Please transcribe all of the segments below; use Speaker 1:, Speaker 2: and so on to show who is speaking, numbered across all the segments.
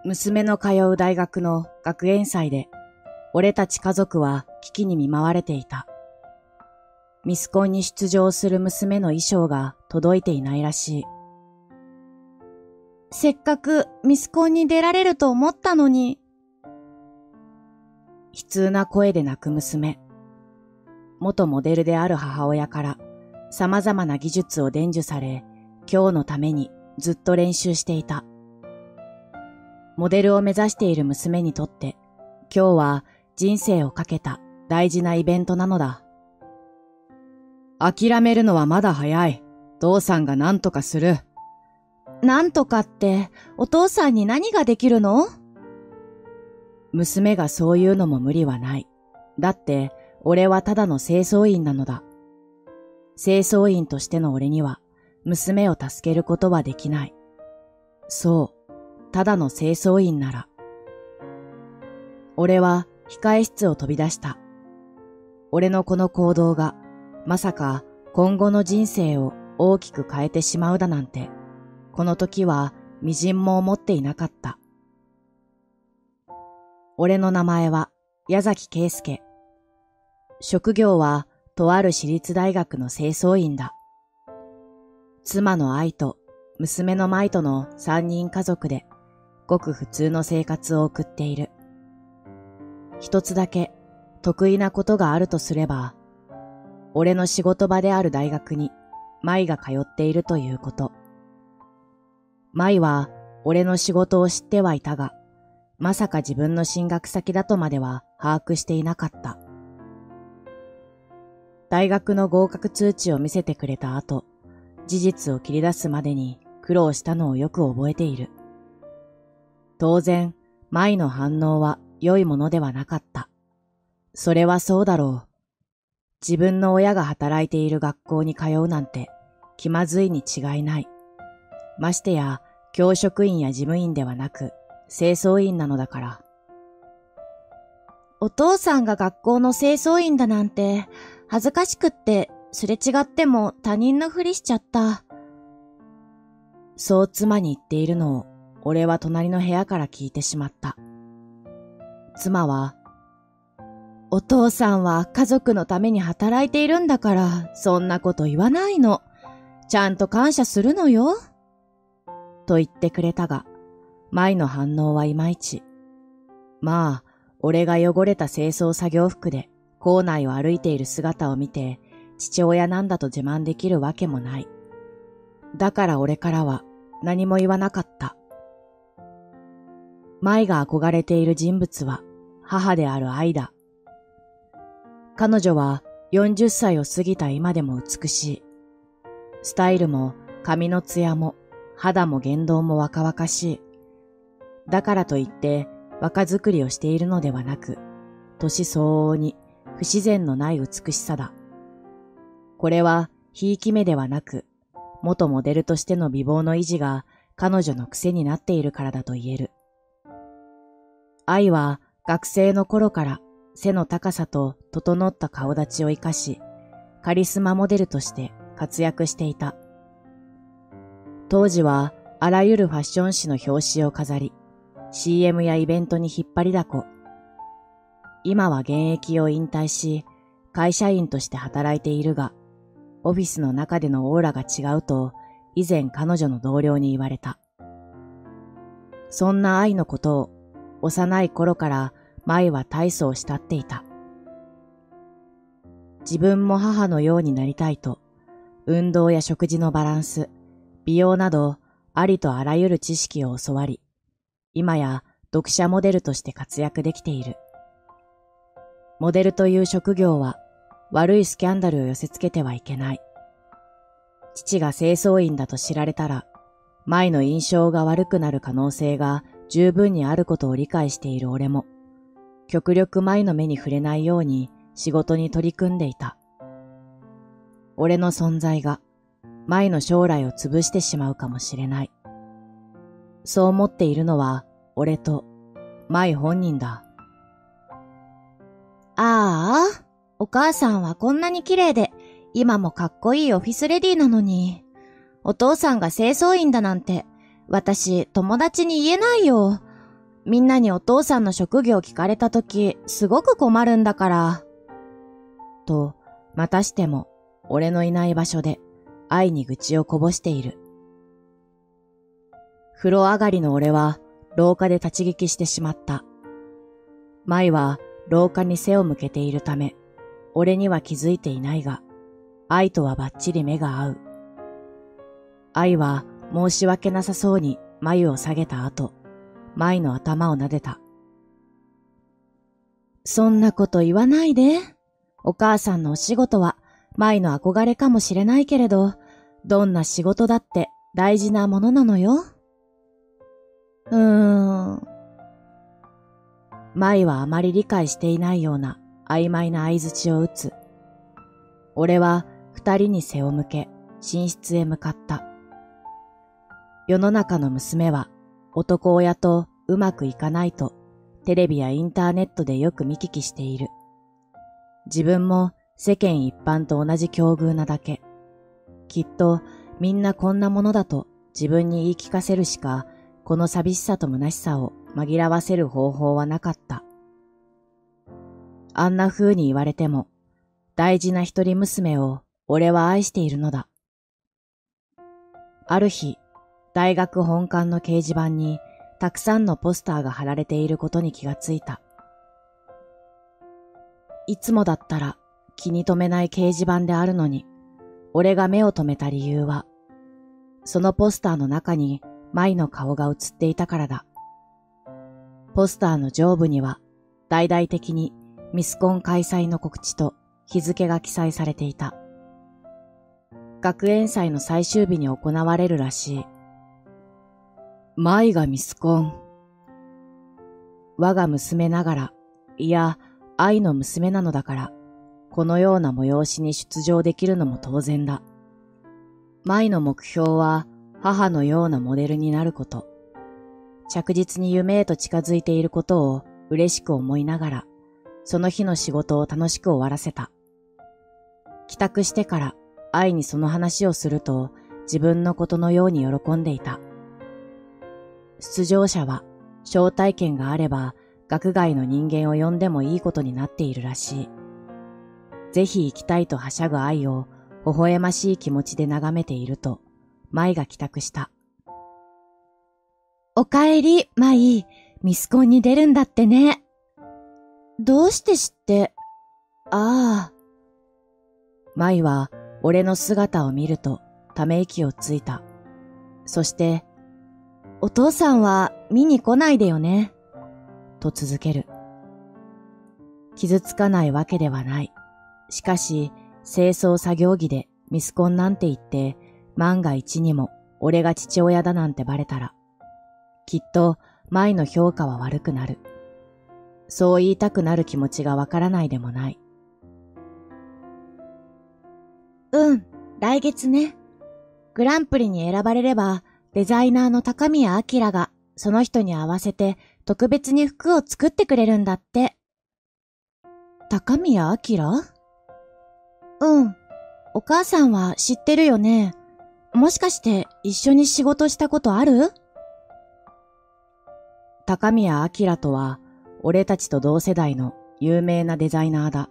Speaker 1: 娘の通う大学の学園祭で、俺たち家族は危機に見舞われていた。ミスコンに出場する娘の衣装が届いていないらしい。
Speaker 2: せっかくミスコンに出られると思ったのに。
Speaker 1: 悲痛な声で泣く娘。元モデルである母親から様々な技術を伝授され、今日のためにずっと練習していた。モデルを目指している娘にとって、今日は人生をかけた大事なイベントなのだ。諦めるのはまだ早い。父さんが何とかする。
Speaker 2: なんとかって、お父さんに何ができるの？
Speaker 1: 娘がそう言うのも無理はない。だって、俺はただの清掃員なのだ。清掃員としての俺には、娘を助けることはできない。そう、ただの清掃員なら。俺は控え室を飛び出した。俺のこの行動が、まさか今後の人生を大きく変えてしまうだなんて、この時は微塵も思っていなかった。俺の名前は矢崎圭介。職業はとある私立大学の清掃員だ。妻の愛と娘の舞との3人家族でごく普通の生活を送っている。一つだけ得意なことがあるとすれば、俺の仕事場である大学に舞が通っているということ。舞は俺の仕事を知ってはいたが、まさか自分の進学先だとまでは把握していなかった。大学の合格通知を見せてくれた後、事実を切り出すまでに苦労したのをよく覚えている。当然、舞の反応は良いものではなかった。それはそうだろう。自分の親が働いている学校に通うなんて気まずいに違いない。ましてや、教職員や事務員ではなく、清掃員なのだから。
Speaker 2: お父さんが学校の清掃員だなんて、恥ずかしくってすれ違っても他人のふりしちゃった。
Speaker 1: そう妻に言っているのを、俺は隣の部屋から聞いてしまった。妻は、
Speaker 2: お父さんは家族のために働いているんだから、そんなこと言わないの。ちゃんと感謝するのよ。
Speaker 1: と言ってくれたが、舞の反応はいまいち。まあ、俺が汚れた清掃作業服で校内を歩いている姿を見て、父親なんだと自慢できるわけもない。だから俺からは何も言わなかった。舞が憧れている人物は母である愛だ。彼女は40歳を過ぎた今でも美しい。スタイルも髪のツヤも肌も言動も若々しい。だからといって若作りをしているのではなく、年相応に不自然のない美しさだ。これはひいき目ではなく、元モデルとしての美貌の維持が彼女の癖になっているからだと言える。愛は学生の頃から背の高さと整った顔立ちを生かし、カリスマモデルとして活躍していた。当時はあらゆるファッション誌の表紙を飾り、CM やイベントに引っ張りだこ。今は現役を引退し、会社員として働いているが、オフィスの中でのオーラが違うと、以前彼女の同僚に言われた。そんな愛のことを、幼い頃から舞は大層慕っていた。自分も母のようになりたいと、運動や食事のバランス、美容など、ありとあらゆる知識を教わり、今や読者モデルとして活躍できている。モデルという職業は悪いスキャンダルを寄せつけてはいけない。父が清掃員だと知られたら、舞の印象が悪くなる可能性が十分にあることを理解している俺も、極力舞の目に触れないように仕事に取り組んでいた。俺の存在が舞の将来を潰してしまうかもしれない。そう思っているのは俺と舞本人だ。
Speaker 2: ああ、お母さんはこんなに綺麗で、今もかっこいいオフィスレディなのに、お父さんが清掃員だなんて、私友達に言えないよ。 みんなにお父さんの職業聞かれたとき、すごく困るんだから。
Speaker 1: と、またしても、俺のいない場所で、愛に愚痴をこぼしている。風呂上がりの俺は、廊下で立ち聞きしてしまった。舞は、廊下に背を向けているため、俺には気づいていないが、愛とはばっちり目が合う。愛は、申し訳なさそうに眉を下げた後、舞の頭を撫でた。
Speaker 2: そんなこと言わないで。お母さんのお仕事は舞の憧れかもしれないけれど、どんな仕事だって大事なものなのよ。
Speaker 1: 舞はあまり理解していないような曖昧な相槌を打つ。俺は二人に背を向け寝室へ向かった。世の中の娘は男親とうまくいかないとテレビやインターネットでよく見聞きしている。自分も世間一般と同じ境遇なだけ。きっとみんなこんなものだと自分に言い聞かせるしか、この寂しさと虚しさを紛らわせる方法はなかった。あんな風に言われても、大事な一人娘を俺は愛しているのだ。ある日、大学本館の掲示板にたくさんのポスターが貼られていることに気がついた。いつもだったら気に留めない掲示板であるのに、俺が目を留めた理由は、そのポスターの中に舞の顔が映っていたからだ。ポスターの上部には大々的にミスコン開催の告知と日付が記載されていた。学園祭の最終日に行われるらしい。舞がミスコン。我が娘ながら、いや、愛の娘なのだから、このような催しに出場できるのも当然だ。舞の目標は母のようなモデルになること。着実に夢へと近づいていることを嬉しく思いながら、その日の仕事を楽しく終わらせた。帰宅してから愛にその話をすると自分のことのように喜んでいた。出場者は招待券があれば学外の人間を呼んでもいいことになっているらしい。ぜひ行きたいとはしゃぐ愛を微笑ましい気持ちで眺めていると、舞が帰宅した。
Speaker 2: おかえり、舞。ミスコンに出るんだってね。どうして知って、ああ。
Speaker 1: 舞は俺の姿を見るとため息をついた。そして、
Speaker 2: お父さんは見に来ないでよね。
Speaker 1: と続ける。傷つかないわけではない。しかし、清掃作業着でミスコンなんて言って、万が一にも俺が父親だなんてバレたら、きっと舞の評価は悪くなる。そう言いたくなる気持ちがわからないでもない。
Speaker 2: 来月ね。グランプリに選ばれれば、デザイナーの高宮明がその人に合わせて特別に服を作ってくれるんだって。
Speaker 1: 高宮明？
Speaker 2: お母さんは知ってるよね。もしかして一緒に仕事したことある？
Speaker 1: 高宮明とは、俺たちと同世代の有名なデザイナーだ。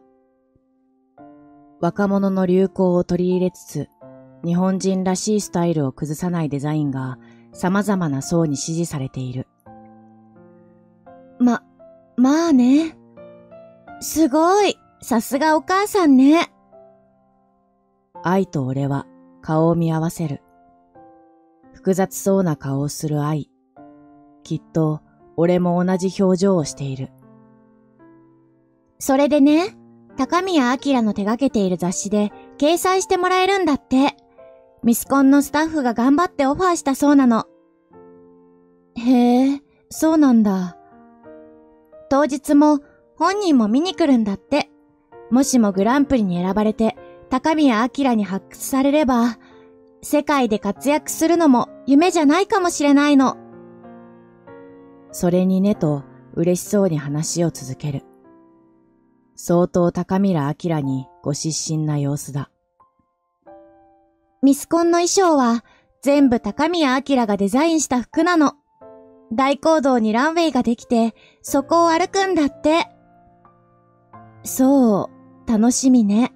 Speaker 1: 若者の流行を取り入れつつ、日本人らしいスタイルを崩さないデザインが様々な層に支持されている。
Speaker 2: まあね。すごい。さすがお母さんね。
Speaker 1: 愛と俺は顔を見合わせる。複雑そうな顔をする愛。きっと俺も同じ表情をしている。
Speaker 2: それでね、高宮明の手掛けている雑誌で掲載してもらえるんだって。ミスコンのスタッフが頑張ってオファーしたそうなの。
Speaker 1: へえ、そうなんだ。
Speaker 2: 当日も本人も見に来るんだって。もしもグランプリに選ばれて高宮明に発掘されれば、世界で活躍するのも夢じゃないかもしれないの。
Speaker 1: それにねと嬉しそうに話を続ける。相当高宮明にご失神な様子だ。
Speaker 2: ミスコンの衣装は全部高宮明がデザインした服なの。 大講堂にランウェイができて、そこを歩くんだって。そう、楽しみね。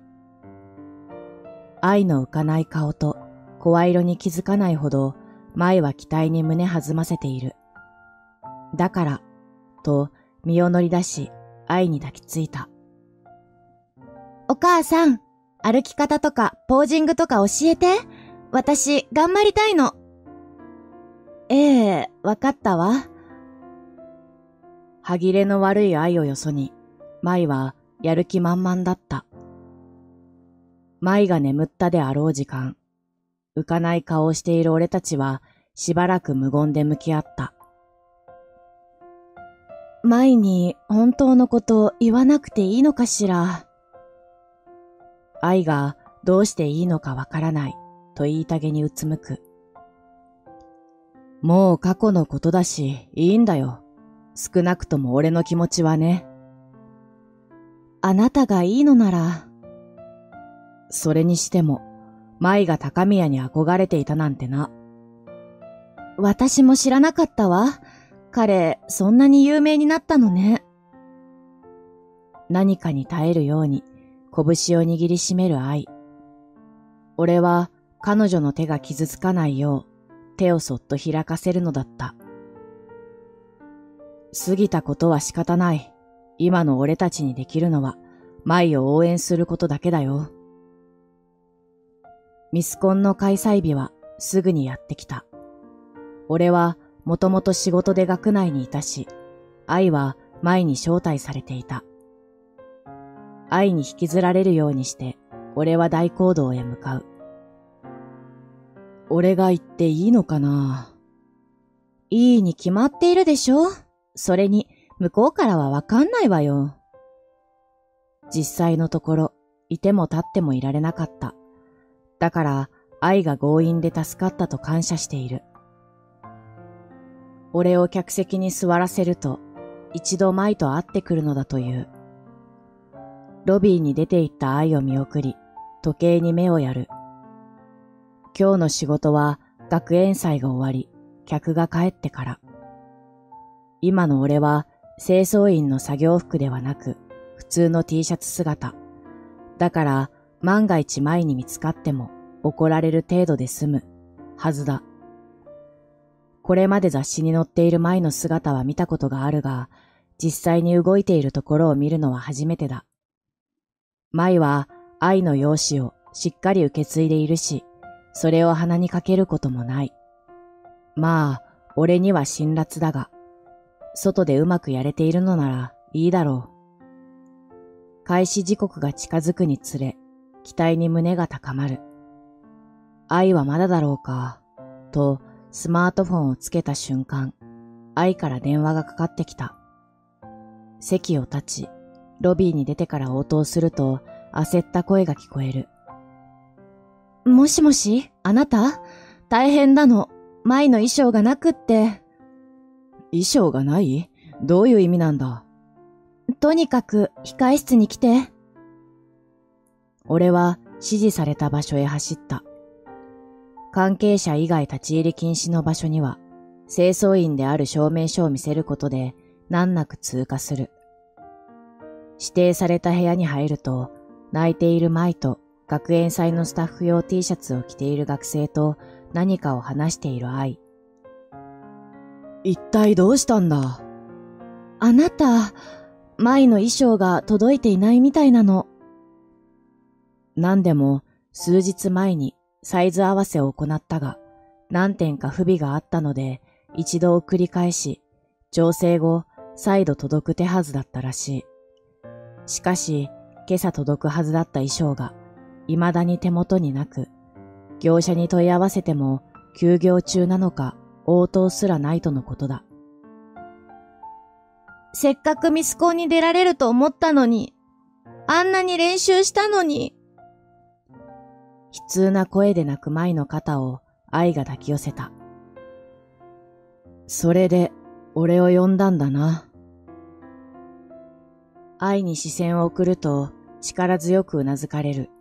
Speaker 1: 愛の浮かない顔と声色に気づかないほど、舞は期待に胸弾ませている。だから、と身を乗り出し、愛に抱きついた。
Speaker 2: お母さん、歩き方とかポージングとか教えて。私、頑張りたいの。
Speaker 1: わかったわ。歯切れの悪い愛をよそに、舞はやる気満々だった。舞が眠ったであろう時間、浮かない顔をしている俺たちはしばらく無言で向き合った。
Speaker 2: 舞に本当のこと言わなくていいのかしら。
Speaker 1: 愛がどうしていいのかわからないと言いたげにうつむく。もう過去のことだし、いいんだよ。少なくとも俺の気持ちはね。
Speaker 2: あなたがいいのなら。
Speaker 1: それにしても、舞が高宮に憧れていたなんてな。
Speaker 2: 私も知らなかったわ。彼、そんなに有名になったのね。
Speaker 1: 何かに耐えるように、拳を握りしめる愛。俺は彼女の手が傷つかないよう、手をそっと開かせるのだった。過ぎたことは仕方ない。今の俺たちにできるのは、舞を応援することだけだよ。ミスコンの開催日はすぐにやってきた。俺はもともと仕事で学内にいたし、愛は舞に招待されていた。愛に引きずられるようにして、俺は大講堂へ向かう。俺が行っていいのかな？
Speaker 2: いいに決まっているでしょ？それに、向こうからはわかんないわよ。
Speaker 1: 実際のところ、いても立ってもいられなかった。だから、愛が強引で助かったと感謝している。俺を客席に座らせると、一度舞と会ってくるのだという。ロビーに出て行った愛を見送り、時計に目をやる。今日の仕事は学園祭が終わり、客が帰ってから。今の俺は清掃員の作業服ではなく、普通の T シャツ姿。だから万が一舞に見つかっても怒られる程度で済むはずだ。これまで雑誌に載っている舞の姿は見たことがあるが、実際に動いているところを見るのは初めてだ。舞は愛の容姿をしっかり受け継いでいるし、それを鼻にかけることもない。まあ、俺には辛辣だが、外でうまくやれているのならいいだろう。開始時刻が近づくにつれ、期待に胸が高まる。愛はまだだろうか、とスマートフォンをつけた瞬間、愛から電話がかかってきた。席を立ち、ロビーに出てから応答すると、焦った声が聞こえる。
Speaker 2: もしもし、あなた？大変なの。舞の衣装がなくって。
Speaker 1: 衣装がない？どういう意味なんだ？
Speaker 2: とにかく、控室に来て。
Speaker 1: 俺は指示された場所へ走った。関係者以外立ち入り禁止の場所には、清掃員である証明書を見せることで難なく通過する。指定された部屋に入ると、泣いている舞と学園祭のスタッフ用 T シャツを着ている学生と何かを話している愛。一体どうしたんだ？
Speaker 2: あなた、舞の衣装が届いていないみたいなの。
Speaker 1: 何でも数日前にサイズ合わせを行ったが、何点か不備があったので一度送り返し、調整後再度届く手はずだったらしい。しかし、今朝届くはずだった衣装が未だに手元になく、業者に問い合わせても休業中なのか応答すらないとのことだ。
Speaker 2: せっかくミスコンに出られると思ったのに、あんなに練習したのに。
Speaker 1: 悲痛な声で泣く舞の肩を愛が抱き寄せた。それで俺を呼んだんだな。愛に視線を送ると力強くうなずかれる。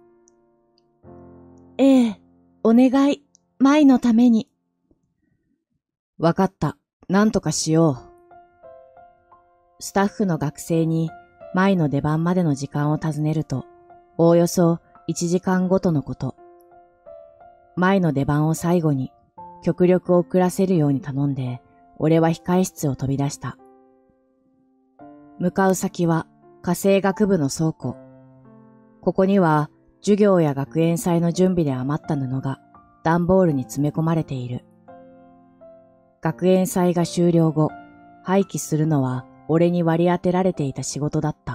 Speaker 2: ええ、お願い、舞のために。
Speaker 1: わかった。 なんとかしよう。スタッフの学生に舞の出番までの時間を尋ねると、おおよそ1時間ごとのこと。舞の出番を最後に極力遅らせるように頼んで、俺は控え室を飛び出した。向かう先は家政学部の倉庫。ここには授業や学園祭の準備で余った布が段ボールに詰め込まれている。学園祭が終了後、廃棄するのは俺に割り当てられていた仕事だった。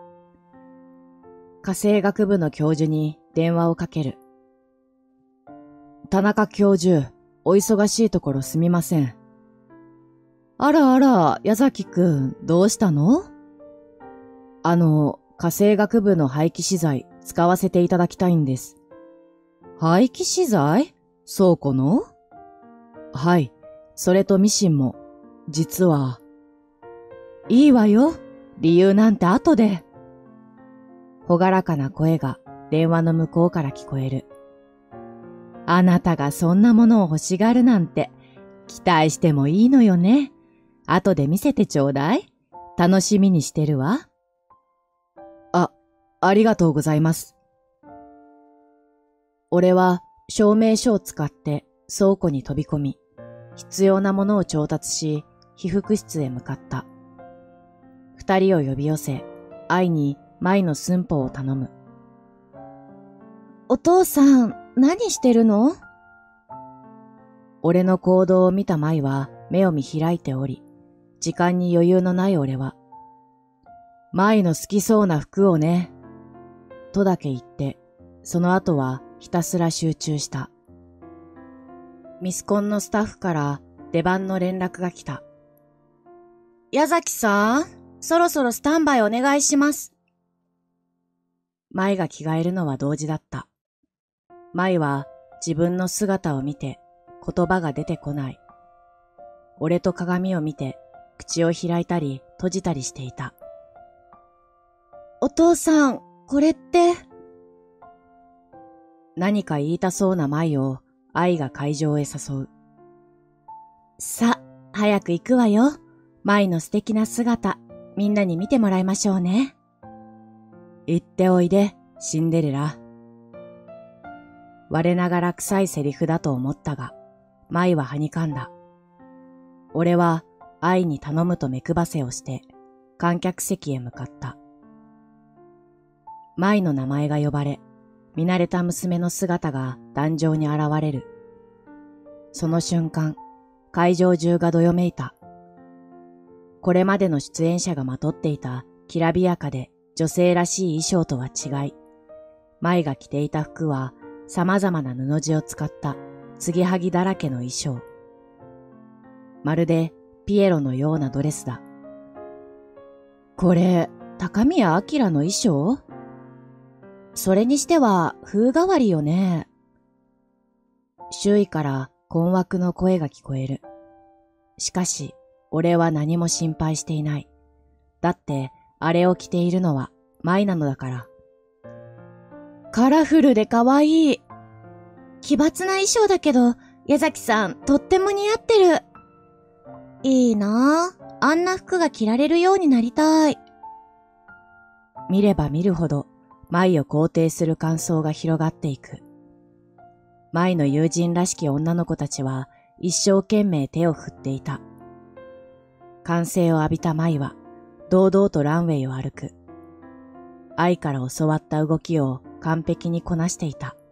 Speaker 1: 家政学部の教授に電話をかける。田中教授、お忙しいところすみません。あらあら、矢崎くん、どうしたの？家政学部の廃棄資材使わせていただきたいんです。廃棄資材？倉庫の？はい、それとミシンも、実は。いいわよ、理由なんて後で。ほがらかな声が電話の向こうから聞こえる。あなたがそんなものを欲しがるなんて、期待してもいいのよね。後で見せてちょうだい。楽しみにしてるわ。ありがとうございます。俺は証明書を使って倉庫に飛び込み、必要なものを調達し、被服室へ向かった。二人を呼び寄せ、愛に舞の寸法を頼む。
Speaker 2: お父さん、何してるの？
Speaker 1: 俺の行動を見た舞は目を見開いており、時間に余裕のない俺は、舞の好きそうな服をね、とだけ言って、その後はひたすら集中した。ミスコンのスタッフから出番の連絡が来た。
Speaker 2: 矢崎さん、そろそろスタンバイお願いします。
Speaker 1: 舞が着替えるのは同時だった。舞は自分の姿を見て言葉が出てこない。俺と鏡を見て口を開いたり閉じたりしていた。
Speaker 2: お父さん、これって。
Speaker 1: 何か言いたそうな舞を愛が会場へ誘う。
Speaker 2: さ、早く行くわよ。舞の素敵な姿、みんなに見てもらいましょうね。
Speaker 1: 行っておいで、シンデレラ。我ながら臭いセリフだと思ったが、舞ははにかんだ。俺は愛に頼むと目配せをして、観客席へ向かった。舞の名前が呼ばれ、見慣れた娘の姿が壇上に現れる。その瞬間、会場中がどよめいた。これまでの出演者がまとっていたきらびやかで女性らしい衣装とは違い、舞が着ていた服は様々な布地を使った継ぎはぎだらけの衣装。まるでピエロのようなドレスだ。これ、高宮明の衣装？それにしては風変わりよね。周囲から困惑の声が聞こえる。しかし、俺は何も心配していない。だって、あれを着ているのは舞なのだから。
Speaker 2: カラフルで可愛い。奇抜な衣装だけど、矢崎さん、とっても似合ってる。いいなぁ。あんな服が着られるようになりたい。
Speaker 1: 見れば見るほど、舞を肯定する感想が広がっていく。舞の友人らしき女の子たちは一生懸命手を振っていた。歓声を浴びた舞は堂々とランウェイを歩く。愛から教わった動きを完璧にこなしていた。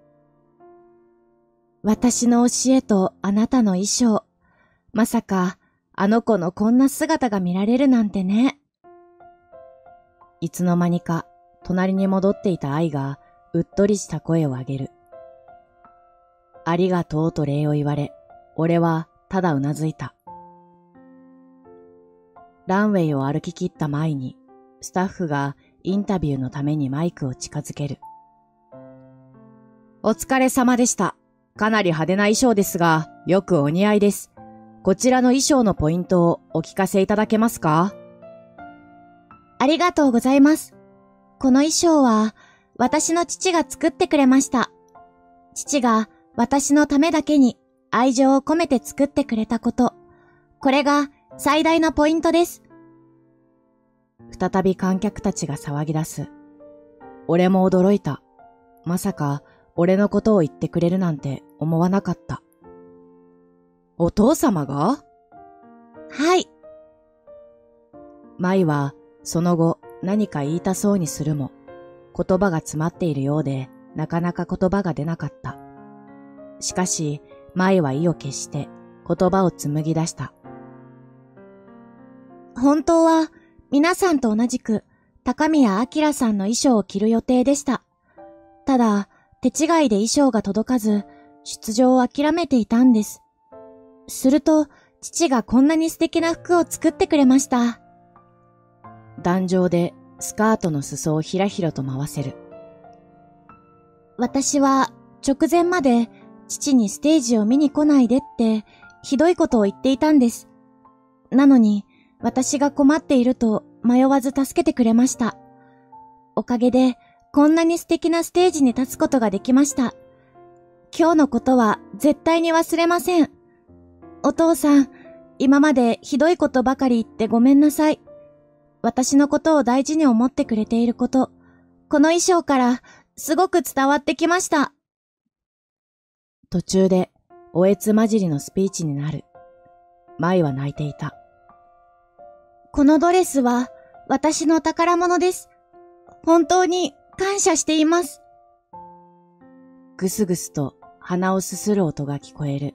Speaker 2: 私の教えとあなたの衣装。まさかあの子のこんな姿が見られるなんてね。
Speaker 1: いつの間にか隣に戻っていた愛がうっとりした声を上げる。ありがとうと礼を言われ、俺はただうなずいた。ランウェイを歩き切った舞に、スタッフがインタビューのためにマイクを近づける。お疲れ様でした。かなり派手な衣装ですが、よくお似合いです。こちらの衣装のポイントをお聞かせいただけますか？
Speaker 2: ありがとうございます。この衣装は、私の父が作ってくれました。父が私のためだけに愛情を込めて作ってくれたこと、 これが最大のポイントです。
Speaker 1: 再び観客たちが騒ぎ出す。俺も驚いた。まさか俺のことを言ってくれるなんて思わなかった。お父様が？
Speaker 2: はい。
Speaker 1: 舞はその後何か言いたそうにするも、言葉が詰まっているようでなかなか言葉が出なかった。しかし舞は意を決して言葉を紡ぎ出した。
Speaker 2: 本当は皆さんと同じく高宮明さんの衣装を着る予定でした。ただ、手違いで衣装が届かず、出場を諦めていたんです。すると、父がこんなに素敵な服を作ってくれました。
Speaker 1: 壇上でスカートの裾をひらひらと回せる。
Speaker 2: 私は直前まで父にステージを見に来ないでってひどいことを言っていたんです。なのに私が困っていると迷わず助けてくれました。おかげでこんなに素敵なステージに立つことができました。今日のことは絶対に忘れません。お父さん、今までひどいことばかり言ってごめんなさい。私のことを大事に思ってくれていること、この衣装からすごく伝わってきました。
Speaker 1: 途中でおえつ混じりのスピーチになる。舞は泣いていた。
Speaker 2: このドレスは私の宝物です。本当に感謝しています。
Speaker 1: ぐすぐすと鼻をすする音が聞こえる。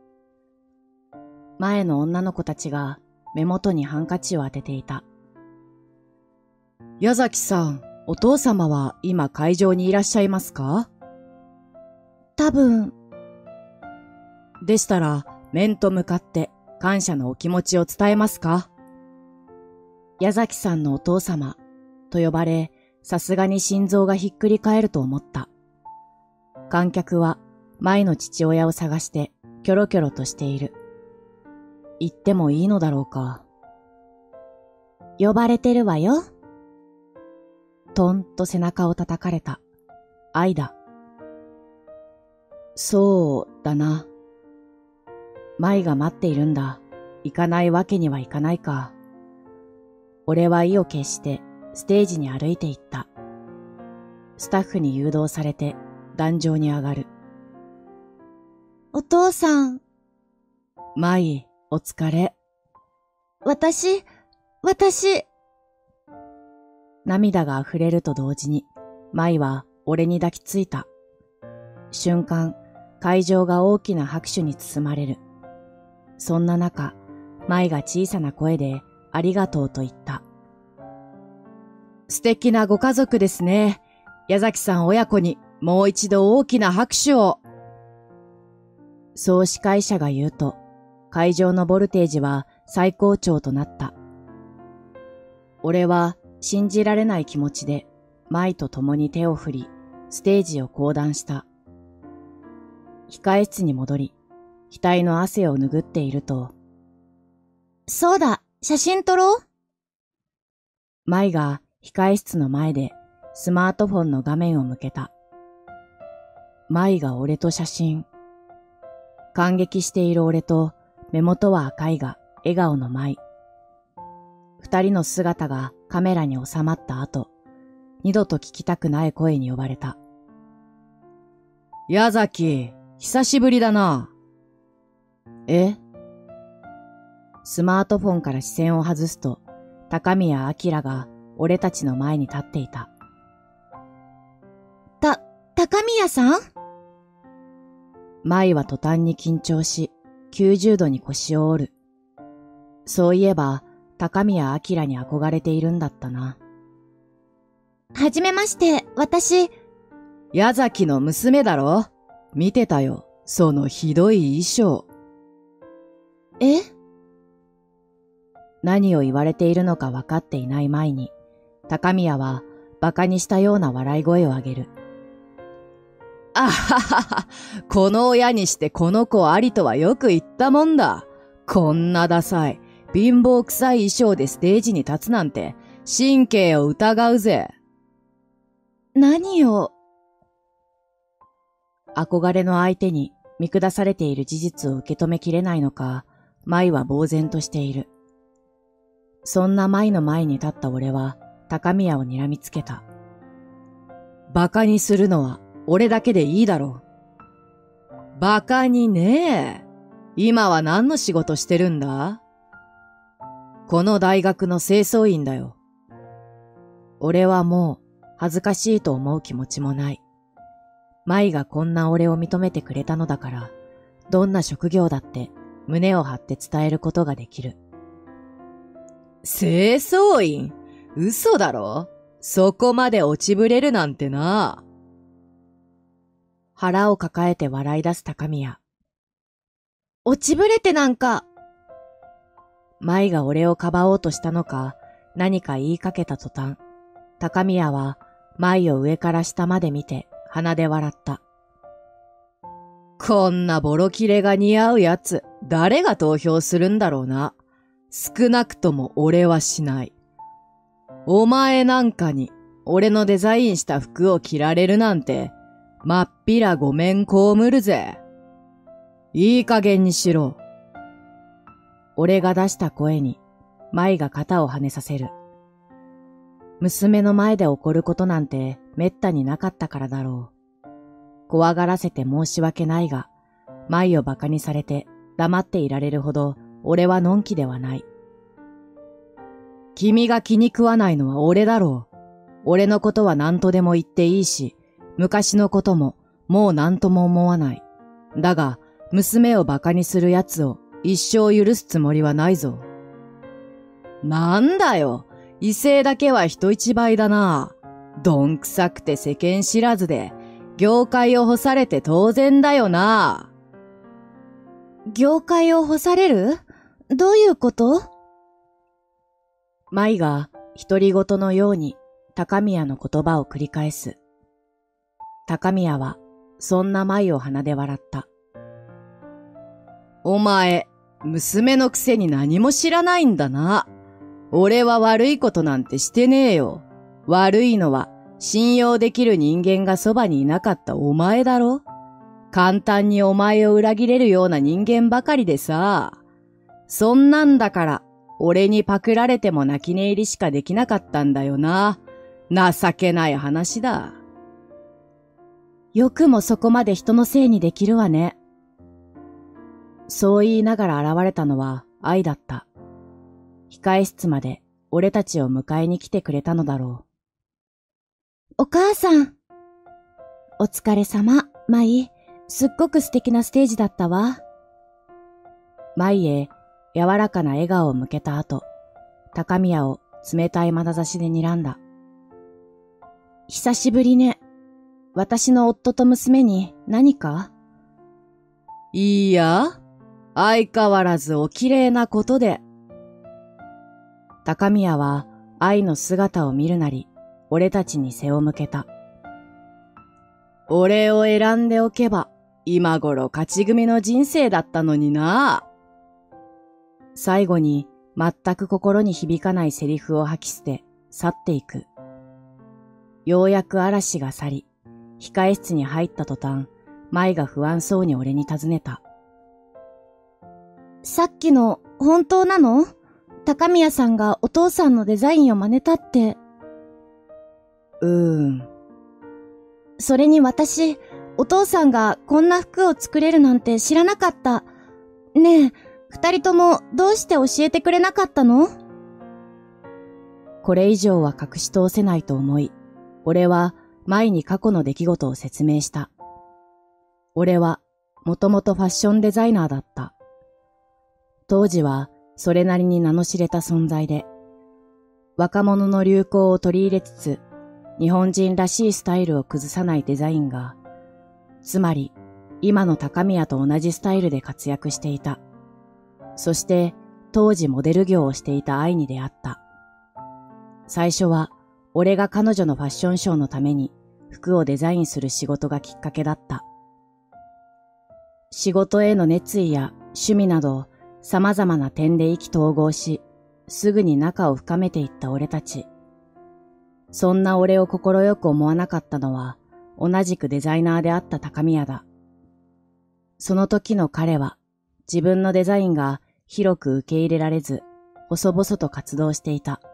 Speaker 1: 前の女の子たちが目元にハンカチを当てていた。矢崎さん、お父様は今会場にいらっしゃいますか？
Speaker 2: 多分。
Speaker 1: でしたら、面と向かって感謝のお気持ちを伝えますか？矢崎さんのお父様と呼ばれ、さすがに心臓がひっくり返ると思った。観客は舞の父親を探してキョロキョロとしている。言ってもいいのだろうか。
Speaker 2: 呼ばれてるわよ。
Speaker 1: トンと背中を叩かれた。愛だ。そうだな。舞が待っているんだ。行かないわけにはいかないか。俺は意を決してステージに歩いて行った。スタッフに誘導されて壇上に上がる。
Speaker 2: お父さん。
Speaker 1: 舞、お疲れ。
Speaker 2: 私。
Speaker 1: 涙が溢れると同時に、舞は俺に抱きついた。瞬間、会場が大きな拍手に包まれる。そんな中、舞が小さな声でありがとうと言った。素敵なご家族ですね。矢崎さん親子にもう一度大きな拍手を。そう司会者が言うと、会場のボルテージは最高潮となった。俺は信じられない気持ちで、舞と共に手を振り、ステージを降壇した。控室に戻り、額の汗を拭っていると、
Speaker 2: そうだ、写真撮ろう。
Speaker 1: 舞が控室の前でスマートフォンの画面を向けた。舞が俺と写真。感激している俺と目元は赤いが笑顔の舞。二人の姿がカメラに収まった後、二度と聞きたくない声に呼ばれた。矢崎、久しぶりだな。え？スマートフォンから視線を外すと、高宮明が俺たちの前に立っていた。
Speaker 2: 高宮さん？
Speaker 1: 舞は途端に緊張し、90度に腰を折る。そういえば、高宮明に憧れているんだったな。
Speaker 2: はじめまして、私。
Speaker 1: 矢崎の娘だろ？見てたよ、そのひどい衣装。
Speaker 2: え？
Speaker 1: 何を言われているのか分かっていない舞に、高宮は馬鹿にしたような笑い声を上げる。あははは、この親にしてこの子ありとはよく言ったもんだ。こんなダサい、貧乏臭い衣装でステージに立つなんて、神経を疑うぜ。
Speaker 2: 何を？
Speaker 1: 憧れの相手に見下されている事実を受け止めきれないのか、 舞は呆然としている。そんな舞の前に立った俺は高宮を睨みつけた。馬鹿にするのは俺だけでいいだろう。馬鹿にねえ。今は何の仕事してるんだ？この大学の清掃員だよ。俺はもう恥ずかしいと思う気持ちもない。舞がこんな俺を認めてくれたのだから、どんな職業だって胸を張って伝えることができる。清掃員？嘘だろ？そこまで落ちぶれるなんてな。腹を抱えて笑い出す高宮。
Speaker 2: 落ちぶれてなんか。
Speaker 1: 舞が俺をかばおうとしたのか、何か言いかけた途端、高宮は舞を上から下まで見て鼻で笑った。こんなボロ切れが似合うやつ、誰が投票するんだろうな。少なくとも俺はしない。お前なんかに俺のデザインした服を着られるなんて、まっぴらごめん被るぜ。いい加減にしろ。俺が出した声に、舞が肩を跳ねさせる。娘の前で怒ることなんてめったになかったからだろう。怖がらせて申し訳ないが、舞を馬鹿にされて黙っていられるほど俺はのんきではない。君が気に食わないのは俺だろう。俺のことは何とでも言っていいし、昔のことももう何とも思わない。だが、娘を馬鹿にする奴を一生許すつもりはないぞ。なんだよ、威勢だけは人一倍だな。どんくさくて世間知らずで、業界を干されて当然だよな。
Speaker 2: 業界を干される？どういうこと？
Speaker 1: 舞が独り言のように高宮の言葉を繰り返す。高宮はそんな舞を鼻で笑った。お前、娘のくせに何も知らないんだな。俺は悪いことなんてしてねえよ。悪いのは信用できる人間がそばにいなかったお前だろ。簡単にお前を裏切れるような人間ばかりでさ。そんなんだから、俺にパクられても泣き寝入りしかできなかったんだよな。情けない話だ。
Speaker 2: よくもそこまで人のせいにできるわね。
Speaker 1: そう言いながら現れたのは愛だった。控室まで俺たちを迎えに来てくれたのだろ
Speaker 2: う。お母さん。お疲れ様、舞。すっごく素敵なステージだったわ。
Speaker 1: 舞へ柔らかな笑顔を向けた後、高宮を冷たい眼差しで睨んだ。
Speaker 2: 久しぶりね。私の夫と娘に何か？
Speaker 1: いいや、相変わらずお綺麗なことで。高宮は愛の姿を見るなり、俺たちに背を向けた。俺を選んでおけば、今頃勝ち組の人生だったのにな。最後に全く心に響かないセリフを吐き捨て去っていく。ようやく嵐が去り、控室に入った途端、舞が不安そうに俺に尋ねた。
Speaker 2: さっきの本当なの？高宮さんがお父さんのデザインを真似たって。それに私、お父さんがこんな服を作れるなんて知らなかった。ねえ、二人ともどうして教えてくれなかったの？
Speaker 1: これ以上は隠し通せないと思い、俺は舞に過去の出来事を説明した。俺はもともとファッションデザイナーだった。当時はそれなりに名の知れた存在で、若者の流行を取り入れつつ、日本人らしいスタイルを崩さないデザインが、つまり今の高宮と同じスタイルで活躍していた。そして当時モデル業をしていた愛に出会った。最初は俺が彼女のファッションショーのために服をデザインする仕事がきっかけだった。仕事への熱意や趣味など様々な点で意気投合し、すぐに仲を深めていった俺たち。そんな俺を心よく思わなかったのは同じくデザイナーであった高宮だ。その時の彼は自分のデザインが広く受け入れられず、細々と活動していた。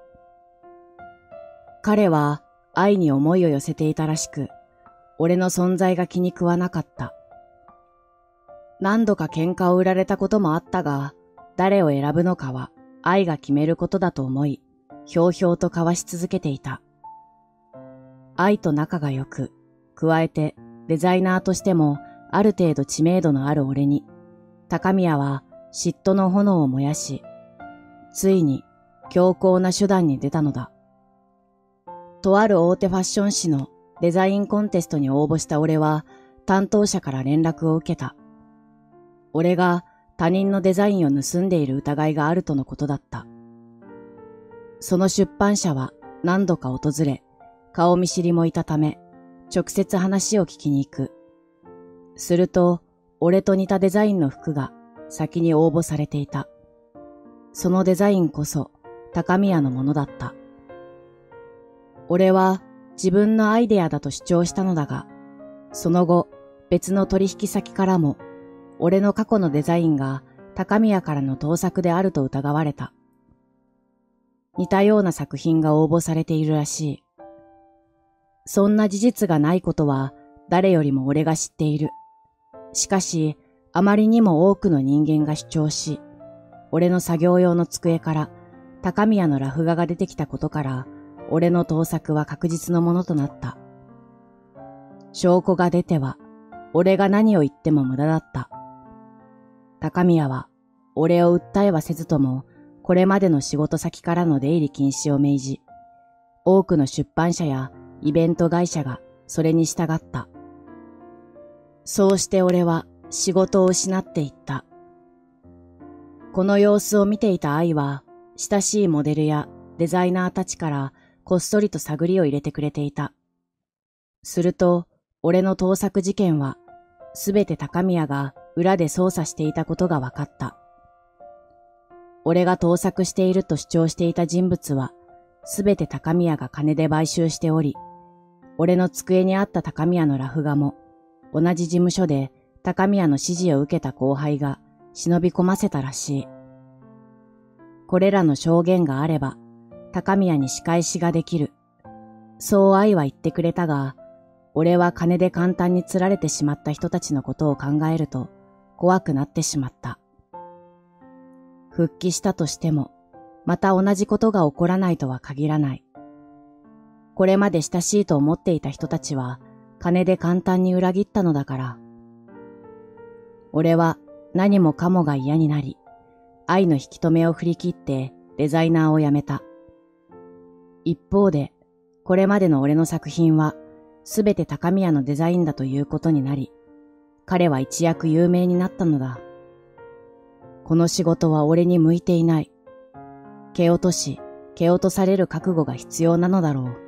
Speaker 1: 彼は愛に思いを寄せていたらしく、俺の存在が気に食わなかった。何度か喧嘩を売られたこともあったが、誰を選ぶのかは愛が決めることだと思い、ひょうひょうと交わし続けていた。愛と仲が良く、加えてデザイナーとしてもある程度知名度のある俺に、高宮は嫉妬の炎を燃やし、ついに強硬な手段に出たのだ。とある大手ファッション誌のデザインコンテストに応募した俺は担当者から連絡を受けた。俺が他人のデザインを盗んでいる疑いがあるとのことだった。その出版社は何度か訪れ、顔見知りもいたため、直接話を聞きに行く。すると、俺と似たデザインの服が先に応募されていた。そのデザインこそ高宮のものだった。俺は自分のアイデアだと主張したのだが、その後別の取引先からも俺の過去のデザインが高宮からの盗作であると疑われた。似たような作品が応募されているらしい。そんな事実がないことは誰よりも俺が知っている。しかし、あまりにも多くの人間が主張し、俺の作業用の机から高宮のラフ画が出てきたことから、俺の盗作は確実のものとなった。証拠が出ては、俺が何を言っても無駄だった。高宮は、俺を訴えはせずとも、これまでの仕事先からの出入り禁止を命じ、多くの出版社やイベント会社がそれに従った。そうして俺は仕事を失っていった。この様子を見ていた愛は、親しいモデルやデザイナーたちからこっそりと探りを入れてくれていた。すると、俺の盗作事件は、すべて高宮が裏で捜査していたことが分かった。俺が盗作していると主張していた人物は、すべて高宮が金で買収しており、俺の机にあった高宮のラフ画も、同じ事務所で高宮の指示を受けた後輩が忍び込ませたらしい。これらの証言があれば、高宮に仕返しができる。そう愛は言ってくれたが、俺は金で簡単に釣られてしまった人たちのことを考えると怖くなってしまった。復帰したとしても、また同じことが起こらないとは限らない。これまで親しいと思っていた人たちは、金で簡単に裏切ったのだから。俺は何もかもが嫌になり、愛の引き止めを振り切ってデザイナーを辞めた。一方で、これまでの俺の作品は、すべて高宮のデザインだということになり、彼は一躍有名になったのだ。この仕事は俺に向いていない。蹴落とし、蹴落とされる覚悟が必要なのだろう。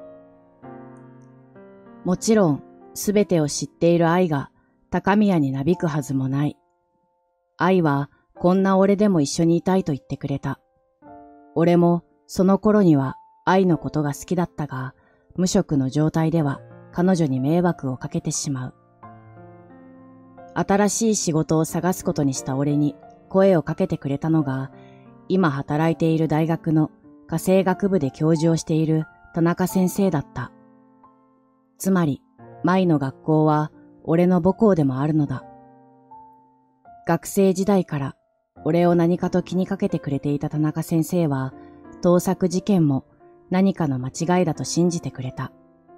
Speaker 1: もちろん、すべてを知っている愛が高宮になびくはずもない。愛は、こんな俺でも一緒にいたいと言ってくれた。俺も、その頃には愛のことが好きだったが、無職の状態では彼女に迷惑をかけてしまう。新しい仕事を探すことにした俺に声をかけてくれたのが、今働いている大学の家政学部で教授をしている田中先生だった。つまり、舞の学校は俺の母校でもあるのだ。学生時代から俺を何かと気にかけてくれていた田中先生は、盗作事件も何かの間違いだと信じてくれた。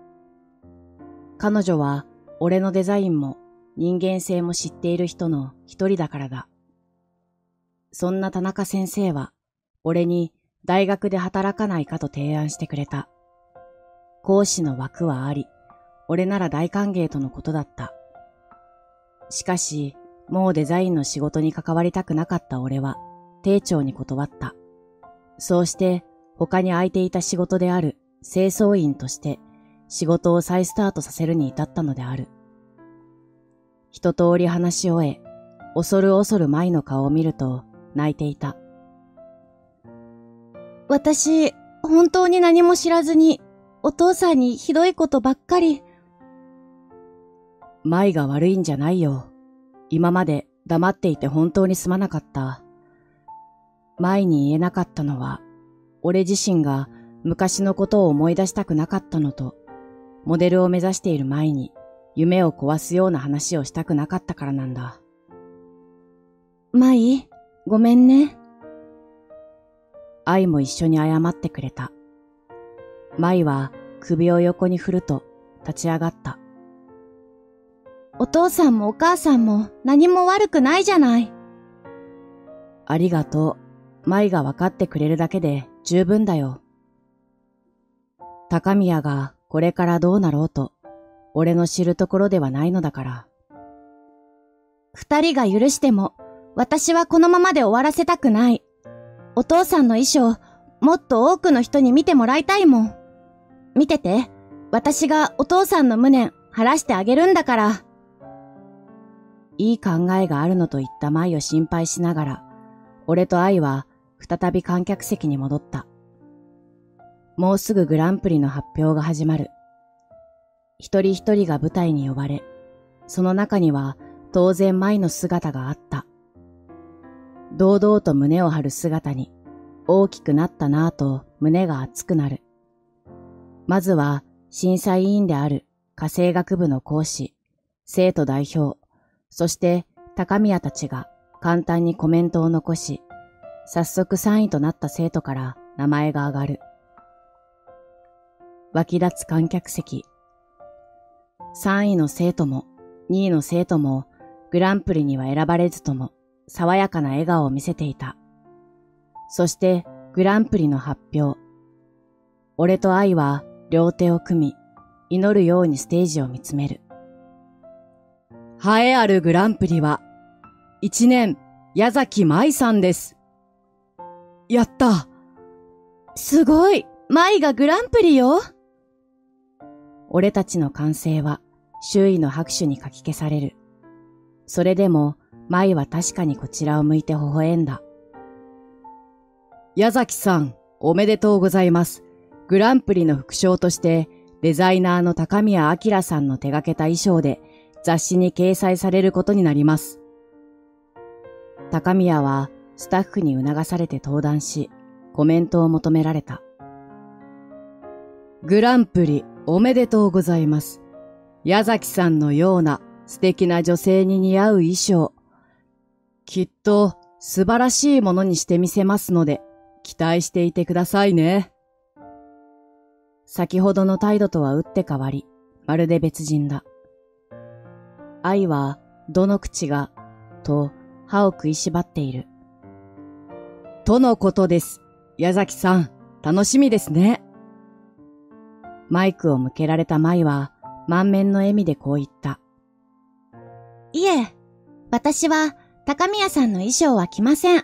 Speaker 1: 彼女は俺のデザインも人間性も知っている人の一人だからだ。そんな田中先生は俺に大学で働かないかと提案してくれた。講師の枠はあり、俺なら大歓迎とのことだった。しかし、もうデザインの仕事に関わりたくなかった俺は丁重に断った。そうして他に空いていた仕事である清掃員として仕事を再スタートさせるに至ったのである。一通り話し終え、恐る恐る舞の顔を見ると泣いていた。
Speaker 2: 私、本当に何も知らずに、お父さんにひどいことばっかり。
Speaker 1: 舞が悪いんじゃないよ。今まで黙っていて本当にすまなかった。 舞に言えなかったのは、俺自身が昔のことを思い出したくなかったのと、モデルを目指している舞に夢を壊すような話をしたくなかったからなんだ。
Speaker 2: 舞、ごめんね。
Speaker 1: 愛も一緒に謝ってくれた。舞は首を横に振ると立ち上がった。
Speaker 2: お父さんもお母さんも何も悪くないじゃない。
Speaker 1: ありがとう。舞が分かってくれるだけで十分だよ。高宮がこれからどうなろうと、俺の知るところではないのだから。
Speaker 2: 二人が許しても、私はこのままで終わらせたくない。お父さんの衣装、もっと多くの人に見てもらいたいもん。見てて、私がお父さんの無念晴らしてあげるんだから。
Speaker 1: いい考えがあるのと言った舞を心配しながら、俺と愛は再び観客席に戻った。もうすぐグランプリの発表が始まる。一人一人が舞台に呼ばれ、その中には当然舞の姿があった。堂々と胸を張る姿に大きくなったなぁと胸が熱くなる。まずは審査委員である家政学部の講師、生徒代表、そして高宮たちが簡単にコメントを残し、早速3位となった生徒から名前が挙がる。湧き立つ観客席。3位の生徒も2位の生徒もグランプリには選ばれずとも爽やかな笑顔を見せていた。そしてグランプリの発表。俺と愛は両手を組み、祈るようにステージを見つめる。栄えあるグランプリは、1年矢崎舞さんです。やった。
Speaker 2: すごい、舞がグランプリよ。
Speaker 1: 俺たちの歓声は周囲の拍手にかき消される。それでも舞は確かにこちらを向いて微笑んだ。矢崎さん、おめでとうございます。グランプリの副賞としてデザイナーの高宮明さんの手掛けた衣装で雑誌に掲載されることになります。高宮はスタッフに促されて登壇し、コメントを求められた。グランプリおめでとうございます。矢崎さんのような素敵な女性に似合う衣装。きっと素晴らしいものにしてみせますので、期待していてくださいね。先ほどの態度とは打って変わり、まるで別人だ。愛は、どの口が、と歯を食いしばっている。とのことです。矢崎さん、楽しみですね。マイクを向けられた舞は、満面の笑みでこう言った。
Speaker 2: いえ、私は高宮さんの衣装は着ません。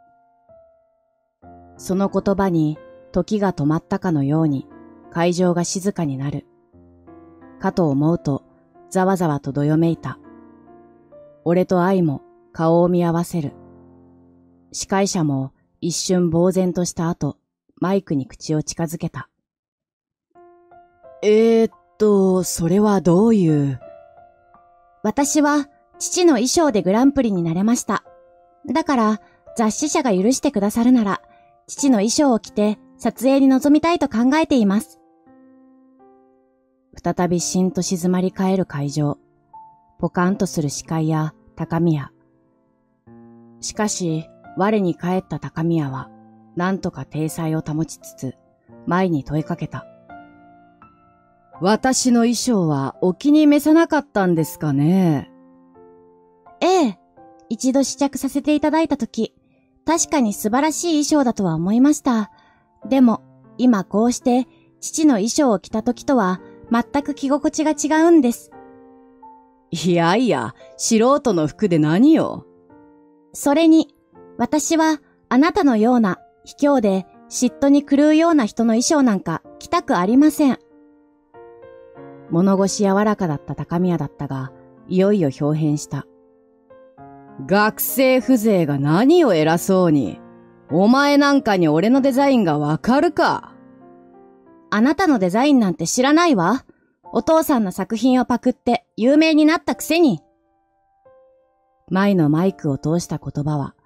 Speaker 1: その言葉に時が止まったかのように会場が静かになる。かと思うとざわざわとどよめいた。俺と愛も顔を見合わせる。司会者も一瞬呆然とした後、マイクに口を近づけた。それはどういう。
Speaker 2: 私は父の衣装でグランプリになれました。だから雑誌社が許してくださるなら、父の衣装を着て撮影に臨みたいと考えています。
Speaker 1: 再びしんと静まり返る会場。ポカンとする司会や高宮。しかし、我に返った高宮は、なんとか体裁を保ちつつ、舞に問いかけた。私の衣装はお気に召さなかったんですかね。
Speaker 2: ええ、一度試着させていただいたとき、確かに素晴らしい衣装だとは思いました。でも、今こうして父の衣装を着たときとは全く着心地が違うんです。
Speaker 1: いやいや、素人の服で何よ。
Speaker 2: それに、私はあなたのような卑怯で嫉妬に狂うような人の衣装なんか着たくありません。
Speaker 1: 物腰柔らかだった高宮だったが、いよいよ表変した。学生風情が何を偉そうに。お前なんかに俺のデザインがわかるか。
Speaker 2: あなたのデザインなんて知らないわ。お父さんの作品をパクって有名になったくせに。
Speaker 1: 舞のマイクを通した言葉は、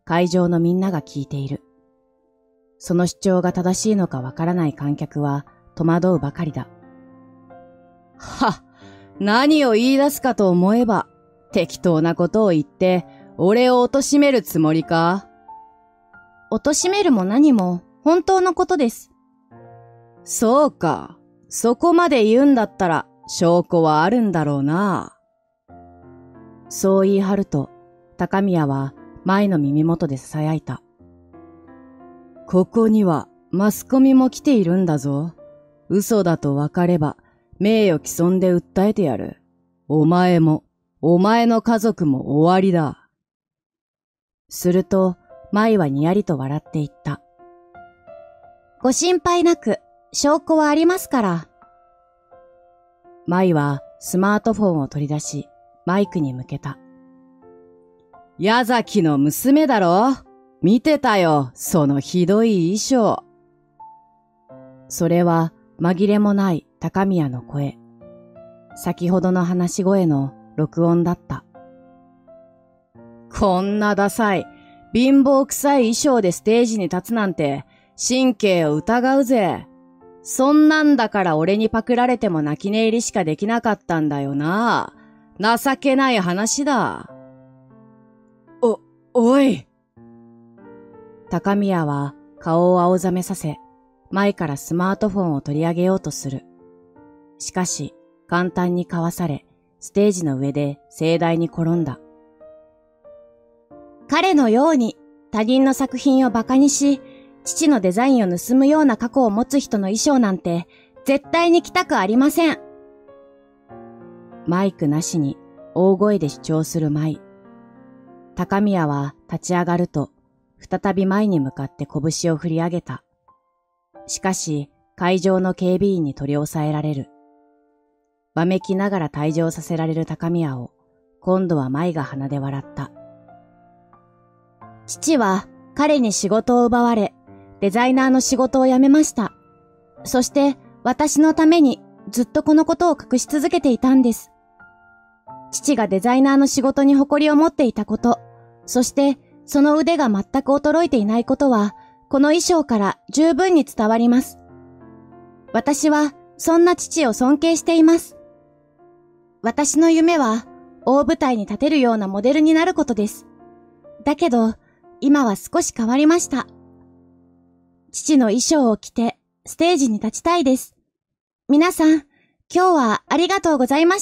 Speaker 1: 会場のみんなが聞いている。その主張が正しいのかわからない観客は戸惑うばかりだ。は、何を言い出すかと思えば、適当なことを言って、俺を貶めるつもりか？
Speaker 2: 貶めるも何も本当のことです。
Speaker 1: そうか。そこまで言うんだったら証拠はあるんだろうな。そう言い張ると、高宮は前の耳元で囁いた。ここにはマスコミも来ているんだぞ。嘘だとわかれば名誉毀損で訴えてやる。お前も、お前の家族も終わりだ。すると、舞はにやりと笑って言った。
Speaker 2: ご心配なく、証拠はありますから。
Speaker 1: 舞はスマートフォンを取り出し、マイクに向けた。矢崎の娘だろ？見てたよ、そのひどい衣装。それは紛れもない高宮の声。先ほどの話し声の録音だった。こんなダサい、貧乏臭い衣装でステージに立つなんて、神経を疑うぜ。そんなんだから俺にパクられても泣き寝入りしかできなかったんだよな。情けない話だ。おい。高宮は顔を青ざめさせ、前からスマートフォンを取り上げようとする。しかし、簡単にかわされ、ステージの上で盛大に転んだ。
Speaker 2: 彼のように他人の作品を馬鹿にし、父のデザインを盗むような過去を持つ人の衣装なんて絶対に着たくありません。
Speaker 1: マイクなしに大声で主張する舞。高宮は立ち上がると、再び前に向かって拳を振り上げた。しかし、会場の警備員に取り押さえられる。わめきながら退場させられる高宮を、今度は舞が鼻で笑った。
Speaker 2: 父は彼に仕事を奪われ、デザイナーの仕事を辞めました。そして私のためにずっとこのことを隠し続けていたんです。父がデザイナーの仕事に誇りを持っていたこと、そしてその腕が全く衰えていないことは、この衣装から十分に伝わります。私はそんな父を尊敬しています。私の夢は大舞台に立てるようなモデルになることです。だけど、今は少し変わりました。父の衣装を着てステージに立ちたいです。皆さん、今日はありがとうございました。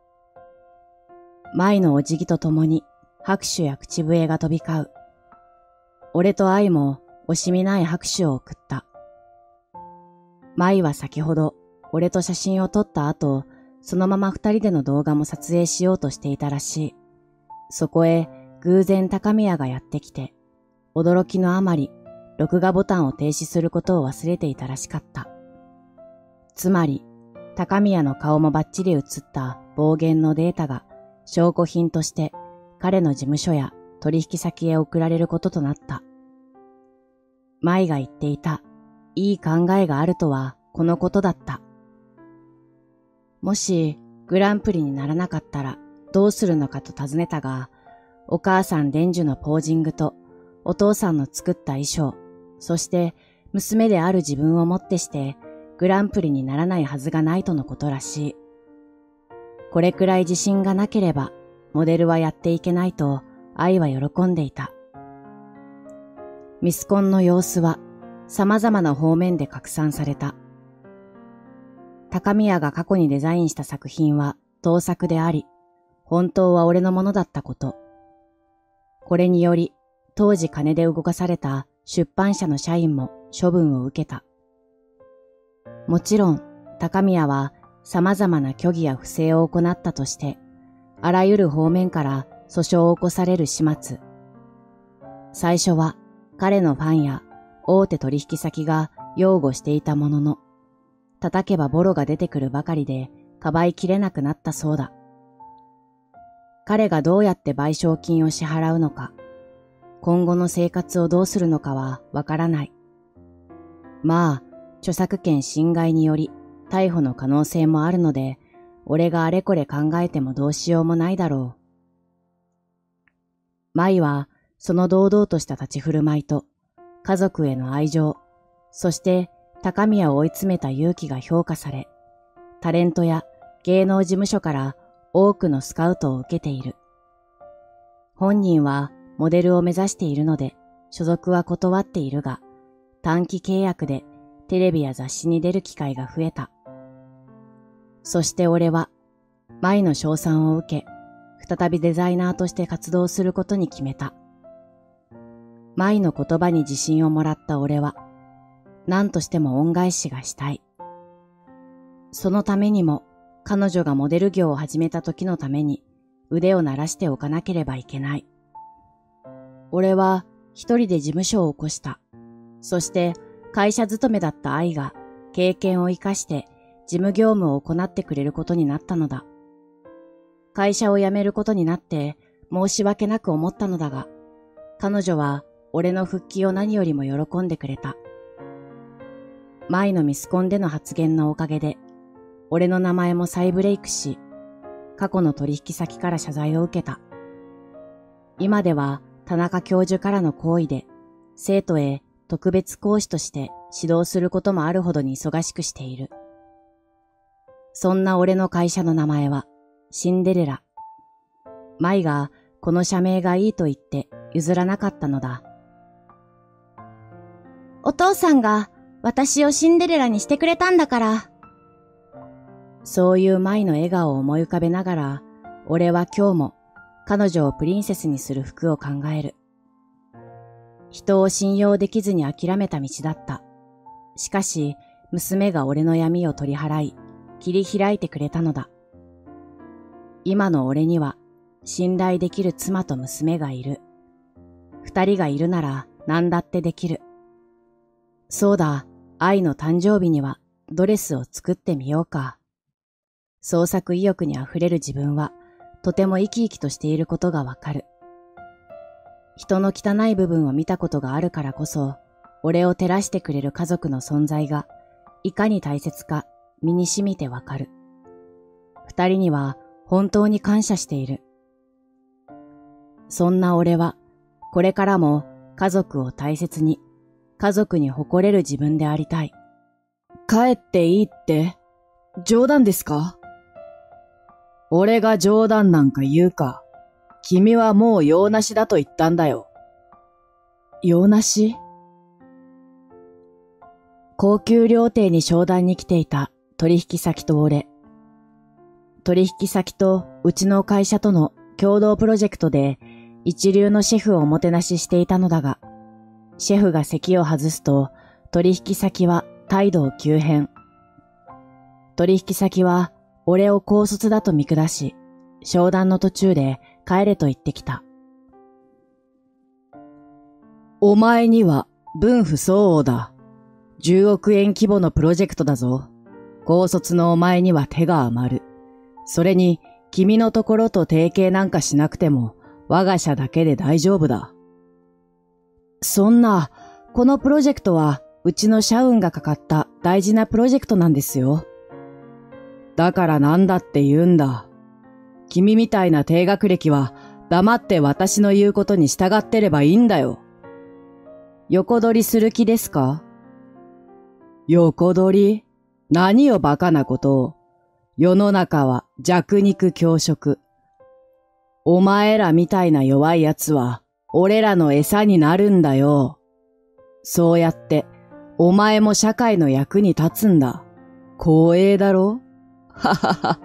Speaker 1: 舞のお辞儀とともに拍手や口笛が飛び交う。俺と愛も惜しみない拍手を送った。舞は先ほど俺と写真を撮った後、そのまま二人での動画も撮影しようとしていたらしい。そこへ偶然高宮がやってきて、驚きのあまり録画ボタンを停止することを忘れていたらしかった。つまり、高宮の顔もバッチリ映った暴言のデータが証拠品として彼の事務所や取引先へ送られることとなった。舞が言っていた、いい考えがあるとはこのことだった。もしグランプリにならなかったらどうするのかと尋ねたが、お母さん伝授のポージングとお父さんの作った衣装、そして娘である自分をもってしてグランプリにならないはずがないとのことらしい。これくらい自信がなければモデルはやっていけないと愛は喜んでいた。ミスコンの様子は様々な方面で拡散された。高宮が過去にデザインした作品は盗作であり、本当は俺のものだったこと。これにより、当時金で動かされた出版社の社員も処分を受けた。もちろん、高宮は様々な虚偽や不正を行ったとして、あらゆる方面から訴訟を起こされる始末。最初は彼のファンや大手取引先が擁護していたものの、叩けばボロが出てくるばかりでかばいきれなくなったそうだ。彼がどうやって賠償金を支払うのか、今後の生活をどうするのかはわからない。まあ、著作権侵害により逮捕の可能性もあるので、俺があれこれ考えてもどうしようもないだろう。舞はその堂々とした立ち振る舞いと、家族への愛情、そして高宮を追い詰めた勇気が評価され、タレントや芸能事務所から多くのスカウトを受けている。本人はモデルを目指しているので、所属は断っているが、短期契約でテレビや雑誌に出る機会が増えた。そして俺は、舞の称賛を受け、再びデザイナーとして活動することに決めた。舞の言葉に自信をもらった俺は、何としても恩返しがしたい。そのためにも、彼女がモデル業を始めた時のために腕を鳴らしておかなければいけない。俺は一人で事務所を起こした。そして会社勤めだった愛が経験を生かして事務業務を行ってくれることになったのだ。会社を辞めることになって申し訳なく思ったのだが、彼女は俺の復帰を何よりも喜んでくれた。舞のミスコンでの発言のおかげで、俺の名前も再ブレイクし、過去の取引先から謝罪を受けた。今では田中教授からの好意で、生徒へ特別講師として指導することもあるほどに忙しくしている。そんな俺の会社の名前は、シンデレラ。舞がこの社名がいいと言って譲らなかったのだ。
Speaker 2: お父さんが私をシンデレラにしてくれたんだから。
Speaker 1: そういう舞の笑顔を思い浮かべながら、俺は今日も彼女をプリンセスにする服を考える。人を信用できずに諦めた道だった。しかし、娘が俺の闇を取り払い、切り開いてくれたのだ。今の俺には、信頼できる妻と娘がいる。二人がいるなら何だってできる。そうだ、愛の誕生日にはドレスを作ってみようか。創作意欲にあふれる自分は、とても生き生きとしていることがわかる。人の汚い部分を見たことがあるからこそ、俺を照らしてくれる家族の存在が、いかに大切か身に染みてわかる。二人には本当に感謝している。そんな俺は、これからも家族を大切に、家族に誇れる自分でありたい。
Speaker 3: 帰っていいって、冗談ですか？俺が冗談なんか言うか。君はもう用なしだと言ったんだよ。
Speaker 1: 用なし？高級料亭に商談に来ていた取引先と俺。取引先とうちの会社との共同プロジェクトで一流のシェフをおもてなししていたのだが、シェフが席を外すと取引先は態度を急変。取引先は俺を高卒だと見下し、商談の途中で帰れと言ってきた。
Speaker 3: お前には分不相応だ。10億円規模のプロジェクトだぞ。高卒のお前には手が余る。それに君のところと提携なんかしなくても我が社だけで大丈夫だ。
Speaker 1: そんな、このプロジェクトはうちの社運がかかった大事なプロジェクトなんですよ。
Speaker 3: だからなんだって言うんだ。君みたいな低学歴は黙って私の言うことに従ってればいいんだよ。横取りする気ですか？横取り？何よバカなことを。世の中は弱肉強食。お前らみたいな弱い奴は俺らの餌になるんだよ。そうやってお前も社会の役に立つんだ。光栄だろ？ははは。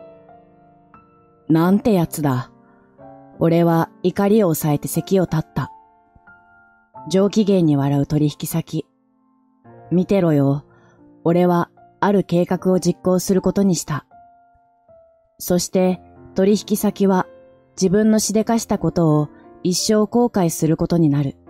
Speaker 1: なんてやつだ。俺は怒りを抑えて席を立った。上機嫌に笑う取引先。見てろよ。俺はある計画を実行することにした。そして取引先は自分のしでかしたことを一生後悔することになる。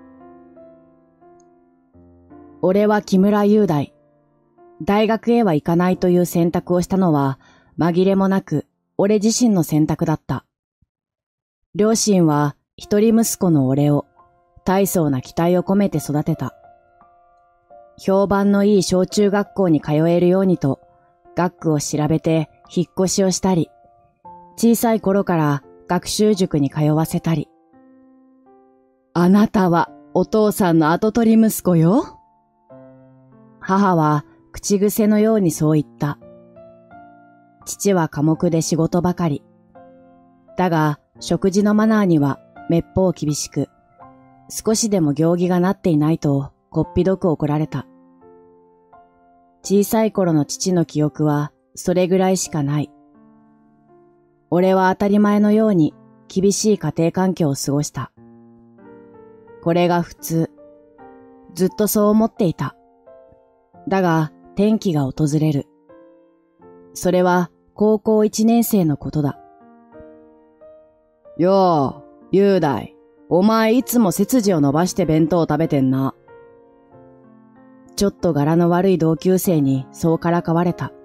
Speaker 1: 俺は木村雄大。大学へは行かないという選択をしたのは紛れもなく俺自身の選択だった。両親は一人息子の俺を大層な期待を込めて育てた。評判のいい小中学校に通えるようにと学区を調べて引っ越しをしたり、小さい頃から学習塾に通わせたり。
Speaker 3: あなたはお父さんの跡取り息子よ。
Speaker 1: 母は口癖のようにそう言った。父は寡黙で仕事ばかり。だが、食事のマナーにはめっぽう厳しく、少しでも行儀がなっていないとこっぴどく怒られた。小さい頃の父の記憶はそれぐらいしかない。俺は当たり前のように厳しい家庭環境を過ごした。これが普通。ずっとそう思っていた。だが、転機が訪れる。それは高校1年生のことだ。
Speaker 3: よう、雄大。お前いつも背筋を伸ばして弁当を食べてんな。
Speaker 1: ちょっと柄の悪い同級生にそうからかわれた。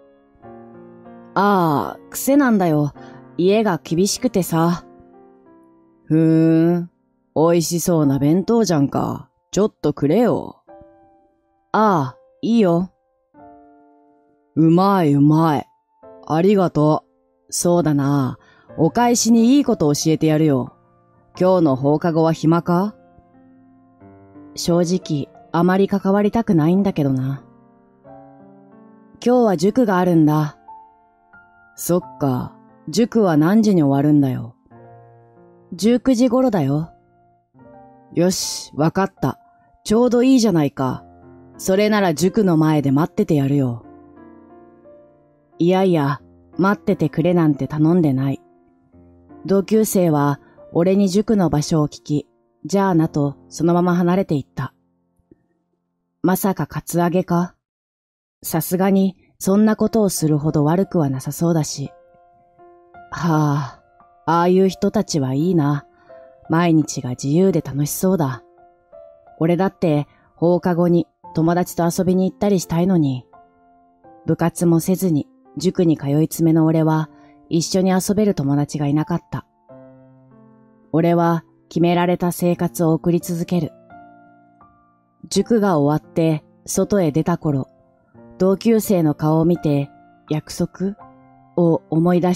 Speaker 1: ああ、癖なんだよ。家が厳しくてさ。
Speaker 3: ふーん。美味しそうな弁当じゃんか。ちょっとくれよ。
Speaker 1: ああ、いいよ。
Speaker 3: うまいうまい。ありがとう。そうだな。お返しにいいこと教えてやるよ。今日の放課後は暇か？
Speaker 1: 正直、あまり関わりたくないんだけどな。今日は塾があるんだ。
Speaker 3: そっか。塾は何時に終わるんだよ。
Speaker 1: 19時頃だよ。
Speaker 3: よし、わかった。ちょうどいいじゃないか。それなら塾の前で待っててやるよ。
Speaker 1: いやいや、待っててくれなんて頼んでない。同級生は俺に塾の場所を聞き、じゃあなとそのまま離れていった。まさかカツアゲか？さすがにそんなことをするほど悪くはなさそうだし。はあ、ああいう人たちはいいな。毎日が自由で楽しそうだ。俺だって放課後に友達と遊びに行ったりしたいのに。部活もせずに塾に通い詰めの俺は一緒に遊べる友達がいなかった。俺は決められた生活を送り続ける。塾が終わって外へ出た頃、同級生の顔を見て約束を思い出した。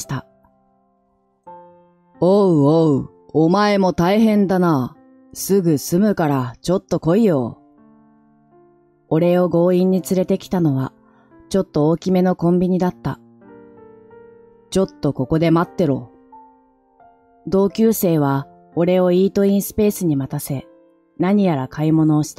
Speaker 3: おうおう、お前も大変だな。すぐ済むからちょっと来いよ。
Speaker 1: 俺を強引に連れてきたのはちょっと大きめのコンビニだった。
Speaker 3: ちょっとここで待ってろ。
Speaker 1: 同級生は俺をイートインスペースに待たせ、何やら買い物をした。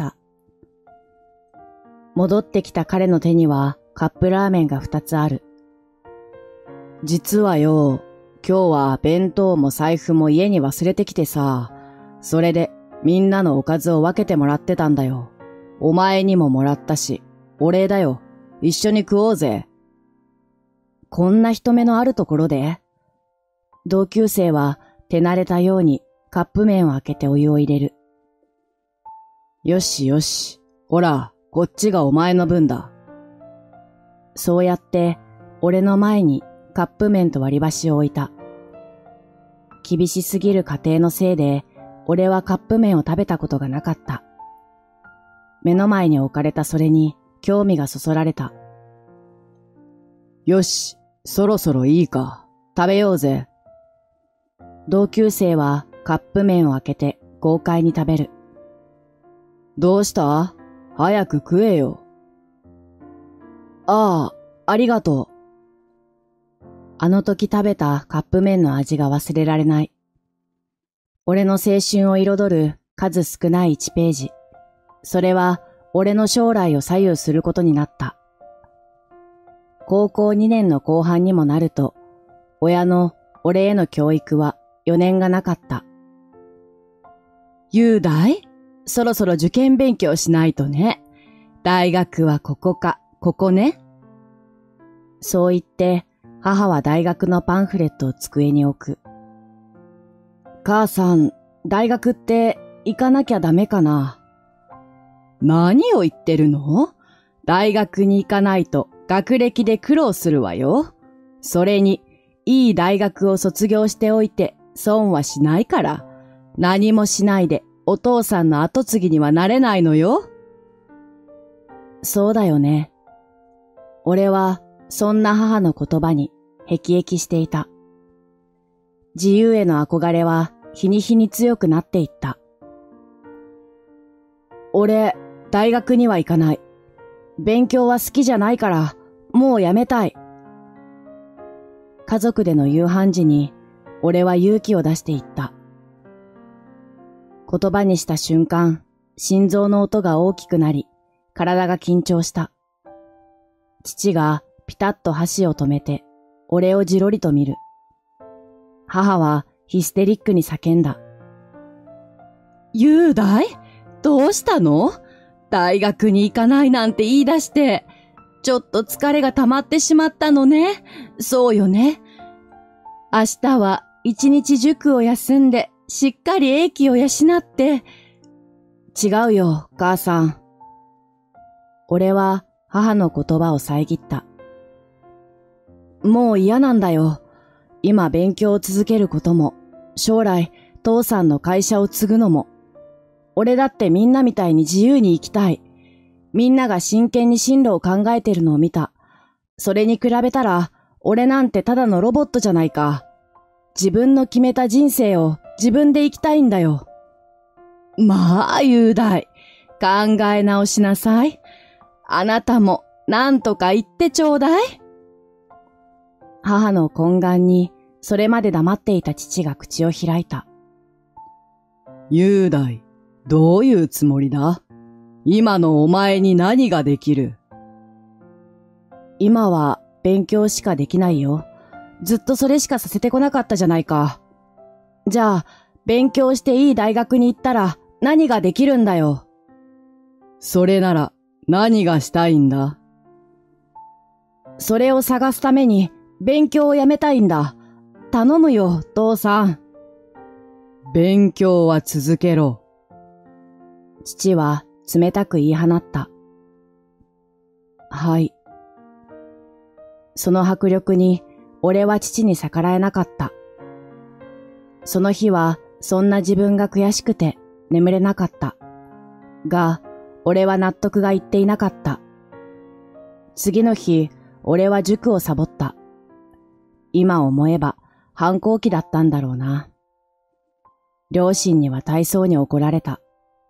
Speaker 1: 戻ってきた彼の手にはカップラーメンが2つある。
Speaker 3: 実はよ、今日は弁当も財布も家に忘れてきてさ、それでみんなのおかずを分けてもらってたんだよ。お前にももらったし、お礼だよ。一緒に食おうぜ。
Speaker 1: こんな人目のあるところで？同級生は手慣れたようにカップ麺を開けてお湯を入れる。
Speaker 3: よしよし。ほら、こっちがお前の分だ。
Speaker 1: そうやって俺の前にカップ麺と割り箸を置いた。厳しすぎる家庭のせいで俺はカップ麺を食べたことがなかった。目の前に置かれたそれに興味がそそられた。
Speaker 3: よし、そろそろいいか。食べようぜ。
Speaker 1: 同級生はカップ麺を開けて豪快に食べる。
Speaker 3: どうした？早く食えよ。
Speaker 1: ああ、ありがとう。あの時食べたカップ麺の味が忘れられない。俺の青春を彩る数少ない1ページ。それは俺の将来を左右することになった。高校2年の後半にもなると、親の俺への教育は余念がなかった。
Speaker 3: 雄大？そろそろ受験勉強しないとね。大学はここか、ここね。
Speaker 1: そう言って、母は大学のパンフレットを机に置く。母さん、大学って行かなきゃダメかな？
Speaker 3: 何を言ってるの？大学に行かないと学歴で苦労するわよ。それに、いい大学を卒業しておいて損はしないから、何もしないでお父さんの後継ぎにはなれないのよ。
Speaker 1: そうだよね。俺はそんな母の言葉に辟易していた。自由への憧れは日に日に強くなっていった。
Speaker 3: 俺、大学には行かない。勉強は好きじゃないから、もうやめたい。
Speaker 1: 家族での夕飯時に、俺は勇気を出して言った。言葉にした瞬間、心臓の音が大きくなり、体が緊張した。父がピタッと箸を止めて、俺をじろりと見る。母はヒステリックに叫んだ。
Speaker 3: 雄大？どうしたの？大学に行かないなんて言い出して、ちょっと疲れが溜まってしまったのね。そうよね。明日は一日塾を休んで、しっかり英気を養って。
Speaker 1: 違うよ、母さん。俺は母の言葉を遮った。もう嫌なんだよ。今勉強を続けることも、将来父さんの会社を継ぐのも。俺だってみんなみたいに自由に生きたい。みんなが真剣に進路を考えてるのを見た。それに比べたら、俺なんてただのロボットじゃないか。自分の決めた人生を自分で生きたいんだよ。
Speaker 3: まあ、雄大。考え直しなさい。あなたも何とか言ってちょうだい。
Speaker 1: 母の懇願に、それまで黙っていた父が口を開いた。
Speaker 3: 雄大、どういうつもりだ？今のお前に何ができる？
Speaker 1: 今は勉強しかできないよ。ずっとそれしかさせてこなかったじゃないか。じゃあ、勉強していい大学に行ったら何ができるんだよ。
Speaker 3: それなら何がしたいんだ？
Speaker 1: それを探すために勉強をやめたいんだ。頼むよ、父さん。
Speaker 3: 勉強は続けろ。
Speaker 1: 父は冷たく言い放った。はい。その迫力に俺は父に逆らえなかった。その日はそんな自分が悔しくて眠れなかった。が、俺は納得がいっていなかった。次の日、俺は塾をサボった。今思えば反抗期だったんだろうな。両親には大層に怒られた。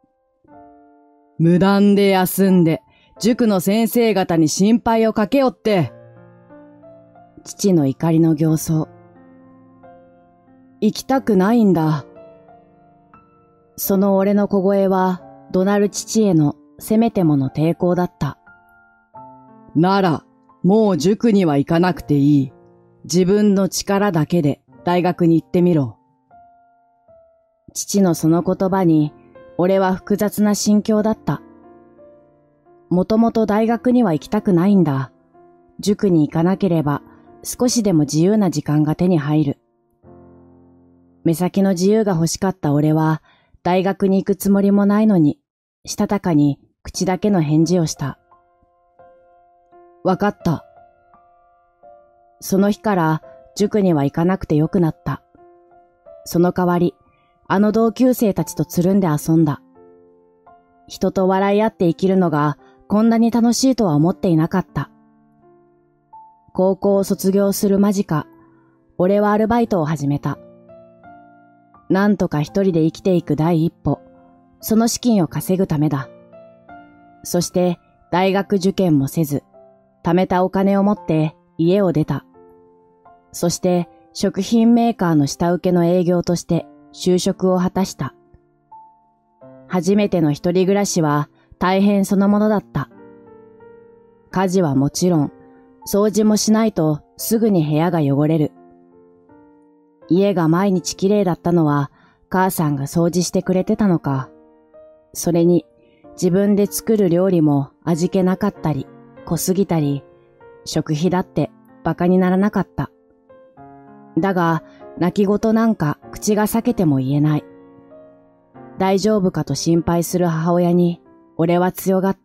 Speaker 3: 無断で休んで、塾の先生方に心配をかけよって。
Speaker 1: 父の怒りの形相。行きたくないんだ。その俺の小声は、怒鳴る父へのせめてもの抵抗だった。
Speaker 3: なら、もう塾には行かなくていい。自分の力だけで大学に行ってみろ。
Speaker 1: 父のその言葉に、俺は複雑な心境だった。もともと大学には行きたくないんだ。塾に行かなければ少しでも自由な時間が手に入る。目先の自由が欲しかった俺は大学に行くつもりもないのに、したたかに口だけの返事をした。わかった。その日から塾には行かなくてよくなった。その代わり、あの同級生たちとつるんで遊んだ。人と笑い合って生きるのがこんなに楽しいとは思っていなかった。高校を卒業する間近、俺はアルバイトを始めた。なんとか一人で生きていく第一歩、その資金を稼ぐためだ。そして大学受験もせず、貯めたお金を持って家を出た。そして食品メーカーの下請けの営業として就職を果たした。初めての一人暮らしは大変そのものだった。家事はもちろん、掃除もしないとすぐに部屋が汚れる。家が毎日きれいだったのは母さんが掃除してくれてたのか。それに自分で作る料理も味気なかったり、濃すぎたり、食費だってバカにならなかった。だが、泣き言なんか口が裂けても言えない。大丈夫かと心配する母親に、俺は強がった。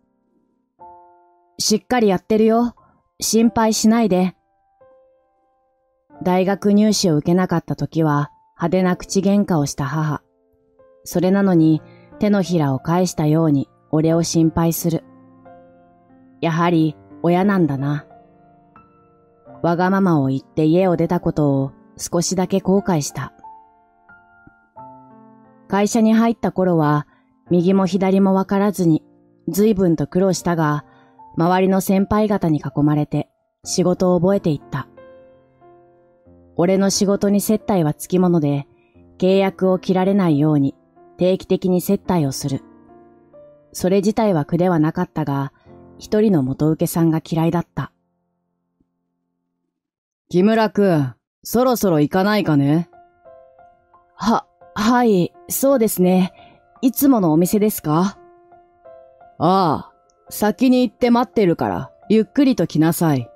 Speaker 1: しっかりやってるよ。心配しないで。大学入試を受けなかった時は派手な口喧嘩をした母。それなのに手のひらを返したように俺を心配する。やはり親なんだな。わがままを言って家を出たことを少しだけ後悔した。会社に入った頃は右も左もわからずに随分と苦労したが、周りの先輩方に囲まれて仕事を覚えていった。俺の仕事に接待はつきもので、契約を切られないように定期的に接待をする。それ自体は苦ではなかったが、一人の元請けさんが嫌いだった。
Speaker 3: 木村くん、そろそろ行かないかね？
Speaker 1: はい、そうですね。いつものお店ですか？
Speaker 3: ああ、先に行って待ってるから、ゆっくりと来なさい。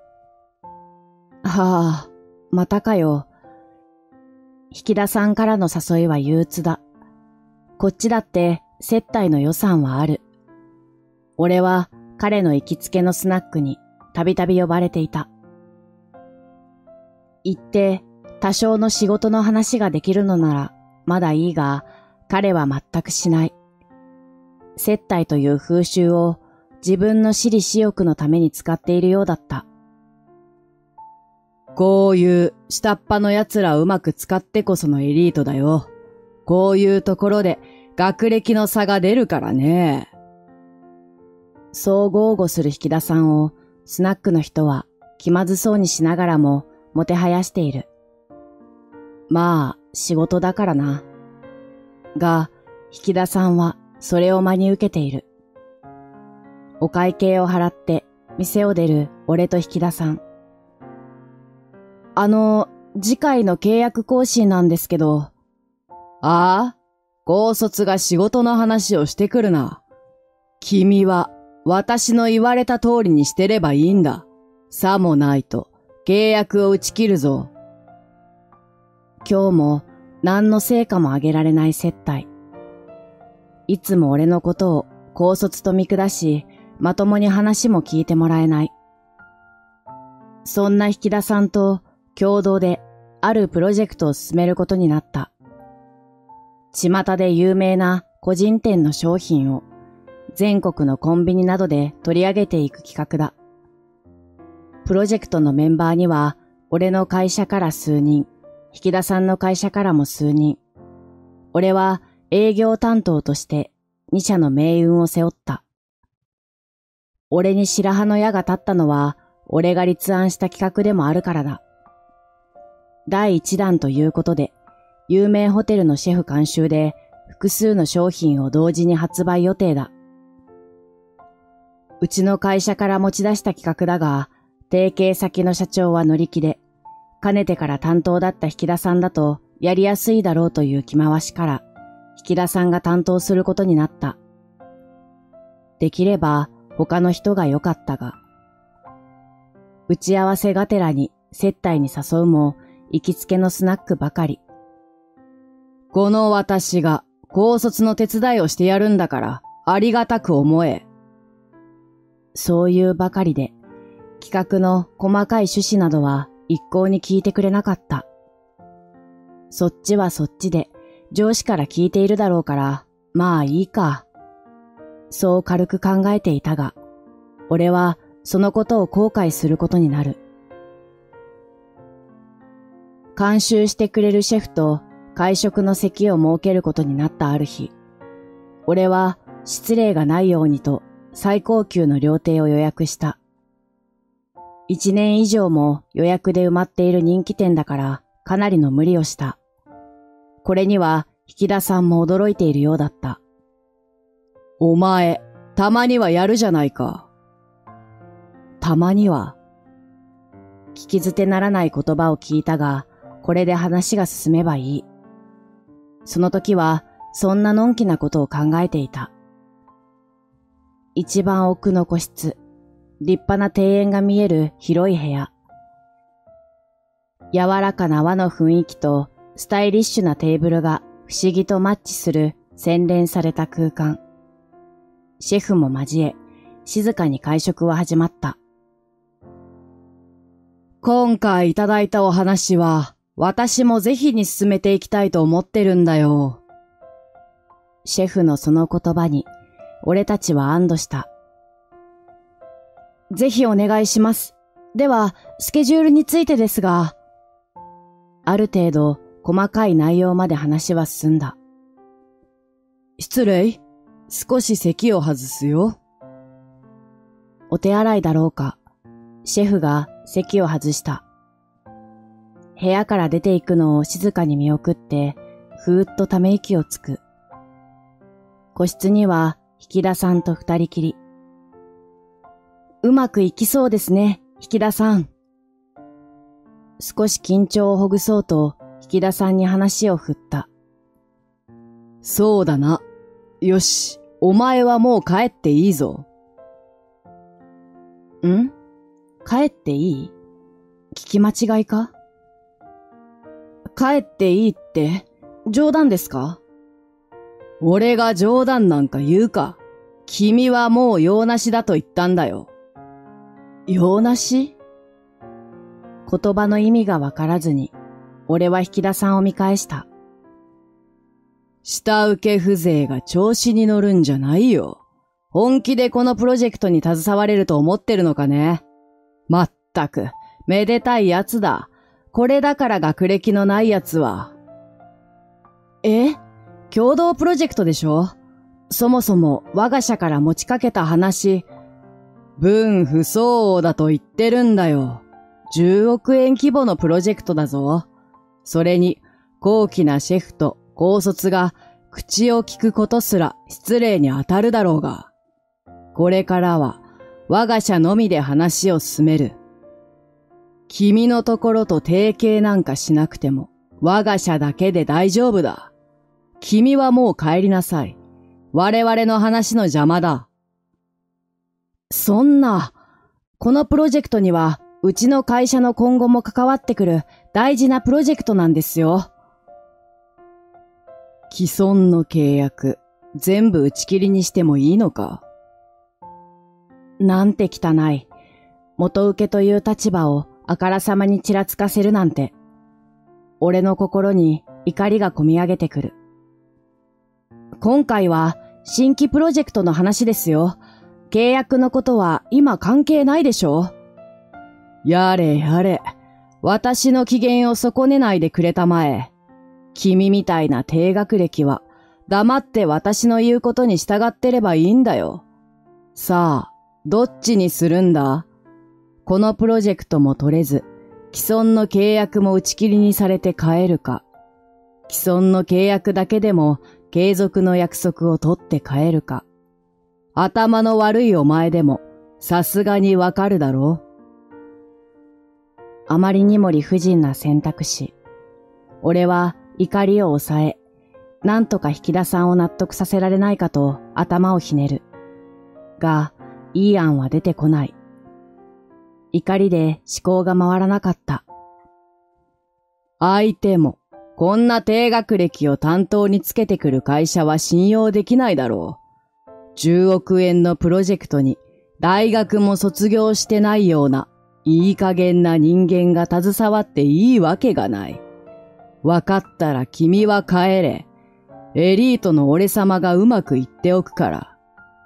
Speaker 1: はあ、またかよ。引田さんからの誘いは憂鬱だ。こっちだって接待の予算はある。俺は彼の行きつけのスナックにたびたび呼ばれていた。行って多少の仕事の話ができるのならまだいいが、彼は全くしない。接待という風習を自分の私利私欲のために使っているようだった。
Speaker 3: こういう下っ端の奴らをうまく使ってこそのエリートだよ。こういうところで学歴の差が出るからね。
Speaker 1: そう豪語する引田さんをスナックの人は気まずそうにしながらももてはやしている。まあ仕事だからな。が、引田さんはそれを真に受けている。お会計を払って店を出る俺と引田さん。次回の契約更新なんですけど。
Speaker 3: ああ？高卒が仕事の話をしてくるな。君は私の言われた通りにしてればいいんだ。さもないと契約を打ち切るぞ。
Speaker 1: 今日も何の成果も上げられない接待。いつも俺のことを高卒と見下し、まともに話も聞いてもらえない。そんな引田さんと共同であるプロジェクトを進めることになった。巷で有名な個人店の商品を全国のコンビニなどで取り上げていく企画だ。プロジェクトのメンバーには俺の会社から数人、引田さんの会社からも数人。俺は営業担当として2社の命運を背負った。俺に白羽の矢が立ったのは俺が立案した企画でもあるからだ。第1弾ということで、有名ホテルのシェフ監修で複数の商品を同時に発売予定だ。うちの会社から持ち出した企画だが、提携先の社長は乗り気で、かねてから担当だった引田さんだとやりやすいだろうという気回しから、引田さんが担当することになった。できれば他の人が良かったが、打ち合わせがてらに接待に誘うも行きつけのスナックばかり。
Speaker 3: この私が高卒の手伝いをしてやるんだからありがたく思え。
Speaker 1: そういうばかりで、企画の細かい趣旨などは一向に聞いてくれなかった。そっちはそっちで上司から聞いているだろうから、まあいいか。そう軽く考えていたが、俺はそのことを後悔することになる。監修してくれるシェフと会食の席を設けることになったある日、俺は失礼がないようにと最高級の料亭を予約した。1年以上も予約で埋まっている人気店だからかなりの無理をした。これには引田さんも驚いているようだった。
Speaker 3: お前、たまにはやるじゃないか。
Speaker 1: たまには。聞き捨てならない言葉を聞いたが、これで話が進めばいい。その時はそんなのんきなことを考えていた。一番奥の個室、立派な庭園が見える広い部屋。柔らかな和の雰囲気とスタイリッシュなテーブルが不思議とマッチする洗練された空間。シェフも交え、静かに会食は始まった。
Speaker 3: 今回いただいたお話は、私もぜひに進めていきたいと思ってるんだよ。
Speaker 1: シェフのその言葉に、俺たちは安堵した。ぜひお願いします。では、スケジュールについてですが、ある程度細かい内容まで話は進んだ。
Speaker 3: 失礼。 少し席を外すよ。
Speaker 1: お手洗いだろうか。シェフが席を外した。部屋から出て行くのを静かに見送って、ふーっとため息をつく。個室には引田さんと二人きり。うまくいきそうですね、引田さん。少し緊張をほぐそうと、引田さんに話を振った。
Speaker 3: そうだな。よし、お前はもう帰っていいぞ。
Speaker 1: ん？帰っていい？聞き間違いか？帰っていいって、冗談ですか？
Speaker 3: 俺が冗談なんか言うか。君はもう用なしだと言ったんだよ。
Speaker 1: 用なし？言葉の意味がわからずに、俺は引田さんを見返した。
Speaker 3: 下請け風情が調子に乗るんじゃないよ。本気でこのプロジェクトに携われると思ってるのかね。まったく、めでたいやつだ。これだから学歴のないやつは。
Speaker 1: 共同プロジェクトでしょ？そもそも我が社から持ちかけた話。
Speaker 3: 分不相応だと言ってるんだよ。10億円規模のプロジェクトだぞ。それに、高貴なシェフと高卒が口を聞くことすら失礼に当たるだろうが。これからは我が社のみで話を進める。君のところと提携なんかしなくても我が社だけで大丈夫だ。君はもう帰りなさい。我々の話の邪魔だ。
Speaker 1: そんな、このプロジェクトにはうちの会社の今後も関わってくる大事なプロジェクトなんですよ。
Speaker 3: 既存の契約、全部打ち切りにしてもいいのか？
Speaker 1: なんて汚い。元請けという立場をあからさまにちらつかせるなんて。俺の心に怒りがこみ上げてくる。今回は新規プロジェクトの話ですよ。契約のことは今関係ないでしょ？
Speaker 3: やれやれ。私の機嫌を損ねないでくれたまえ。君みたいな低学歴は黙って私の言うことに従ってればいいんだよ。さあ、どっちにするんだ？このプロジェクトも取れず、既存の契約も打ち切りにされて帰るか、既存の契約だけでも継続の約束を取って帰るか。頭の悪いお前でもさすがにわかるだろう。
Speaker 1: あまりにも理不尽な選択肢。俺は怒りを抑え、なんとか引田さんを納得させられないかと頭をひねる。が、いい案は出てこない。怒りで思考が回らなかった。
Speaker 3: 相手も、こんな低学歴を担当につけてくる会社は信用できないだろう。10億円のプロジェクトに大学も卒業してないようないい加減な人間が携わっていいわけがない。わかったら君は帰れ。エリートの俺様がうまくいっておくから。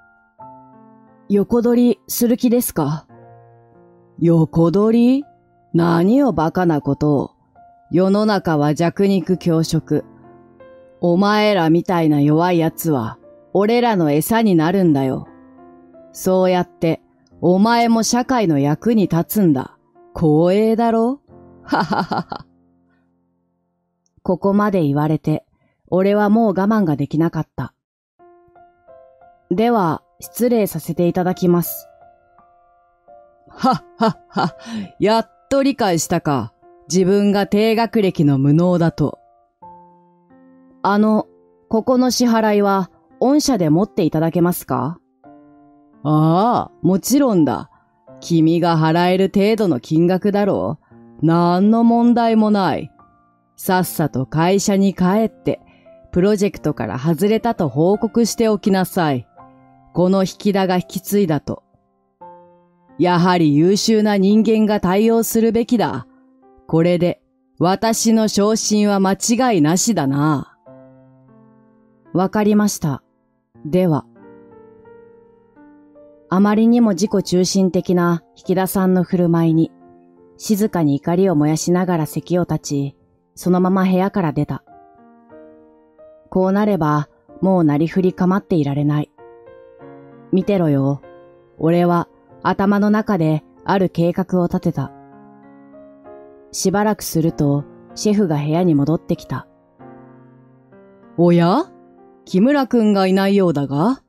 Speaker 1: 横取りする気ですか？
Speaker 3: 横取り？何をバカなことを。世の中は弱肉強食。お前らみたいな弱い奴は、俺らの餌になるんだよ。そうやって、お前も社会の役に立つんだ。光栄だろ？はははは。
Speaker 1: ここまで言われて、俺はもう我慢ができなかった。では、失礼させていただきます。
Speaker 3: はっはっは。やっと理解したか。自分が低学歴の無能だと。
Speaker 1: ここの支払いは、御社で持っていただけますか？
Speaker 3: ああ、もちろんだ。君が払える程度の金額だろう。何の問題もない。さっさと会社に帰って、プロジェクトから外れたと報告しておきなさい。この引田が引き継いだと。やはり優秀な人間が対応するべきだ。これで、私の昇進は間違いなしだな。
Speaker 1: わかりました。では。あまりにも自己中心的な引田さんの振る舞いに、静かに怒りを燃やしながら席を立ち、そのまま部屋から出た。こうなれば、もうなりふり構っていられない。 見てろよ。俺は頭の中である計画を立てた。しばらくすると、シェフが部屋に戻ってきた。
Speaker 3: おや？木村くんがいないようだが？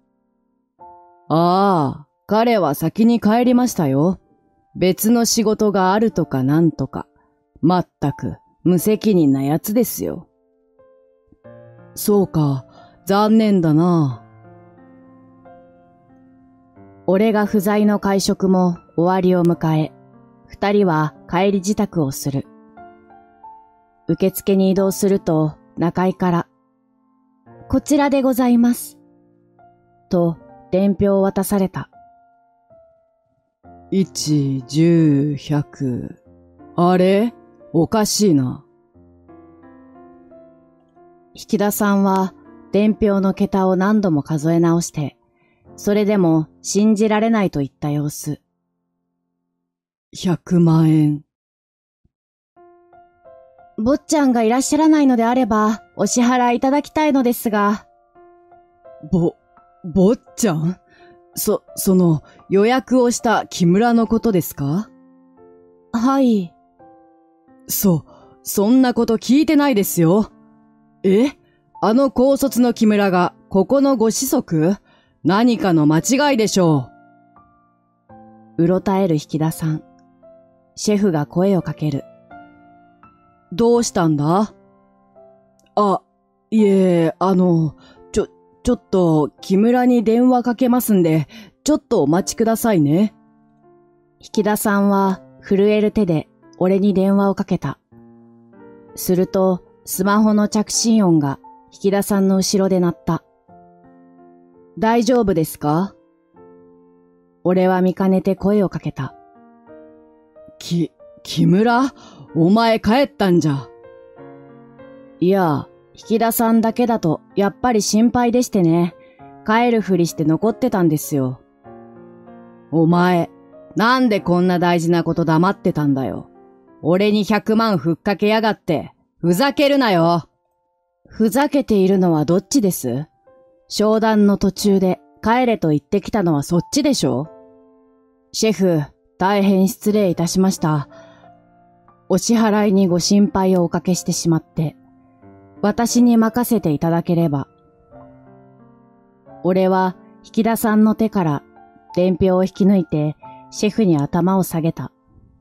Speaker 3: ああ、彼は先に帰りましたよ。別の仕事があるとかなんとか。まったく、無責任なやつですよ。そうか、残念だな。
Speaker 1: 俺が不在の会食も終わりを迎え、二人は帰り支度をする。受付に移動すると、中井から、
Speaker 2: こちらでございます。
Speaker 1: と、伝票を渡された。
Speaker 3: 1、10、100。あれ？おかしいな。
Speaker 1: 引田さんは、伝票の桁を何度も数え直して、それでも信じられないといった様子。
Speaker 3: 100万円。
Speaker 2: 坊ちゃんがいらっしゃらないのであれば、お支払いいただきたいのですが。
Speaker 3: 坊ちゃん？その、予約をした木村のことですか？
Speaker 2: はい。
Speaker 3: そんなこと聞いてないですよ。あの高卒の木村が、ここのご子息？何かの間違いでしょ
Speaker 1: う。うろたえる引田さん。シェフが声をかける。
Speaker 3: どうしたんだ？いえ、ちょっと、木村に電話かけますんで、ちょっとお待ちくださいね。
Speaker 1: 引田さんは、震える手で、俺に電話をかけた。すると、スマホの着信音が、引田さんの後ろで鳴った。大丈夫ですか？俺は見かねて声をかけた。
Speaker 3: 木村？お前帰ったんじゃ。
Speaker 1: いや、引田さんだけだとやっぱり心配でしてね。帰るふりして残ってたんですよ。
Speaker 3: お前、なんでこんな大事なこと黙ってたんだよ。俺に100万ふっかけやがって、ふざけるなよ。
Speaker 1: ふざけているのはどっちです？商談の途中で帰れと言ってきたのはそっちでしょ？シェフ、大変失礼いたしました。お支払いにご心配をおかけしてしまって、私に任せていただければ。俺は引田さんの手から伝票を引き抜いてシェフに頭を下げた。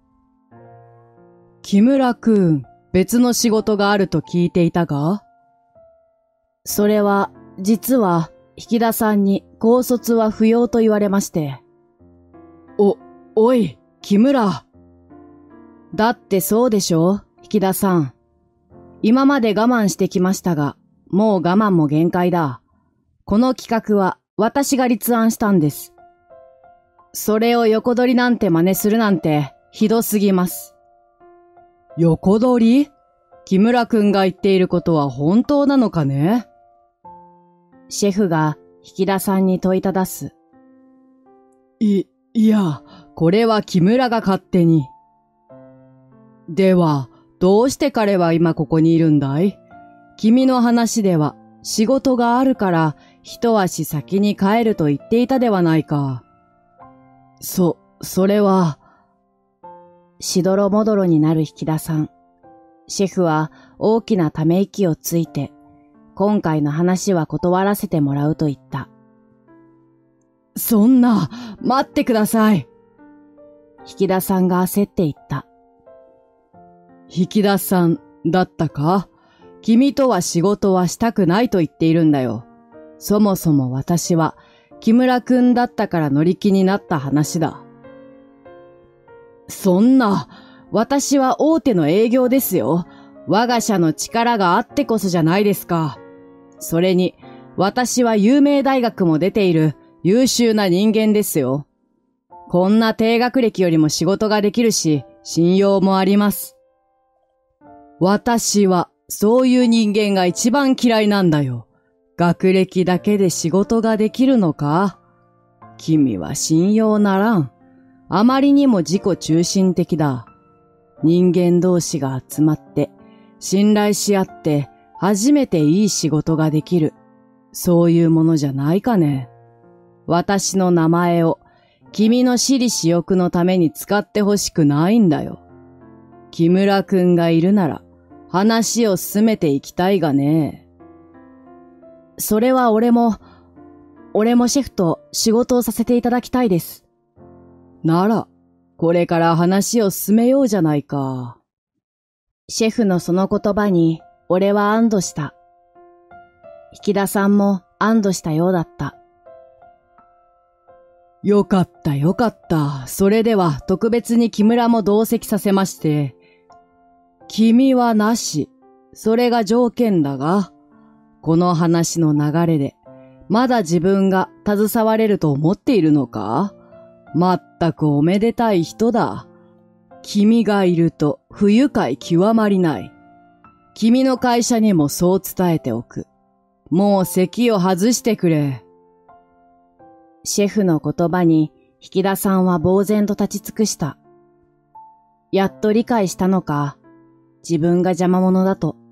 Speaker 3: 木村くん、別の仕事があると聞いていたが？
Speaker 1: それは、実は引田さんに高卒は不要と言われまして。
Speaker 3: おい、木村。
Speaker 1: だってそうでしょ、引田さん。今まで我慢してきましたが、もう我慢も限界だ。この企画は私が立案したんです。それを横取りなんて真似するなんてひどすぎます。
Speaker 3: 横取り？木村くんが言っていることは本当なのかね？
Speaker 1: シェフが引田さんに問いただす。
Speaker 3: いや、これは木村が勝手に。では、どうして彼は今ここにいるんだい？君の話では仕事があるから一足先に帰ると言っていたではないか。それは。
Speaker 1: しどろもどろになる引田さん。シェフは大きなため息をついて、今回の話は断らせてもらうと言った。
Speaker 3: そんな、待ってください。
Speaker 1: 引田さんが焦って言った。
Speaker 3: 引田さんだったか？君とは仕事はしたくないと言っているんだよ。そもそも私は木村くんだったから乗り気になった話だ。そんな、私は大手の営業ですよ。我が社の力があってこそじゃないですか。それに、私は有名大学も出ている優秀な人間ですよ。こんな低学歴よりも仕事ができるし、信用もあります。私は、そういう人間が一番嫌いなんだよ。学歴だけで仕事ができるのか？君は信用ならん。あまりにも自己中心的だ。人間同士が集まって、信頼し合って、初めていい仕事ができる。そういうものじゃないかね。 私の名前を君の私利私欲のために使ってほしくないんだよ。木村くんがいるなら話を進めていきたいがね。
Speaker 1: それは俺もシェフと仕事をさせていただきたいです。
Speaker 3: なら、これから話を進めようじゃないか。
Speaker 1: シェフのその言葉に俺は安堵した。引田さんも安堵したようだった。
Speaker 3: よかったよかった。それでは特別に木村も同席させまして。君はなし。それが条件だが、この話の流れで、まだ自分が携われると思っているのか？まったくおめでたい人だ。君がいると不愉快極まりない。君の会社にもそう伝えておく。もう席を外してくれ。
Speaker 1: シェフの言葉に引田さんは呆然と立ち尽くした。やっと理解したのか、自分が邪魔者だと。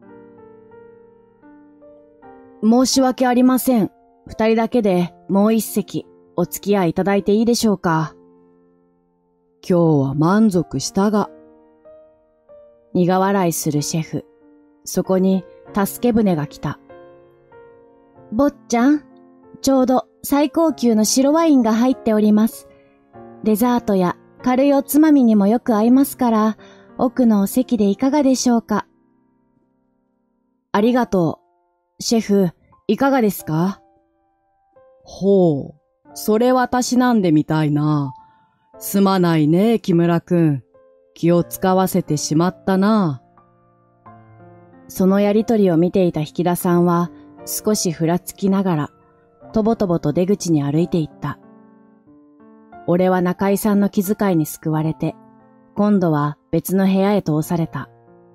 Speaker 1: 申し訳ありません。二人だけでもう一席お付き合いいただいていいでしょうか。
Speaker 3: 今日は満足したが。
Speaker 1: 苦笑いするシェフ。そこに助け舟が来た。
Speaker 2: 坊ちゃん、ちょうど最高級の白ワインが入っております。デザートや軽いおつまみにもよく合いますから、奥のお席でいかがでしょうか。
Speaker 1: ありがとう。シェフ、いかがですか？
Speaker 3: ほう、それ私なんでみたいな。すまないね、木村くん。気を使わせてしまったな。
Speaker 1: そのやりとりを見ていた引田さんは少しふらつきながら、とぼとぼと出口に歩いていった。俺は中井さんの気遣いに救われて、今度は別の部屋へ通された。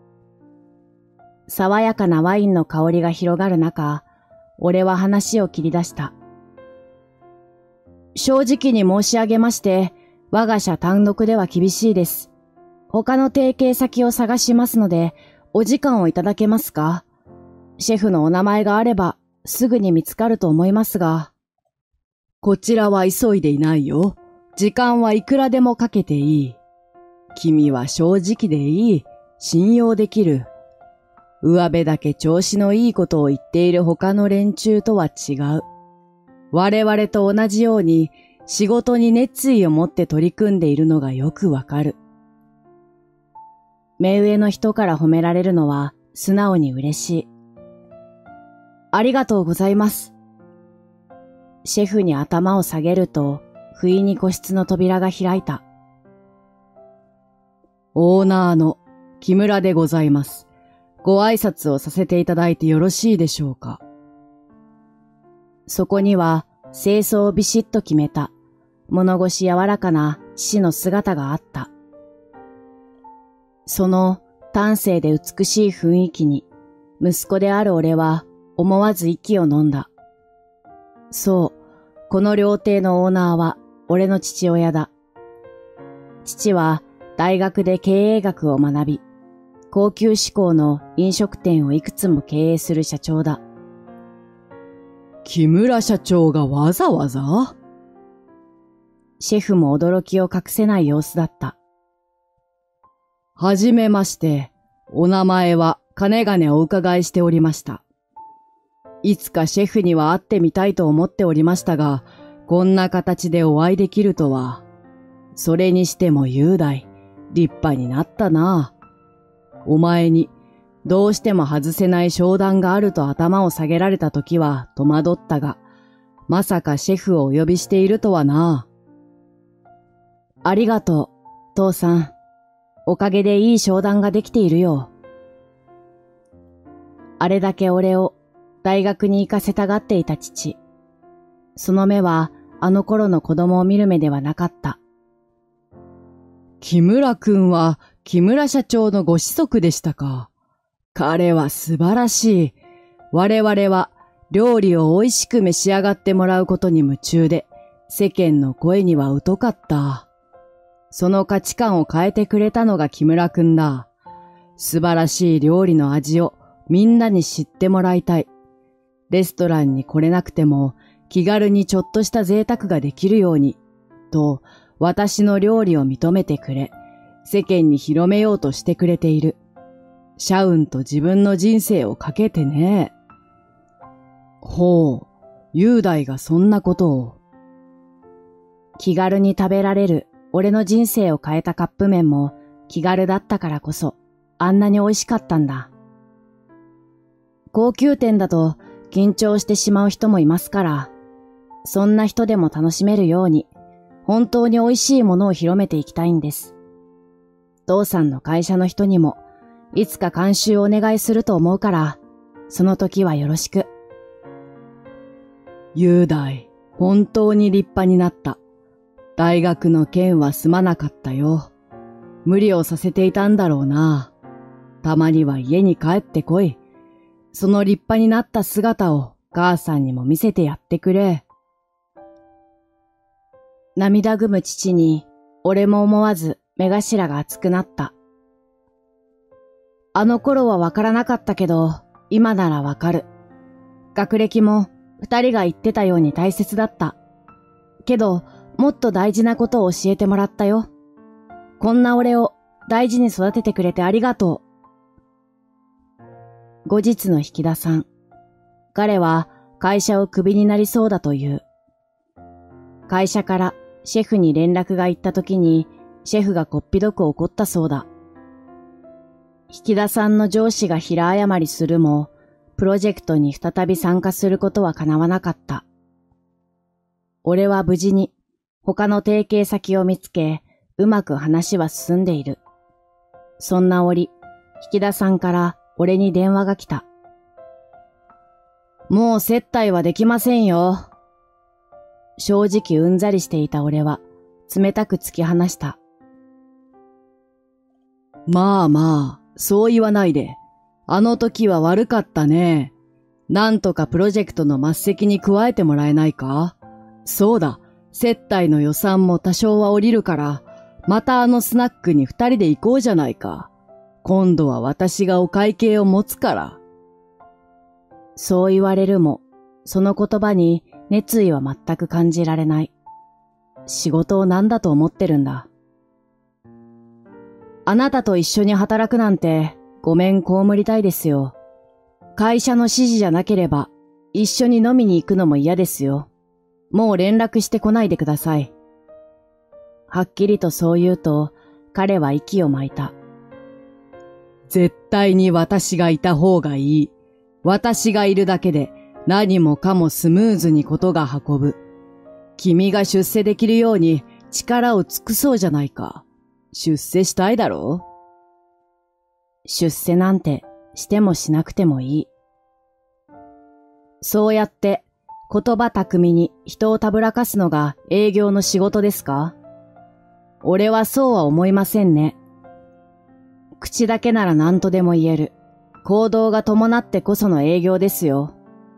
Speaker 1: 爽やかなワインの香りが広がる中、俺は話を切り出した。正直に申し上げまして、我が社単独では厳しいです。他の提携先を探しますので、お時間をいただけますか？シェフのお名前があれば、すぐに見つかると思いますが。
Speaker 3: こちらは急いでいないよ。時間はいくらでもかけていい。君は正直でいい。信用できる。上辺だけ調子のいいことを言っている他の連中とは違う。我々と同じように仕事に熱意を持って取り組んでいるのがよくわかる。
Speaker 1: 目上の人から褒められるのは素直に嬉しい。ありがとうございます。シェフに頭を下げると、不意に個室の扉が開いた。
Speaker 3: オーナーの木村でございます。ご挨拶をさせていただいてよろしいでしょうか。
Speaker 1: そこには清掃をビシッと決めた物腰柔らかな父の姿があった。その端正で美しい雰囲気に息子である俺は思わず息を飲んだ。そう、この料亭のオーナーは俺の父親だ。父は大学で経営学を学び、高級志向の飲食店をいくつも経営する社長だ。
Speaker 3: 木村社長がわざわざ？
Speaker 1: シェフも驚きを隠せない様子だった。
Speaker 3: はじめまして、お名前は金金お伺いしておりました。いつかシェフには会ってみたいと思っておりましたが、こんな形でお会いできるとは。それにしても雄大、立派になったな。お前に、どうしても外せない商談があると頭を下げられた時は戸惑ったが、まさかシェフをお呼びしているとはな。
Speaker 1: ありがとう、父さん。おかげでいい商談ができているよ。あれだけ俺を大学に行かせたがっていた父。その目はあの頃の子供を見る目ではなかった。
Speaker 3: 木村くんは木村社長のご子息でしたか。彼は素晴らしい。我々は料理を美味しく召し上がってもらうことに夢中で、世間の声には疎かった。その価値観を変えてくれたのが木村くんだ。素晴らしい料理の味をみんなに知ってもらいたい。レストランに来れなくても、 気軽にちょっとした贅沢ができるように、と私の料理を認めてくれ、世間に広めようとしてくれている。社運と自分の人生をかけてね。ほう、雄大がそんなことを。
Speaker 1: 気軽に食べられる俺の人生を変えたカップ麺も気軽だったからこそあんなに美味しかったんだ。高級店だと緊張してしまう人もいますから、そんな人でも楽しめるように本当に美味しいものを広めていきたいんです。父さんの会社の人にもいつか監修をお願いすると思うから、その時はよろしく。
Speaker 3: 雄大、本当に立派になった。大学の件はすまなかったよ。無理をさせていたんだろうな。たまには家に帰ってこい。その立派になった姿を母さんにも見せてやってくれ。
Speaker 1: 涙ぐむ父に、俺も思わず目頭が熱くなった。あの頃はわからなかったけど、今ならわかる。学歴も二人が言ってたように大切だった。けど、もっと大事なことを教えてもらったよ。こんな俺を大事に育ててくれてありがとう。後日の引田さん。彼は会社をクビになりそうだという。会社からシェフに連絡が行った時に、シェフがこっぴどく怒ったそうだ。引田さんの上司が平謝りするも、プロジェクトに再び参加することは叶わなかった。俺は無事に他の提携先を見つけ、うまく話は進んでいる。そんな折、引田さんから俺に電話が来た。もう接待はできませんよ。正直うんざりしていた俺は、冷たく突き放した。
Speaker 3: まあまあ、そう言わないで。あの時は悪かったね。なんとかプロジェクトの末席に加えてもらえないか？そうだ、接待の予算も多少は降りるから、またあのスナックに二人で行こうじゃないか。今度は私がお会計を持つから。
Speaker 1: そう言われるも、その言葉に熱意は全く感じられない。仕事を何だと思ってるんだ。あなたと一緒に働くなんて、ごめん被りたいですよ。会社の指示じゃなければ、一緒に飲みに行くのも嫌ですよ。もう連絡してこないでください。はっきりとそう言うと、彼は息を巻いた。
Speaker 3: 絶対に私がいた方がいい。私がいるだけで何もかもスムーズにことが運ぶ。君が出世できるように力を尽くそうじゃないか。出世したいだろう？
Speaker 1: 出世なんてしてもしなくてもいい。そうやって言葉巧みに人をたぶらかすのが営業の仕事ですか？俺はそうは思いませんね。口だけなら何とでも言える。行動が伴ってこその営業ですよ。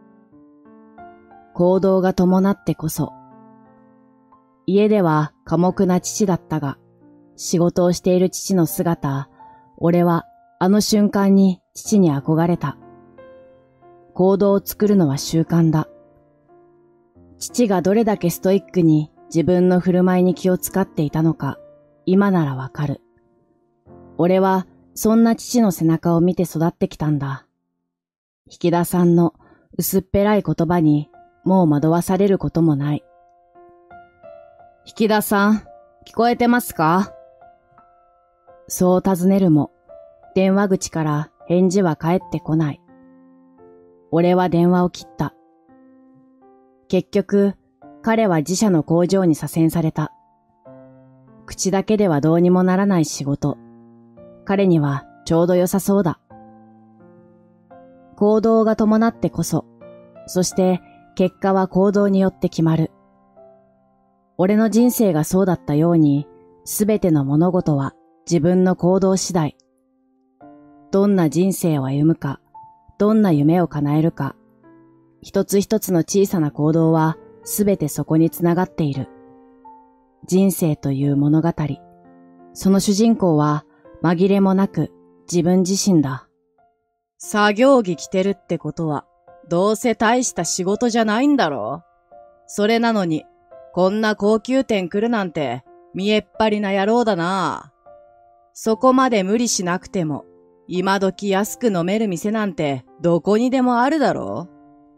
Speaker 1: 行動が伴ってこそ。家では寡黙な父だったが、仕事をしている父の姿、俺はあの瞬間に父に憧れた。行動を作るのは習慣だ。父がどれだけストイックに自分の振る舞いに気を使っていたのか、今ならわかる。俺はそんな父の背中を見て育ってきたんだ。引田さんの薄っぺらい言葉にもう惑わされることもない。引田さん、聞こえてますか？そう尋ねるも、電話口から返事は返ってこない。俺は電話を切った。結局、彼は自社の工場に左遷された。口だけではどうにもならない仕事。彼にはちょうど良さそうだ。行動が伴ってこそ、そして結果は行動によって決まる。俺の人生がそうだったように、すべての物事は自分の行動次第。どんな人生を歩むか、どんな夢を叶えるか、一つ一つの小さな行動はすべてそこにつながっている。人生という物語、その主人公は紛れもなく自分自身だ。作業着着てるってことは、どうせ大した仕事じゃないんだろう？
Speaker 3: それなのに、こんな高級店来るなんて、見えっ張りな野郎だな。そこまで無理しなくても、今時安く飲める店なんてどこにでもあるだろ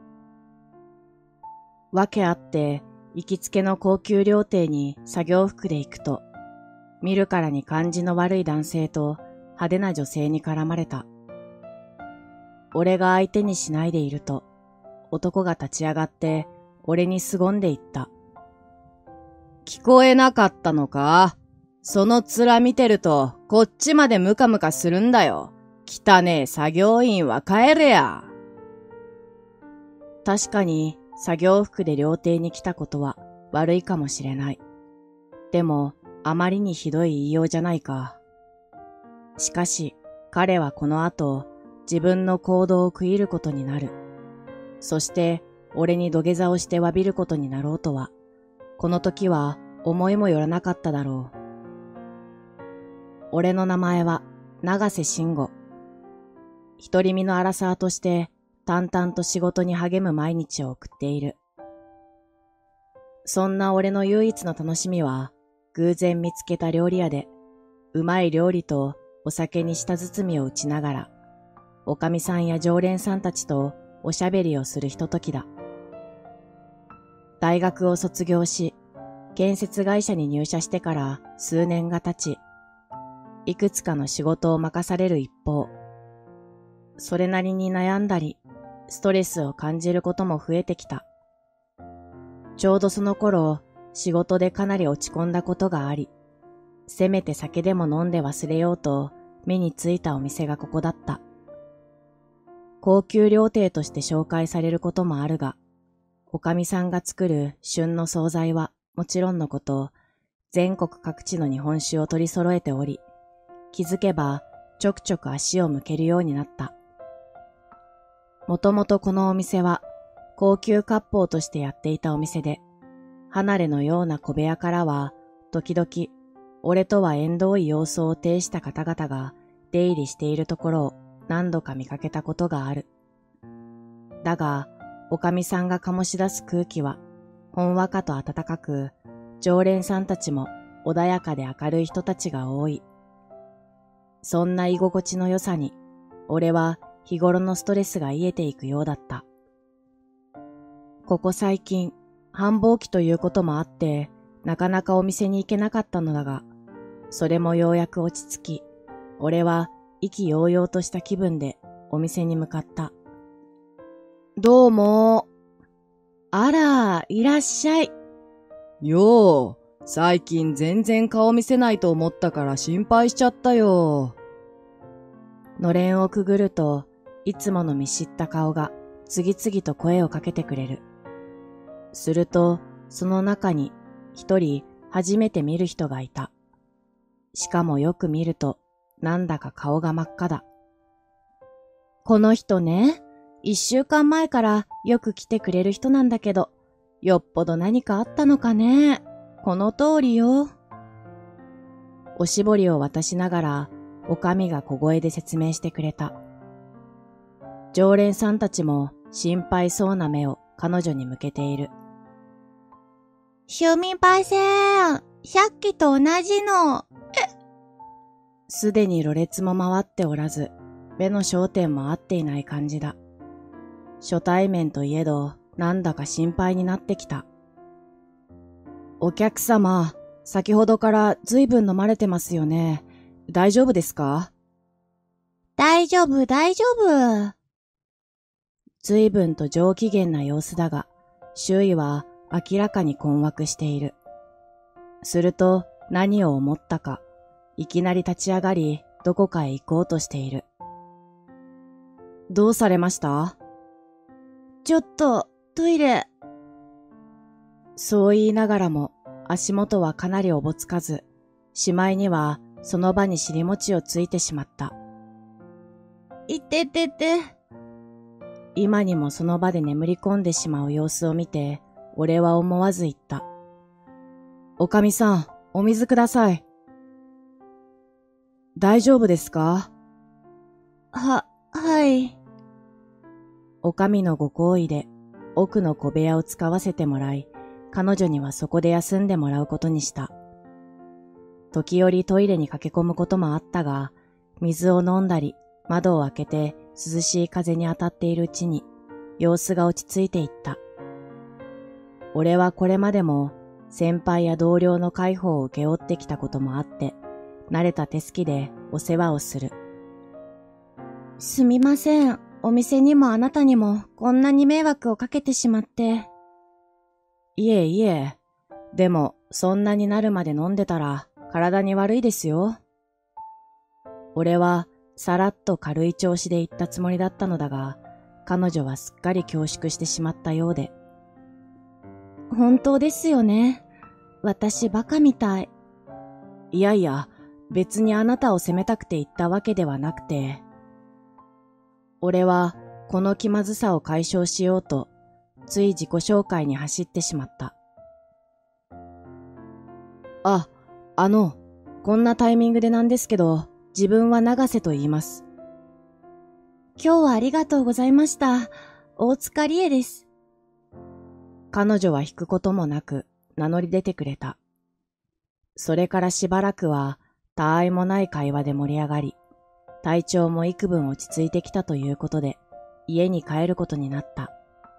Speaker 3: う。
Speaker 1: わけあって、行きつけの高級料亭に作業服で行くと、見るからに感じの悪い男性と派手な女性に絡まれた。俺が相手にしないでいると、男が立ち上がって俺に凄んでいった。
Speaker 3: 聞こえなかったのか？その面見てるとこっちまでムカムカするんだよ。汚ねえ作業員は帰れや。
Speaker 1: 確かに作業服で料亭に来たことは悪いかもしれない。でもあまりにひどい言いようじゃないか。しかし彼はこの後自分の行動を悔いることになる。そして俺に土下座をして詫びることになろうとは、この時は思いもよらなかっただろう。俺の名前は長瀬慎吾。独り身のアラサーとして淡々と仕事に励む毎日を送っている。そんな俺の唯一の楽しみは、偶然見つけた料理屋で、うまい料理とお酒に舌包みを打ちながら、おかみさんや常連さんたちとおしゃべりをするひとときだ。大学を卒業し、建設会社に入社してから数年が経ち、いくつかの仕事を任される一方、それなりに悩んだり、ストレスを感じることも増えてきた。ちょうどその頃、仕事でかなり落ち込んだことがあり、せめて酒でも飲んで忘れようと目についたお店がここだった。高級料亭として紹介されることもあるが、おかみさんが作る旬の惣菜はもちろんのこと、全国各地の日本酒を取り揃えており、気づけばちょくちょく足を向けるようになった。もともとこのお店は高級割烹としてやっていたお店で、離れのような小部屋からは時々俺とは縁遠い様相を呈した方々が出入りしているところを何度か見かけたことがある。だが、おかみさんが醸し出す空気はほんわかと暖かく、常連さんたちも穏やかで明るい人たちが多い。そんな居心地の良さに、俺は日頃のストレスが癒えていくようだった。ここ最近、繁忙期ということもあって、なかなかお店に行けなかったのだが、それもようやく落ち着き、俺は意気揚々とした気分でお店に向かった。
Speaker 3: どうも。
Speaker 1: あら、いらっしゃい。
Speaker 3: よう、最近全然顔見せないと思ったから心配しちゃったよ。
Speaker 1: のれんをくぐると、いつもの見知った顔が次々と声をかけてくれる。すると、その中に一人初めて見る人がいた。しかもよく見ると、なんだか顔が真っ赤だ。この人ね、1週間前からよく来てくれる人なんだけど、よっぽど何かあったのかね。この通りよ。おしぼりを渡しながら、おかみが小声で説明してくれた。常連さんたちも心配そうな目を彼女に向けている。
Speaker 2: すみません。さっきと同じの。
Speaker 1: すでにろれつも回っておらず、目の焦点も合っていない感じだ。初対面といえど、なんだか心配になってきた。お客様、先ほどからずいぶん飲まれてますよね。大丈夫ですか？
Speaker 2: 大丈夫、大丈夫。
Speaker 1: ずいぶんと上機嫌な様子だが、周囲は明らかに困惑している。すると何を思ったか、いきなり立ち上がり、どこかへ行こうとしている。どうされました？
Speaker 2: ちょっと、トイレ。
Speaker 1: そう言いながらも、足元はかなりおぼつかず、しまいにはその場に尻餅をついてしまった。
Speaker 2: いててて。
Speaker 1: 今にもその場で眠り込んでしまう様子を見て、俺は思わず言った。おかみさん、お水ください。大丈夫ですか？
Speaker 2: はい。
Speaker 1: おかみのご厚意で奥の小部屋を使わせてもらい、 彼女にはそこで休んでもらうことにした。時折トイレに駆け込むこともあったが、水を飲んだり、窓を開けて涼しい風に当たっているうちに、様子が落ち着いていった。俺はこれまでも先輩や同僚の介抱を請け負ってきたこともあって、慣れた手つきでお世話をする。
Speaker 2: すみません。お店にもあなたにもこんなに迷惑をかけてしまって。
Speaker 1: いえいえ。でも、そんなになるまで飲んでたら体に悪いですよ。俺はさらっと軽い調子で言ったつもりだったのだが、彼女はすっかり恐縮してしまったようで。
Speaker 2: 本当ですよね。私バカみたい。
Speaker 1: いやいや、別にあなたを責めたくて言ったわけではなくて。俺はこの気まずさを解消しようと、つい自己紹介に走ってしまった。こんなタイミングでなんですけど、自分は永瀬と言います。
Speaker 2: 今日はありがとうございました。大塚理恵です。
Speaker 1: 彼女は引くこともなく名乗り出てくれた。それからしばらくは他愛もない会話で盛り上がり、体調も幾分落ち着いてきたということで、家に帰ることになった。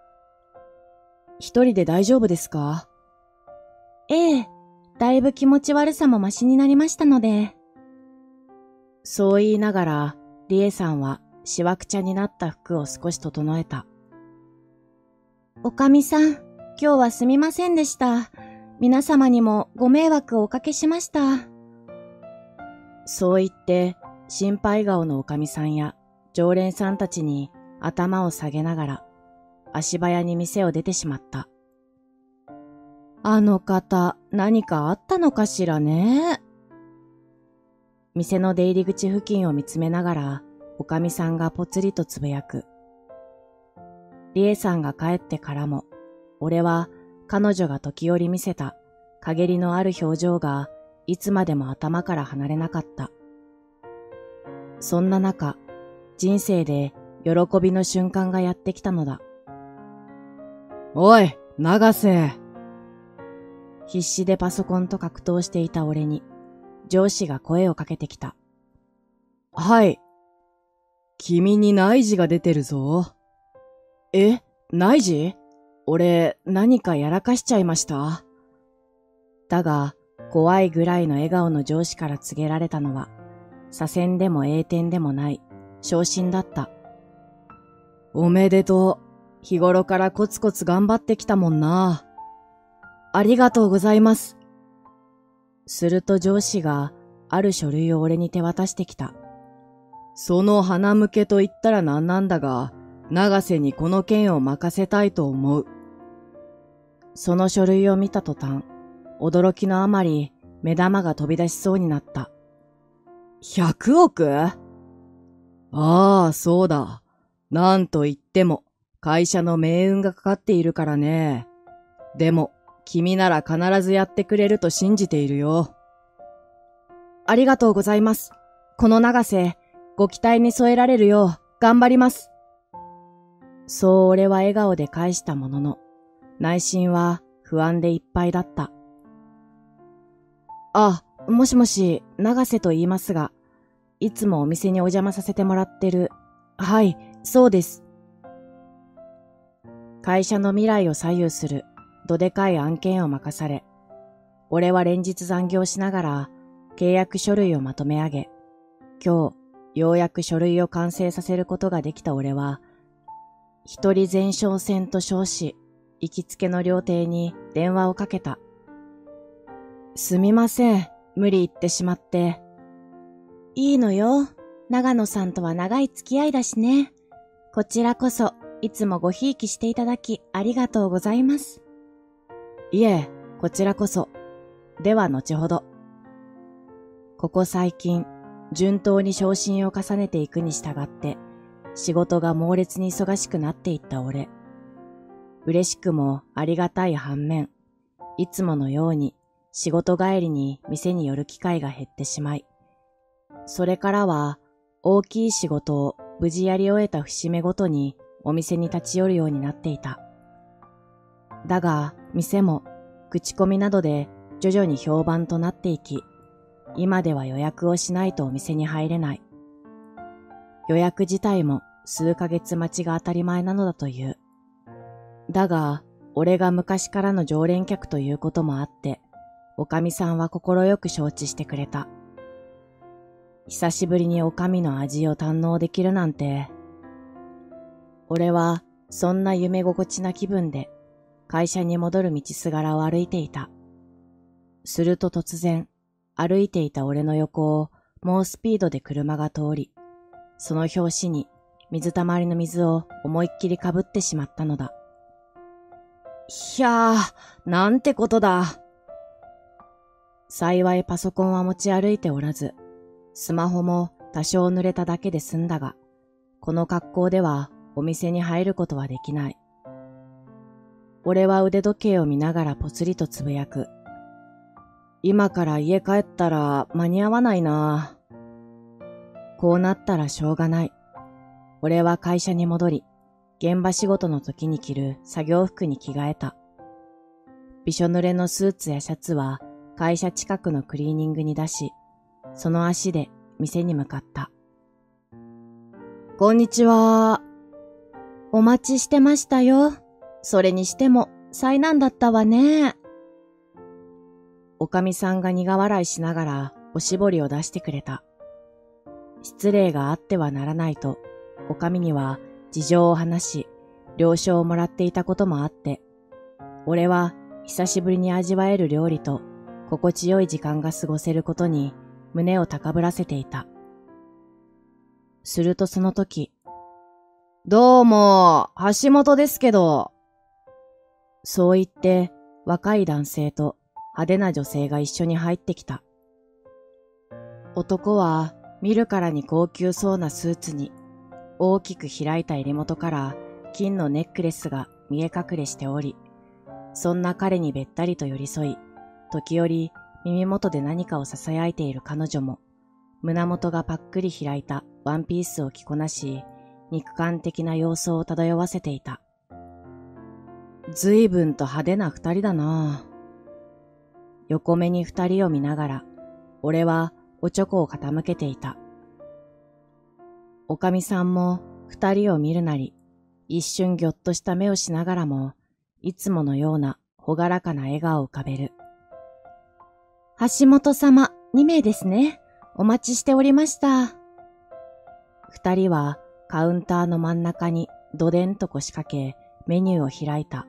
Speaker 1: 一人で大丈夫ですか？
Speaker 2: ええ、だいぶ気持ち悪さもマシになりましたので。
Speaker 1: そう言いながら、理恵さんはしわくちゃになった服を少し整えた。
Speaker 2: おかみさん、今日はすみませんでした。皆様にもご迷惑をおかけしました。
Speaker 1: そう言って、心配顔のおかみさんや常連さんたちに頭を下げながら、足早に店を出てしまった。あの方、何かあったのかしらね。店の出入り口付近を見つめながら、おかみさんがぽつりとつぶやく。理恵さんが帰ってからも、俺は彼女が時折見せた陰りのある表情がいつまでも頭から離れなかった。そんな中、人生で喜びの瞬間がやってきたのだ。おい、永瀬。必死でパソコンと格闘していた俺に、上司が声をかけてきた。はい。君に内示が出てるぞ。え、内示？俺、何かやらかしちゃいました？だが、怖いぐらいの笑顔の上司から告げられたのは、左遷でも栄転でもない昇進だった。おめでとう。日頃からコツコツ頑張ってきたもんな。ありがとうございます。すると上司がある書類を俺に手渡してきた。その鼻向けと言ったらなんなんだが、永瀬にこの件を任せたいと思う。その書類を見た途端、驚きのあまり目玉が飛び出しそうになった。100億？ああ、そうだ。なんと言っても会社の命運がかかっているからね。でも、君なら必ずやってくれると信じているよ。ありがとうございます。この永瀬、ご期待に添えられるよう頑張ります。そう俺は笑顔で返したものの、内心は不安でいっぱいだった。もしもし、永瀬と言いますが、いつもお店にお邪魔させてもらってる。はい、そうです。会社の未来を左右するどでかい案件を任され、俺は連日残業しながら契約書類をまとめ上げ、今日ようやく書類を完成させることができた俺は、一人前哨戦と称し、行きつけの料亭に電話をかけた。すみません、無理言ってしまって。
Speaker 2: いいのよ。長野さんとは長い付き合いだしね。こちらこそ、いつもごひいきしていただきありがとうございます。
Speaker 1: いえ、こちらこそ。では後ほど。ここ最近、順当に昇進を重ねていくに従って、仕事が猛烈に忙しくなっていった俺。嬉しくもありがたい反面、いつものように仕事帰りに店に寄る機会が減ってしまい、それからは大きい仕事を無事やり終えた節目ごとにお店に立ち寄るようになっていた。だが、店も口コミなどで徐々に評判となっていき、今では予約をしないとお店に入れない。予約自体も数ヶ月待ちが当たり前なのだという。だが、俺が昔からの常連客ということもあって、おかみさんは心よく承知してくれた。久しぶりにおかみの味を堪能できるなんて。俺はそんな夢心地な気分で会社に戻る道すがらを歩いていた。すると突然、歩いていた俺の横を猛スピードで車が通り、その拍子に水たまりの水を思いっきりかぶってしまったのだ。ひゃー、なんてことだ。幸いパソコンは持ち歩いておらず、スマホも多少濡れただけで済んだが、この格好ではお店に入ることはできない。俺は腕時計を見ながらぽつりとつぶやく。今から家帰ったら間に合わないな。こうなったらしょうがない。俺は会社に戻り、現場仕事の時に着る作業服に着替えた。びしょ濡れのスーツやシャツは会社近くのクリーニングに出し、その足で店に向かった。こんにちは。
Speaker 2: お待ちしてましたよ。それにしても災難だったわね。
Speaker 1: おかみさんが苦笑いしながらおしぼりを出してくれた。失礼があってはならないと、おかみには事情を話し、了承をもらっていたこともあって、俺は久しぶりに味わえる料理と心地よい時間が過ごせることに胸を高ぶらせていた。するとその時、どうも、橋本ですけど。そう言って若い男性と派手な女性が一緒に入ってきた。男は見るからに高級そうなスーツに、大きく開いた襟元から金のネックレスが見え隠れしており、そんな彼にべったりと寄り添い、時折耳元で何かを囁いている彼女も、胸元がパックリ開いたワンピースを着こなし、肉感的な様相を漂わせていた。随分と派手な二人だな。横目に二人を見ながら、俺はおちょこを傾けていた。おかみさんも二人を見るなり、一瞬ぎょっとした目をしながらも、いつものようなほがらかな笑顔を浮かべる。
Speaker 2: 橋本様、2名ですね。お待ちしておりました。
Speaker 1: 二人はカウンターの真ん中にどでんと腰掛け、メニューを開いた。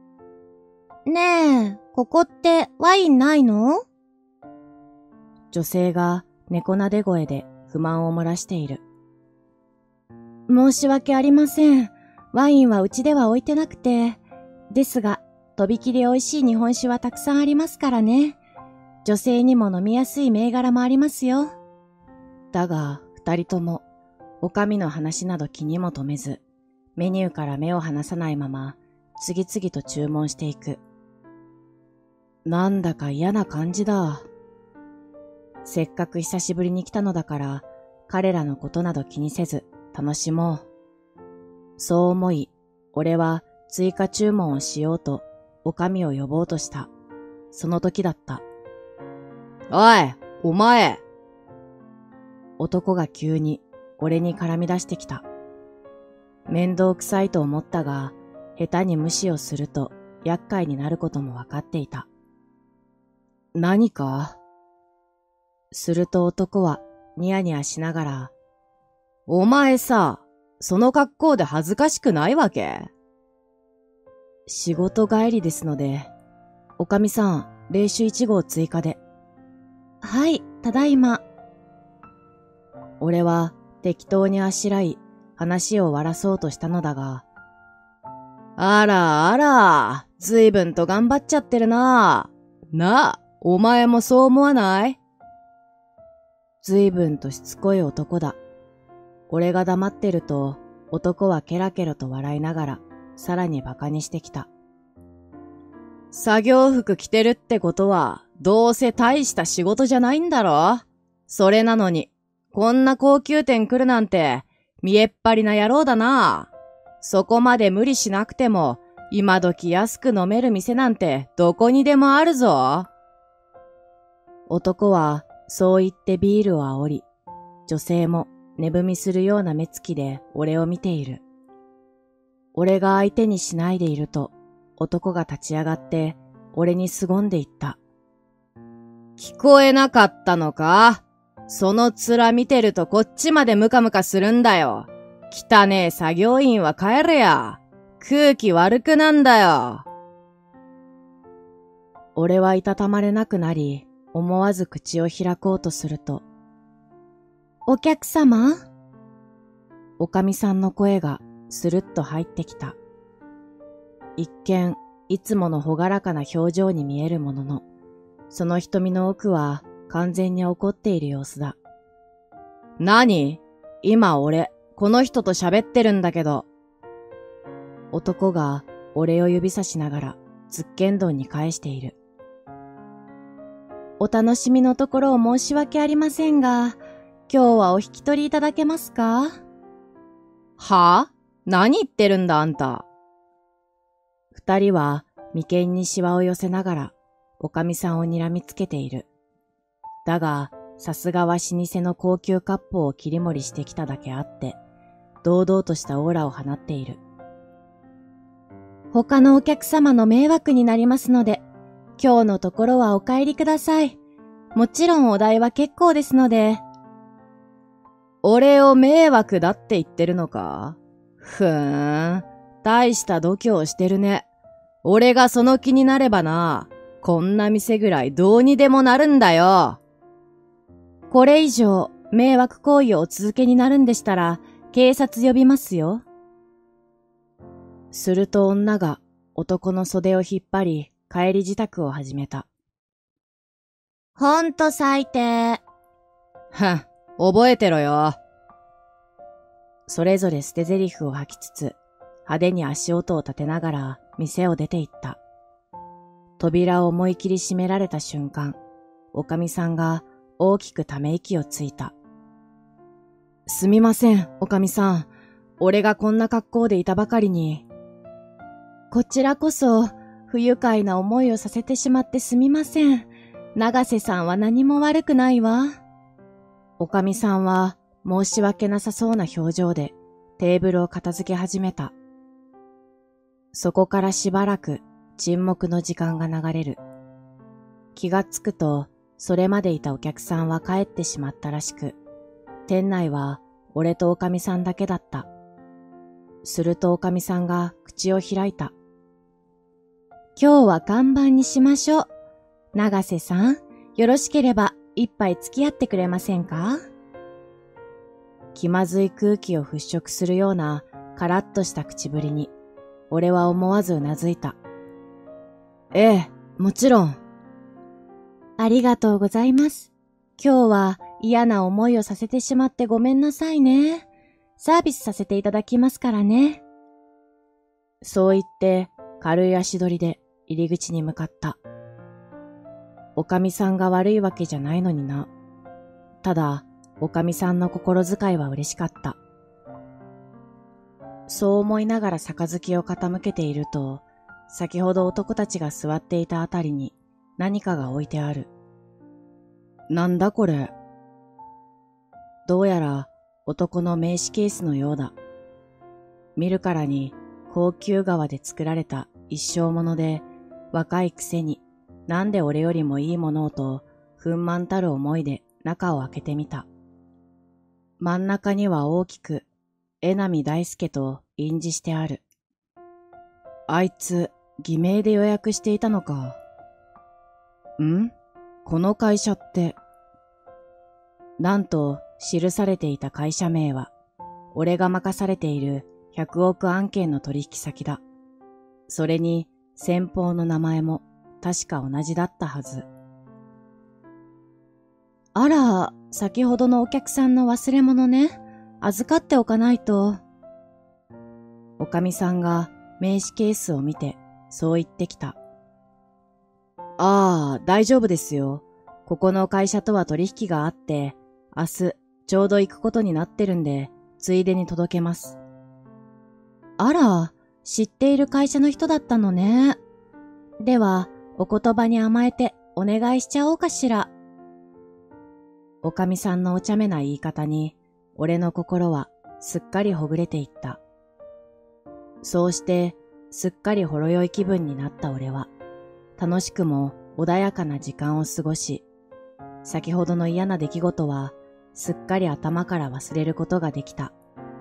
Speaker 2: ねえ、ここってワインないの？
Speaker 1: 女性が猫なで声で不満を漏らしている。
Speaker 2: 申し訳ありません。ワインはうちでは置いてなくて。ですが、とびきり美味しい日本酒はたくさんありますからね。女性にも飲みやすい銘柄もありますよ。
Speaker 1: だが、二人とも、おかみの話など気にも留めず、メニューから目を離さないまま、次々と注文していく。なんだか嫌な感じだ。せっかく久しぶりに来たのだから、彼らのことなど気にせず楽しもう。そう思い、俺は追加注文をしようと、おかみを呼ぼうとした。その時だった。おい、お前！男が急に俺に絡み出してきた。面倒くさいと思ったが、下手に無視をすると厄介になることもわかっていた。何か？すると男はニヤニヤしながら、お前さ、その格好で恥ずかしくないわけ？仕事帰りですので、おかみさん、冷酒1合追加で。
Speaker 2: はい、ただいま。
Speaker 1: 俺は適当にあしらい、話を終わらそうとしたのだが、あらあら、ずいぶんと頑張っちゃってるな。なあ、お前もそう思わない？ずいぶんとしつこい男だ。俺が黙ってると、男はケラケラと笑いながら、さらに馬鹿にしてきた。作業服着てるってことは、どうせ大した仕事じゃないんだろ？それなのに、こんな高級店来るなんて、見えっ張りな野郎だな。そこまで無理しなくても、 今時安く飲める店なんてどこにでもあるぞ。男はそう言ってビールを煽り、女性も寝踏みするような目つきで俺を見ている。俺が相手にしないでいると、男が立ち上がって俺に凄んで言った。聞こえなかったのか？その面見てるとこっちまでムカムカするんだよ。汚ねえ作業員は帰れや。空気悪くなんだよ。俺はいたたまれなくなり、思わず口を開こうとすると、
Speaker 2: お客様？
Speaker 1: おかみさんの声がスルッと入ってきた。一見、いつもの朗らかな表情に見えるものの、その瞳の奥は完全に怒っている様子だ。何？今俺、この人と喋ってるんだけど。男が俺を指さしながら、つっけんどんに返している。
Speaker 2: お楽しみのところを申し訳ありませんが、今日はお引き取りいただけますか？
Speaker 1: はぁ？何言ってるんだあんた。二人は眉間にシワを寄せながら、おかみさんを睨みつけている。だが、さすがは老舗の高級割烹を切り盛りしてきただけあって、堂々としたオーラを放っている。
Speaker 2: 他のお客様の迷惑になりますので、今日のところはお帰りください。もちろんお代は結構ですので。
Speaker 1: 俺を迷惑だって言ってるのか？大した度胸をしてるね。俺がその気になればな、こんな店ぐらいどうにでもなるんだよ。
Speaker 2: これ以上迷惑行為をお続けになるんでしたら、警察呼びますよ。
Speaker 1: すると女が男の袖を引っ張り、帰り支度を始めた。
Speaker 2: ほんと最低。
Speaker 1: 覚えてろよ。それぞれ捨て台詞を吐きつつ、派手に足音を立てながら店を出て行った。扉を思い切り閉められた瞬間、おかみさんが大きくため息をついた。すみません、おかみさん。俺がこんな格好でいたばかりに。
Speaker 2: こちらこそ、不愉快な思いをさせてしまってすみません。永瀬さんは何も悪くないわ。
Speaker 1: おかみさんは申し訳なさそうな表情でテーブルを片付け始めた。そこからしばらく沈黙の時間が流れる。気がつくと、それまでいたお客さんは帰ってしまったらしく、店内は俺とおかみさんだけだった。するとおかみさんが口を開いた。
Speaker 2: 今日は看板にしましょう。永瀬さん、よろしければ一杯付き合ってくれませんか？
Speaker 1: 気まずい空気を払拭するようなカラッとした口ぶりに、俺は思わずうなずいた。ええ、もちろん。
Speaker 2: ありがとうございます。今日は嫌な思いをさせてしまってごめんなさいね。サービスさせていただきますからね。
Speaker 1: そう言って軽い足取りで入り口に向かった。おかみさんが悪いわけじゃないのにな。ただ、おかみさんの心遣いは嬉しかった。そう思いながら杯を傾けていると、先ほど男たちが座っていたあたりに何かが置いてある。なんだこれ。どうやら男の名刺ケースのようだ。見るからに高級革で作られた一生もので、若いくせになんで俺よりもいいものをと、憤懣たる思いで中を開けてみた。真ん中には大きく、江波大輔と印字してある。あいつ、偽名で予約していたのか。この会社って。なんと、記されていた会社名は、俺が任されている100億案件の取引先だ。それに、先方の名前も、確か同じだったはず。
Speaker 2: あら、先ほどのお客さんの忘れ物ね。預かっておかないと。
Speaker 1: おかみさんが名刺ケースを見て、そう言ってきた。ああ、大丈夫ですよ。ここの会社とは取引があって、明日ちょうど行くことになってるんで、ついでに届けます。
Speaker 2: あら、 知っている会社の人だったのね。では、お言葉に甘えてお願いしちゃおうかしら。
Speaker 1: おかみさんのお茶目な言い方に、俺の心はすっかりほぐれていった。そうして、すっかりほろ酔い気分になった俺は、楽しくも穏やかな時間を過ごし、先ほどの嫌な出来事は、すっかり頭から忘れることができた。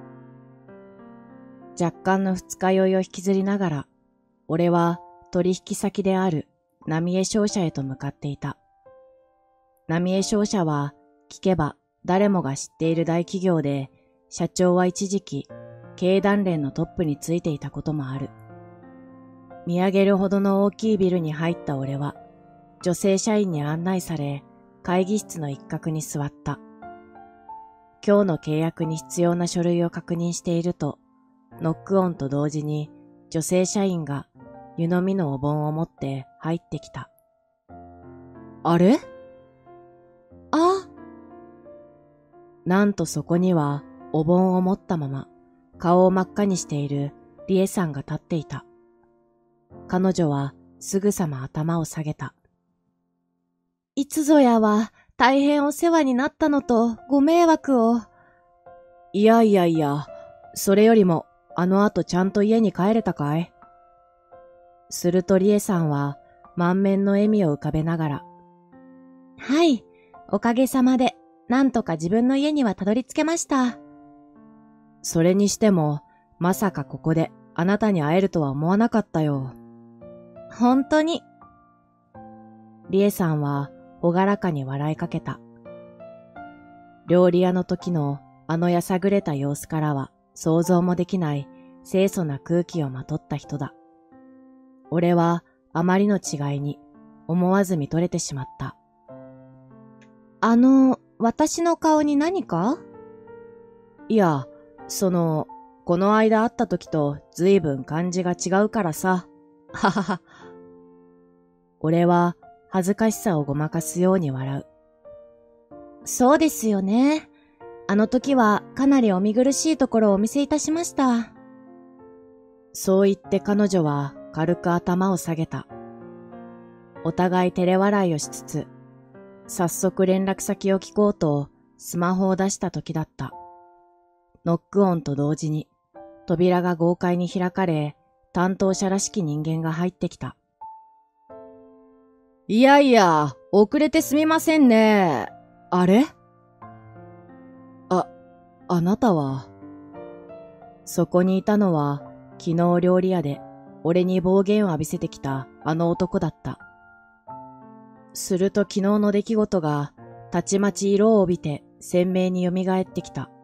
Speaker 1: 若干の二日酔いを引きずりながら、俺は取引先である浪江商社へと向かっていた。浪江商社は、聞けば誰もが知っている大企業で、社長は一時期、経団連のトップについていたこともある。見上げるほどの大きいビルに入った俺は、女性社員に案内され、会議室の一角に座った。今日の契約に必要な書類を確認していると、ノック音と同時に女性社員が湯飲みのお盆を持って入ってきた。あれ？
Speaker 2: あ、
Speaker 1: なんとそこにはお盆を持ったまま顔を真っ赤にしているリエさんが立っていた。彼女はすぐさま頭を下げた。
Speaker 2: いつぞやは大変お世話になったのとご迷惑を。
Speaker 1: いや、それよりもあの後ちゃんと家に帰れたかい？するとリエさんは満面の笑みを浮かべながら、
Speaker 2: はい、おかげさまでなんとか自分の家にはたどり着けました。
Speaker 1: それにしてもまさかここであなたに会えるとは思わなかったよ。
Speaker 2: 本当に。
Speaker 1: リエさんはほがらかに笑いかけた。料理屋の時のあのやさぐれた様子からは想像もできない清楚な空気をまとった人だ。俺はあまりの違いに思わず見とれてしまった。
Speaker 2: 私の顔に何か？
Speaker 1: いや、この間会った時とずいぶん感じが違うからさ。ははは。俺は恥ずかしさをごまかすように笑う。
Speaker 2: そうですよね。あの時はかなりお見苦しいところをお見せいたしました。
Speaker 1: そう言って彼女は軽く頭を下げた。お互い照れ笑いをしつつ、早速連絡先を聞こうとスマホを出した時だった。ノック音と同時に扉が豪快に開かれ、担当者らしき人間が入ってきた。いや、遅れてすみませんね。あれ？あなたは。そこにいたのは、昨日料理屋で俺に暴言を浴びせてきたあの男だった。すると昨日の出来事がたちまち色を帯びて鮮明に蘇ってきた。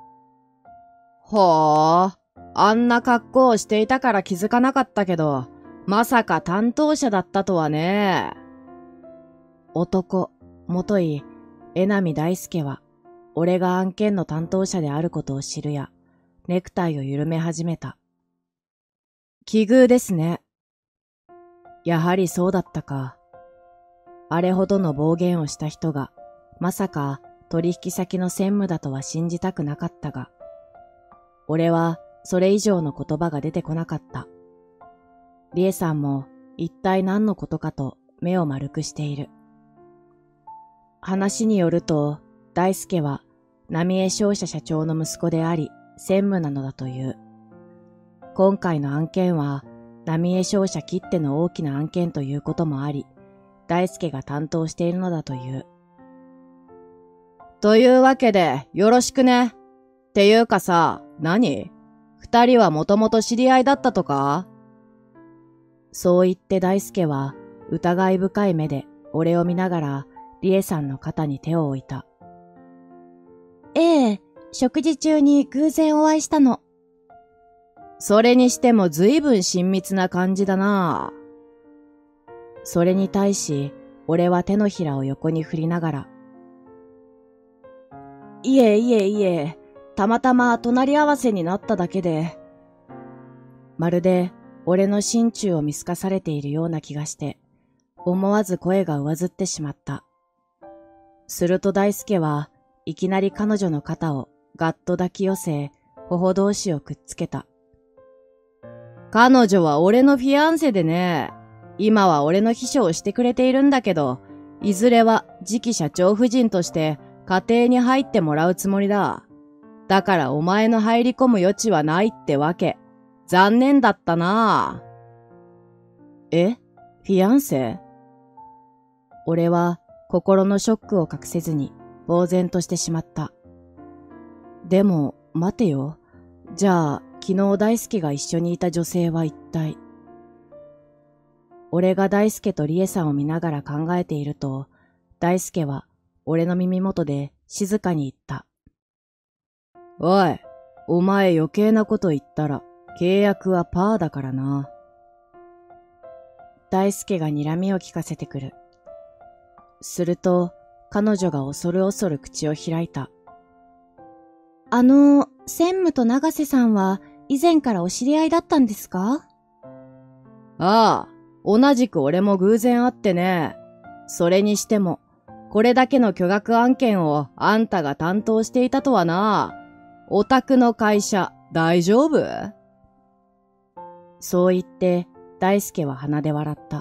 Speaker 1: ほー、あんな格好をしていたから気づかなかったけど、まさか担当者だったとはね。男、もとい、江波大輔は、俺が案件の担当者であることを知るや、ネクタイを緩め始めた。奇遇ですね。やはりそうだったか。あれほどの暴言をした人が、まさか取引先の専務だとは信じたくなかったが、俺はそれ以上の言葉が出てこなかった。リエさんも一体何のことかと目を丸くしている。話によると、大輔は浪江商社社長の息子であり、専務なのだという。今回の案件は、浪江商社きっての大きな案件ということもあり、大輔が担当しているのだという。というわけで、よろしくね。っていうかさ、何？二人はもともと知り合いだったとか？そう言って大輔は、疑い深い目で俺を見ながら、リエさんの肩に手を置いた。
Speaker 2: ええ、食事中に偶然お会いしたの。
Speaker 1: それにしても随分親密な感じだな。それに対し、俺は手のひらを横に振りながら。いえ、たまたま隣り合わせになっただけで。まるで俺の心中を見透かされているような気がして、思わず声が上ずってしまった。すると大輔はいきなり彼女の肩をガッと抱き寄せ、頬同士をくっつけた。
Speaker 3: 彼女は俺のフィアンセでね。今は俺の秘書をしてくれているんだけど、いずれは次期社長夫人として家庭に入ってもらうつもりだ。だからお前の入り込む余地はないってわけ。残念だったな。
Speaker 1: え？フィアンセ？俺は心のショックを隠せずに呆然としてしまった。でも、待てよ。じゃあ、昨日大輔が一緒にいた女性は一体。俺が大輔と理恵さんを見ながら考えていると、大輔は俺の耳元で静かに言った。
Speaker 3: おい、お前余計なこと言ったら契約はパーだからな。
Speaker 1: 大輔が睨みを聞かせてくる。すると、彼女が恐る恐る口を開いた。
Speaker 2: 専務と永瀬さんは以前からお知り合いだったんですか？
Speaker 3: ああ、同じく俺も偶然会ってね。それにしても、これだけの巨額案件をあんたが担当していたとはな。お宅の会社、大丈夫？
Speaker 1: そう言って、大輔は鼻で笑った。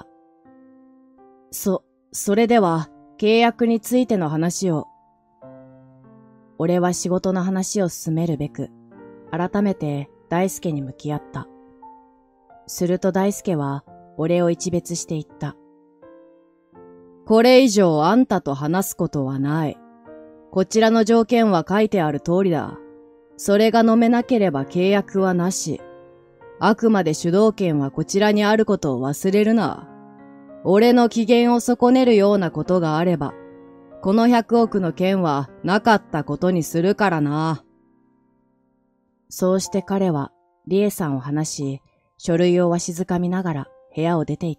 Speaker 1: それでは、契約についての話を。俺は仕事の話を進めるべく、改めて大輔に向き合った。すると大輔は、俺を一別して言った。
Speaker 3: これ以上あんたと話すことはない。こちらの条件は書いてある通りだ。それが飲めなければ契約はなし。あくまで主導権はこちらにあることを忘れるな。俺の機嫌を損ねるようなことがあれば、この100億の件はなかったことにするからな。
Speaker 1: そうして彼は、理恵さんを話し、書類をわしづかみながら部屋を出て行った。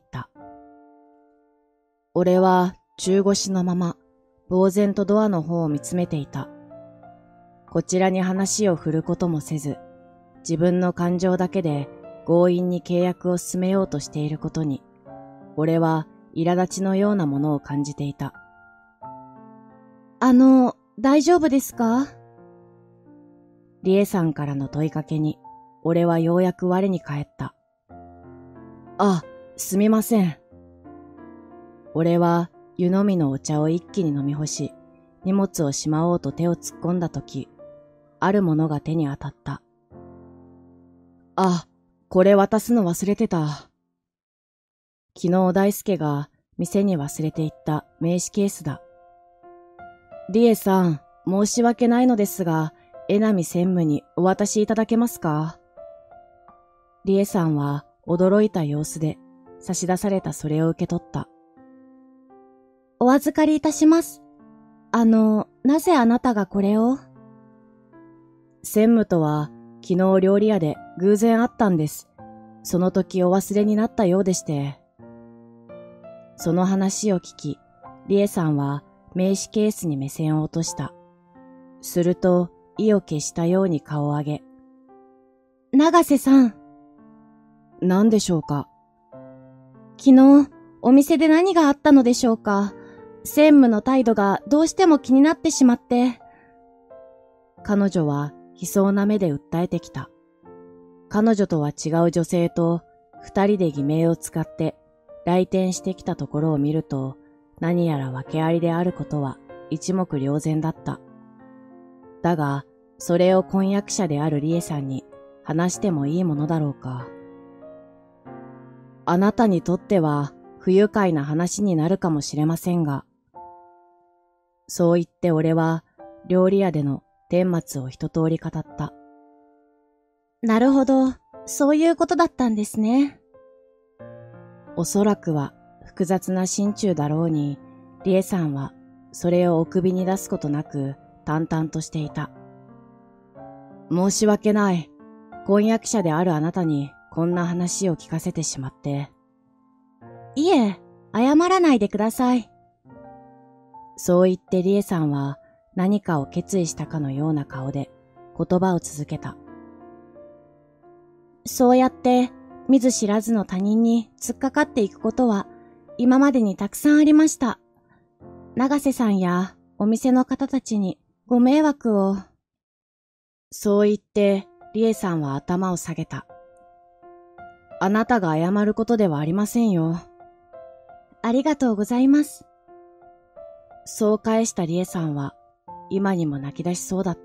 Speaker 1: 俺は中腰のまま、呆然とドアの方を見つめていた。こちらに話を振ることもせず、自分の感情だけで強引に契約を進めようとしていることに、俺は苛立ちのようなものを感じていた。
Speaker 2: 大丈夫ですか？
Speaker 1: 理恵さんからの問いかけに、俺はようやく我に返った。あ、すみません。俺は湯飲みのお茶を一気に飲み干し、荷物をしまおうと手を突っ込んだとき、あるものが手に当たった。あ、これ渡すの忘れてた。昨日大輔が店に忘れていった名刺ケースだ。理恵さん、申し訳ないのですが、江波専務にお渡しいただけますか？理恵さんは驚いた様子で差し出されたそれを受け取った。
Speaker 2: お預かりいたします。なぜあなたがこれを？
Speaker 1: 専務とは昨日料理屋で偶然会ったんです。その時お忘れになったようでして。その話を聞き、理恵さんは名刺ケースに目線を落とした。すると意を決したように顔を上げ。
Speaker 2: 永瀬さん。
Speaker 1: 何でしょうか？
Speaker 2: 昨日、お店で何があったのでしょうか？専務の態度がどうしても気になってしまって。
Speaker 1: 彼女は悲壮な目で訴えてきた。彼女とは違う女性と二人で偽名を使って来店してきたところを見ると、何やら訳ありであることは一目瞭然だった。だが、それを婚約者である理恵さんに話してもいいものだろうか。あなたにとっては不愉快な話になるかもしれませんが、そう言って俺は料理屋での顛末を一通り語った。
Speaker 2: なるほど、そういうことだったんですね。
Speaker 1: おそらくは複雑な心中だろうに、理恵さんはそれをお首に出すことなく淡々としていた。申し訳ない。婚約者であるあなたにこんな話を聞かせてしまって。
Speaker 2: いえ、謝らないでください。
Speaker 1: そう言って理恵さんは何かを決意したかのような顔で言葉を続けた。
Speaker 2: そうやって見ず知らずの他人に突っかかっていくことは今までにたくさんありました。永瀬さんやお店の方たちにご迷惑を。
Speaker 1: そう言って理恵さんは頭を下げた。 あなたが謝ることではありませんよ。
Speaker 2: ありがとうございます。
Speaker 1: そう返したリエさんは、今にも泣き出しそうだった。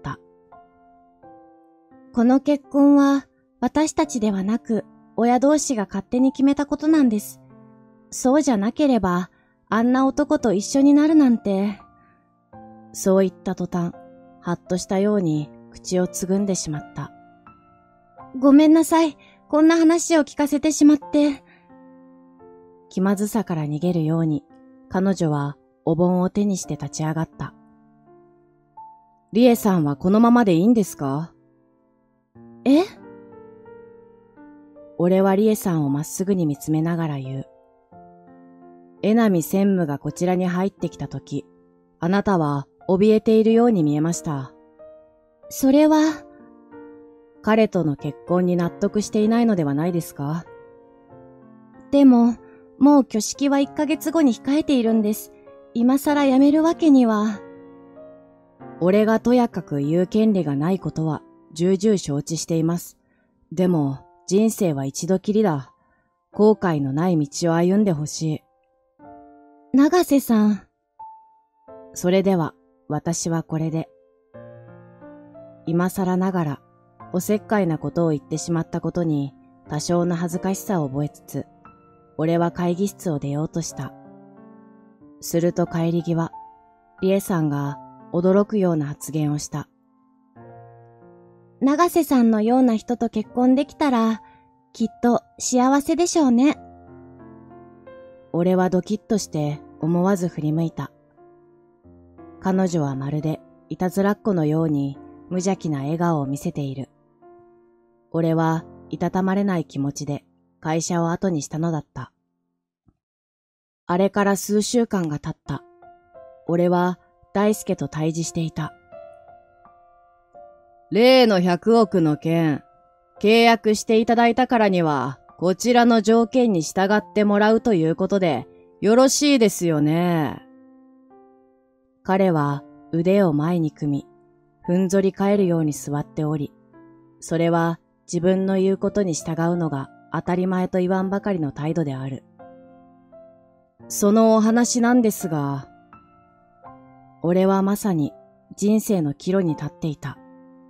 Speaker 2: この結婚は、私たちではなく、親同士が勝手に決めたことなんです。そうじゃなければ、あんな男と一緒になるなんて。
Speaker 1: そう言った途端、はっとしたように口をつぐんでしまった。
Speaker 2: ごめんなさい。こんな話を聞かせてしまって。
Speaker 1: 気まずさから逃げるように、彼女はお盆を手にして立ち上がった。リエさんはこのままでいいんですか？
Speaker 2: え？
Speaker 1: 俺はリエさんをまっすぐに見つめながら言う。江波専務がこちらに入ってきたとき、あなたは怯えているように見えました。
Speaker 2: それは、
Speaker 1: 彼との結婚に納得していないのではないですか？
Speaker 2: でも、もう挙式は1ヶ月後に控えているんです。今更辞めるわけには。
Speaker 1: 俺がとやかく言う権利がないことは重々承知しています。でも、人生は一度きりだ。後悔のない道を歩んでほしい。
Speaker 2: 永瀬さん。
Speaker 1: それでは、私はこれで。今更ながら、おせっかいなことを言ってしまったことに、多少の恥ずかしさを覚えつつ、俺は会議室を出ようとした。すると帰り際、リエさんが驚くような発言をした。
Speaker 2: 永瀬さんのような人と結婚できたら、きっと幸せでしょうね。
Speaker 1: 俺はドキッとして思わず振り向いた。彼女はまるでいたずらっ子のように無邪気な笑顔を見せている。俺はいたたまれない気持ちで会社を後にしたのだった。あれから数週間が経った。俺は大輔と対峙していた。例の100億の件、契約していただいたからには、こちらの条件に従ってもらうということで、よろしいですよね。彼は腕を前に組み、ふんぞり返るように座っており、それは自分の言うことに従うのが当たり前と言わんばかりの態度である。そのお話なんですが、俺はまさに人生の岐路に立っていた。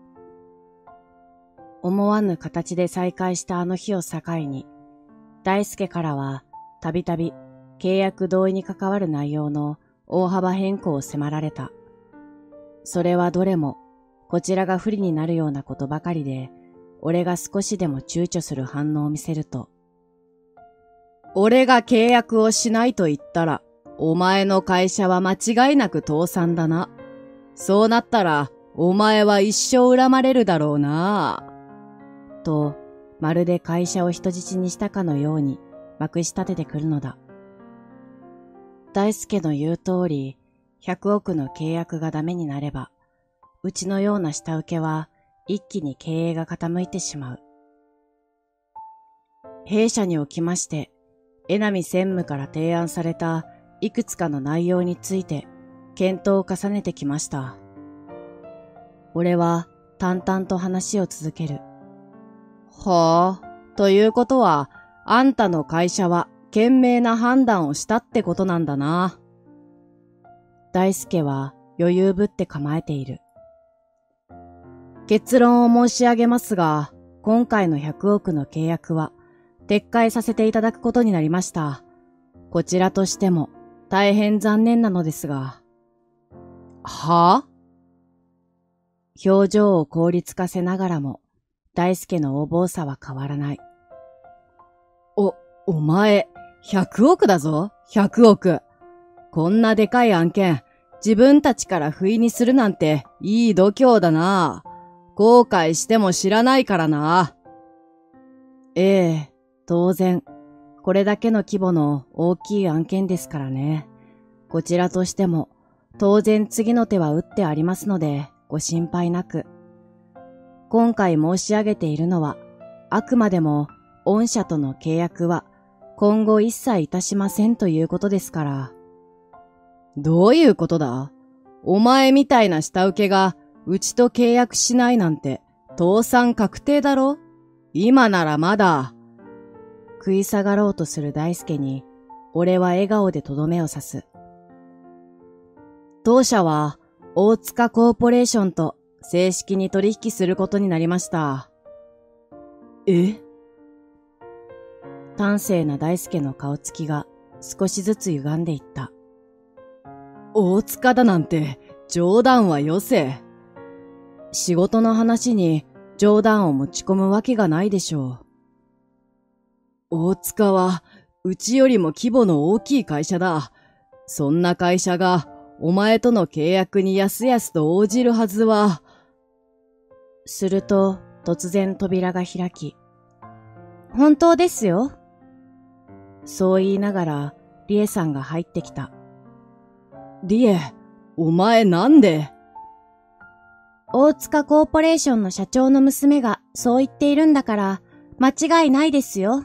Speaker 1: 思わぬ形で再会したあの日を境に、大輔からはたびたび契約同意に関わる内容の大幅変更を迫られた。それはどれもこちらが不利になるようなことばかりで、俺が少しでも躊躇する反応を見せると、俺が契約をしないと言ったら、お前の会社は間違いなく倒産だな。そうなったら、お前は一生恨まれるだろうな。と、まるで会社を人質にしたかのようにまくし立ててくるのだ。大輔の言う通り、100億の契約がダメになれば、うちのような下請けは一気に経営が傾いてしまう。弊社におきまして、江波専務から提案されたいくつかの内容について検討を重ねてきました。俺は淡々と話を続ける。はあ、ということは、あんたの会社は賢明な判断をしたってことなんだな。大輔は余裕ぶって構えている。結論を申し上げますが、今回の100億の契約は撤回させていただくことになりました。こちらとしても大変残念なのですが。はぁ？表情を凍りつかせながらも、大輔の横暴さは変わらない。お前、100億だぞ、100億。こんなでかい案件、自分たちから不意にするなんていい度胸だな。後悔しても知らないからな。ええ、当然、これだけの規模の大きい案件ですからね。こちらとしても、当然次の手は打ってありますので、ご心配なく。今回申し上げているのは、あくまでも、御社との契約は、今後一切いたしませんということですから。どういうことだ？お前みたいな下請けが、うちと契約しないなんて、倒産確定だろ？今ならまだ。 食い下がろうとする大輔に、俺は笑顔でとどめを刺す。当社は、大塚コーポレーションと正式に取引することになりました。え？端正な大輔の顔つきが少しずつ歪んでいった。大塚だなんて冗談はよせ。仕事の話に冗談を持ち込むわけがないでしょう。大塚はうちよりも規模の大きい会社だ。そんな会社がお前との契約にやすやすと応じるはずは。すると突然扉が開き、
Speaker 2: 本当ですよ。
Speaker 1: そう言いながらリエさんが入ってきた。リエ、お前なんで？
Speaker 2: 大塚コーポレーションの社長の娘がそう言っているんだから間違いないですよ。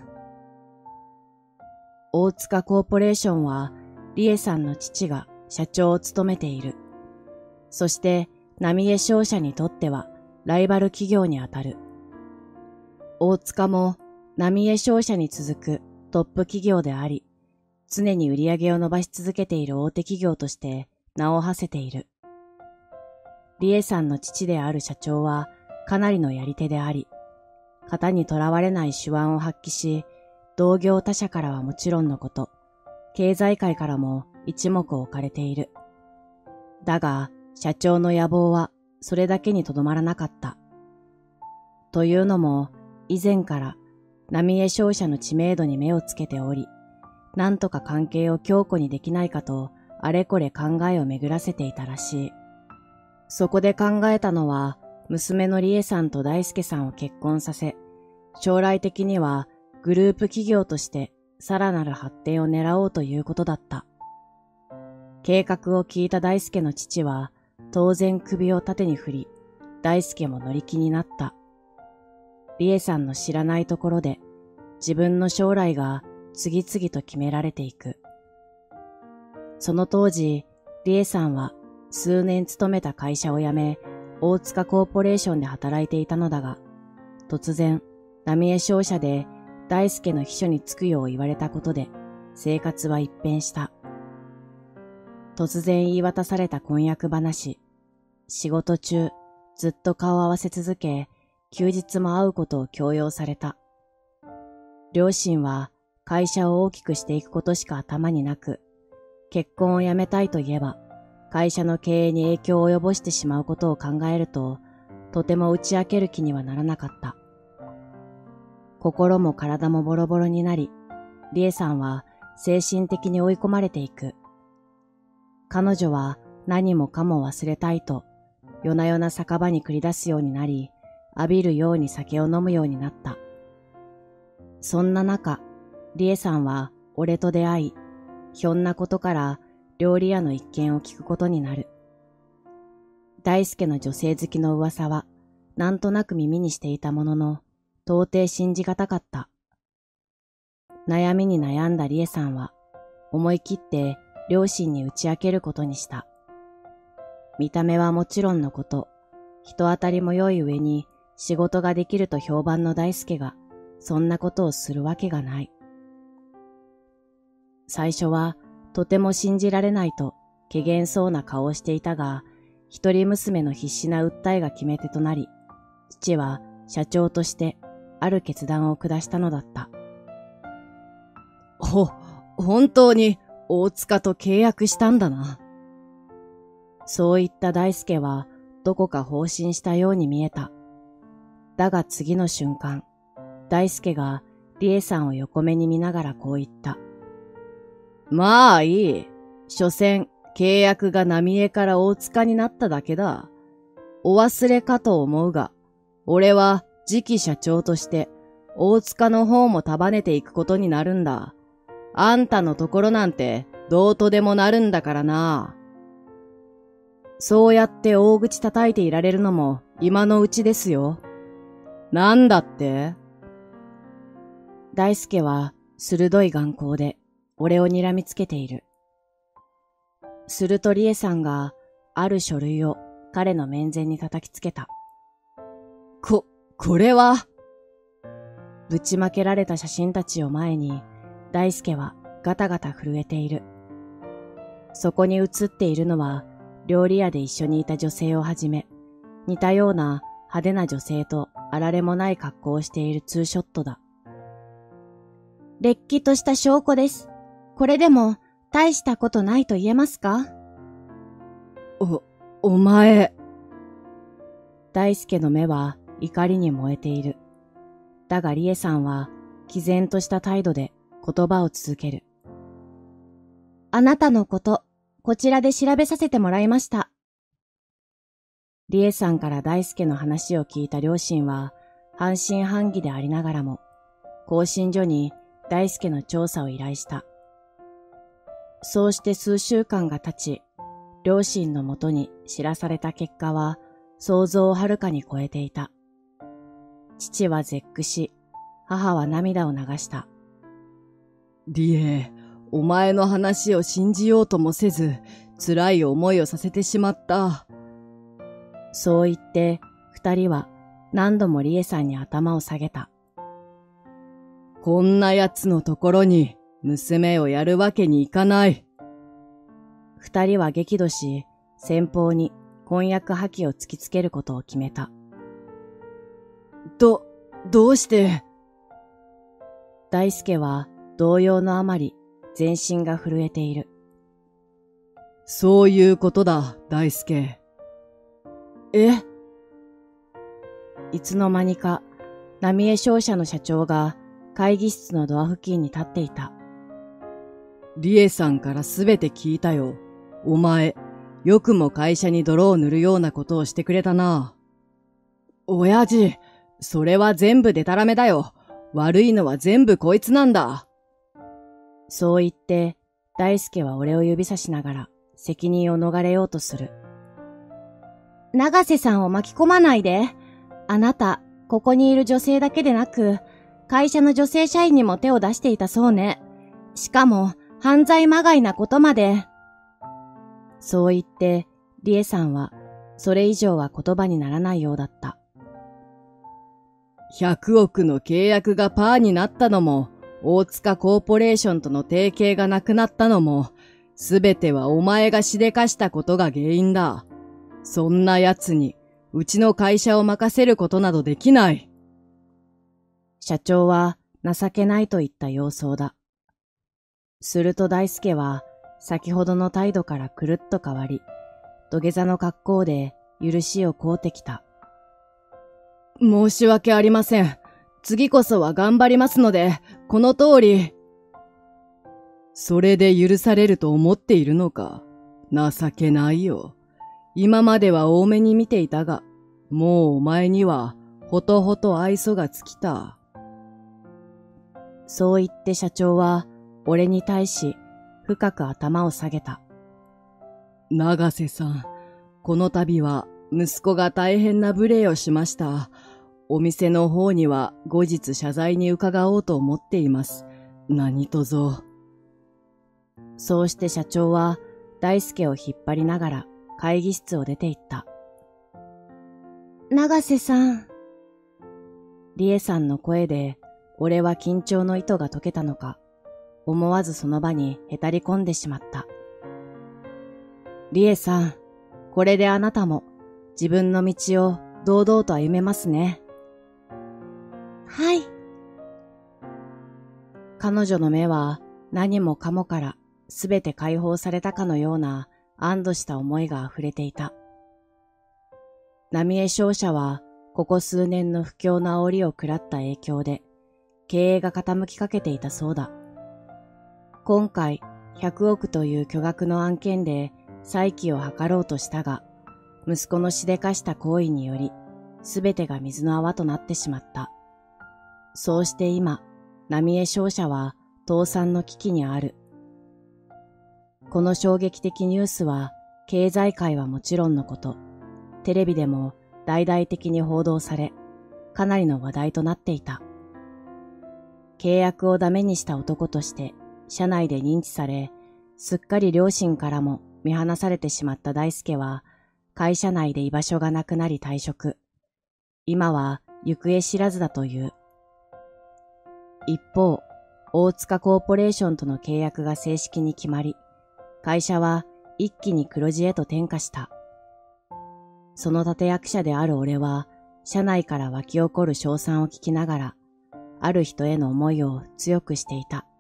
Speaker 1: 大塚コーポレーションはリエさんの父が社長を務めている。そして浪江商社にとってはライバル企業にあたる。大塚も浪江商社に続くトップ企業であり、常に売り上げを伸ばし続けている大手企業として名を馳せている。リエさんの父である社長はかなりのやり手であり、型にとらわれない手腕を発揮し、同業他社からはもちろんのこと、経済界からも一目置かれている。だが、社長の野望はそれだけにとどまらなかった。というのも、以前から浪江商社の知名度に目をつけており、なんとか関係を強固にできないかと、あれこれ考えを巡らせていたらしい。そこで考えたのは、娘のリエさんと大輔さんを結婚させ、将来的にはグループ企業としてさらなる発展を狙おうということだった。計画を聞いた大輔の父は、当然首を縦に振り、大輔も乗り気になった。リエさんの知らないところで、自分の将来が次々と決められていく。その当時、リエさんは数年勤めた会社を辞め、大塚コーポレーションで働いていたのだが、突然、浪江商社で大輔の秘書に就くよう言われたことで、生活は一変した。突然言い渡された婚約話、仕事中、ずっと顔を合わせ続け、休日も会うことを強要された。両親は会社を大きくしていくことしか頭になく、結婚をやめたいと言えば、会社の経営に影響を及ぼしてしまうことを考えると、とても打ち明ける気にはならなかった。心も体もボロボロになり、リエさんは精神的に追い込まれていく。彼女は何もかも忘れたいと、夜な夜な酒場に繰り出すようになり、浴びるように酒を飲むようになった。そんな中、リエさんは俺と出会い、ひょんなことから料理屋の一件を聞くことになる。大輔の女性好きの噂は、なんとなく耳にしていたものの、到底信じがたかった。悩みに悩んだリエさんは、思い切って両親に打ち明けることにした。見た目はもちろんのこと、人当たりも良い上に仕事ができると評判の大輔が、そんなことをするわけがない。最初は、とても信じられないと、怪げそうな顔をしていたが、一人娘の必死な訴えが決め手となり、父は社長としてある決断を下したのだった。本当に大塚と契約したんだな。そう言った大輔はどこか放心したように見えた。だが次の瞬間、大輔がリエさんを横目に見ながらこう言った。まあいい。所詮、契約が浪江から大塚になっただけだ。お忘れかと思うが、俺は次期社長として大塚の方も束ねていくことになるんだ。あんたのところなんてどうとでもなるんだからな。そうやって大口叩いていられるのも今のうちですよ。なんだって？大輔は鋭い眼光で俺を睨みつけている。するとリエさんがある書類を彼の面前に叩きつけた。これは？ ぶちまけられた写真たちを前に、大輔はガタガタ震えている。そこに写っているのは、料理屋で一緒にいた女性をはじめ、似たような派手な女性とあられもない格好をしているツーショットだ。
Speaker 2: れっきとした証拠です。これでも大したことないと言えますか？
Speaker 3: お前。
Speaker 1: 大輔の目は怒りに燃えている。だが理恵さんは毅然とした態度で言葉を続ける。
Speaker 2: あなたのこと、こちらで調べさせてもらいました。
Speaker 1: 理恵さんから大輔の話を聞いた両親は半信半疑でありながらも、更新所に大輔の調査を依頼した。そうして数週間が経ち、両親のもとに知らされた結果は想像をはるかに超えていた。父は絶句し、母は涙を流した。
Speaker 3: 理恵、お前の話を信じようともせず、辛い思いをさせてしまった。
Speaker 1: そう言って、二人は何度も理恵さんに頭を下げた。
Speaker 3: こんな奴のところに娘をやるわけにいかない。
Speaker 1: 二人は激怒し、先方に婚約破棄を突きつけることを決めた。
Speaker 3: どうして？
Speaker 1: 大輔は動揺のあまり全身が震えている。
Speaker 3: そういうことだ、大輔。
Speaker 1: いつの間にか、浪江商社の社長が会議室のドア付近に立っていた。
Speaker 3: 理恵さんからすべて聞いたよ。お前、よくも会社に泥を塗るようなことをしてくれたな。親父、それは全部デタラメだよ。悪いのは全部こいつなんだ。
Speaker 1: そう言って、大輔は俺を指さしながら責任を逃れようとする。
Speaker 2: 永瀬さんを巻き込まないで。あなた、ここにいる女性だけでなく、会社の女性社員にも手を出していたそうね。しかも、犯罪まがいなことまで。
Speaker 1: そう言って、理恵さんは、それ以上は言葉にならないようだった。
Speaker 3: 100億の契約がパーになったのも、大塚コーポレーションとの提携がなくなったのも、すべてはお前がしでかしたことが原因だ。そんな奴に、うちの会社を任せることなどできない。
Speaker 1: 社長は情けないといった様相だ。すると大輔は、先ほどの態度からくるっと変わり、土下座の格好で許しを請うてきた。
Speaker 3: 申し訳ありません。次こそは頑張りますので、この通り。それで許されると思っているのか。情けないよ。今までは多めに見ていたが、もうお前にはほとほと愛想が尽きた。
Speaker 1: そう言って社長は俺に対し深く頭を下げた。
Speaker 3: 永瀬さん、この度は息子が大変な無礼をしました。お店の方には後日謝罪に伺おうと思っています。何卒。
Speaker 1: そうして社長は大輔を引っ張りながら会議室を出て行った。
Speaker 2: 永瀬さん。
Speaker 1: 理恵さんの声で俺は緊張の糸が解けたのか、思わずその場にへたり込んでしまった。理恵さん、これであなたも自分の道を堂々と歩めますね。
Speaker 2: はい。
Speaker 1: 彼女の目は何もかもからすべて解放されたかのような安堵した思いが溢れていた。浪江商社はここ数年の不況の煽りを食らった影響で経営が傾きかけていたそうだ。今回100億という巨額の案件で再起を図ろうとしたが、息子のしでかした行為によりすべてが水の泡となってしまった。そうして今、浪江商社は倒産の危機にある。この衝撃的ニュースは経済界はもちろんのこと、テレビでも大々的に報道され、かなりの話題となっていた。契約をダメにした男として社内で認知され、すっかり両親からも見放されてしまった大輔は、会社内で居場所がなくなり退職。今は行方知らずだという。 一方、大塚コーポレーションとの契約が正式に決まり、会社は一気に黒字へと転化した。その立役者である俺は、社内から湧き起こる称賛を聞きながら、ある人への思いを強くしていた。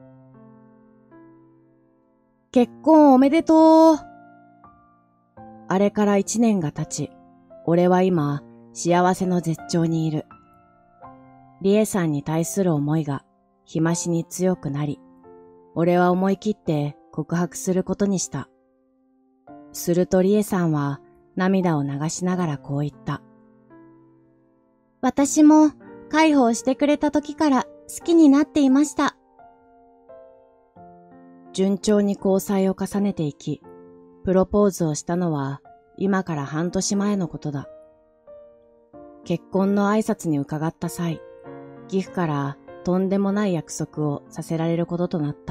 Speaker 1: 結婚おめでとう。あれから1年が経ち、俺は今、幸せの絶頂にいる。リエさんに対する思いが日増しに強くなり、俺は思い切って告白することにした。するとリエさんは涙を流しながらこう言った。
Speaker 2: 私も介抱してくれた時から好きになっていました。
Speaker 1: 順調に交際を重ねていき、プロポーズをしたのは今から半年前のことだ。結婚の挨拶に伺った際、義父からとんでもない約束をさせられることとなった。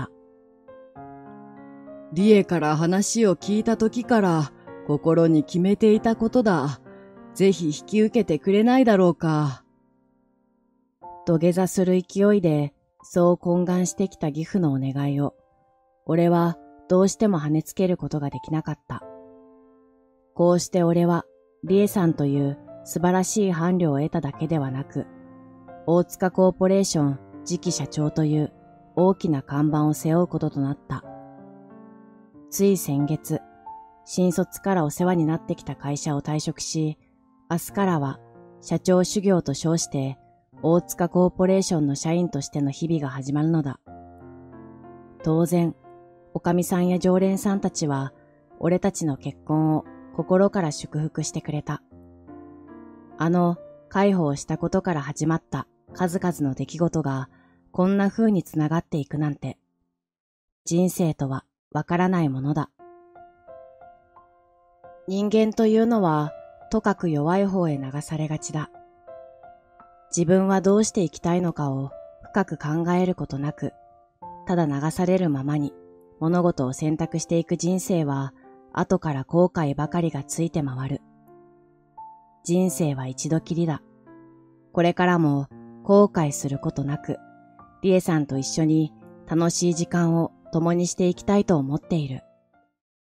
Speaker 3: リエから話を聞いた時から心に決めていたことだ。ぜひ引き受けてくれないだろうか。
Speaker 1: 土下座する勢いでそう懇願してきた義父のお願いを、俺はどうしても跳ねつけることができなかった。こうして俺はリエさんという素晴らしい伴侶を得ただけではなく、大塚コーポレーション次期社長という大きな看板を背負うこととなった。つい先月、新卒からお世話になってきた会社を退職し、明日からは社長修行と称して大塚コーポレーションの社員としての日々が始まるのだ。当然、おかみさんや常連さんたちは俺たちの結婚を心から祝福してくれた。介抱をしたことから始まった数々の出来事がこんな風につながっていくなんて、人生とはわからないものだ。人間というのはとかく弱い方へ流されがちだ。自分はどうして生きたいのかを深く考えることなく、ただ流されるままに物事を選択していく人生は後から後悔ばかりがついて回る。人生は一度きりだ。これからも後悔することなく、リエさんと一緒に楽しい時間を共にしていきたいと思っている。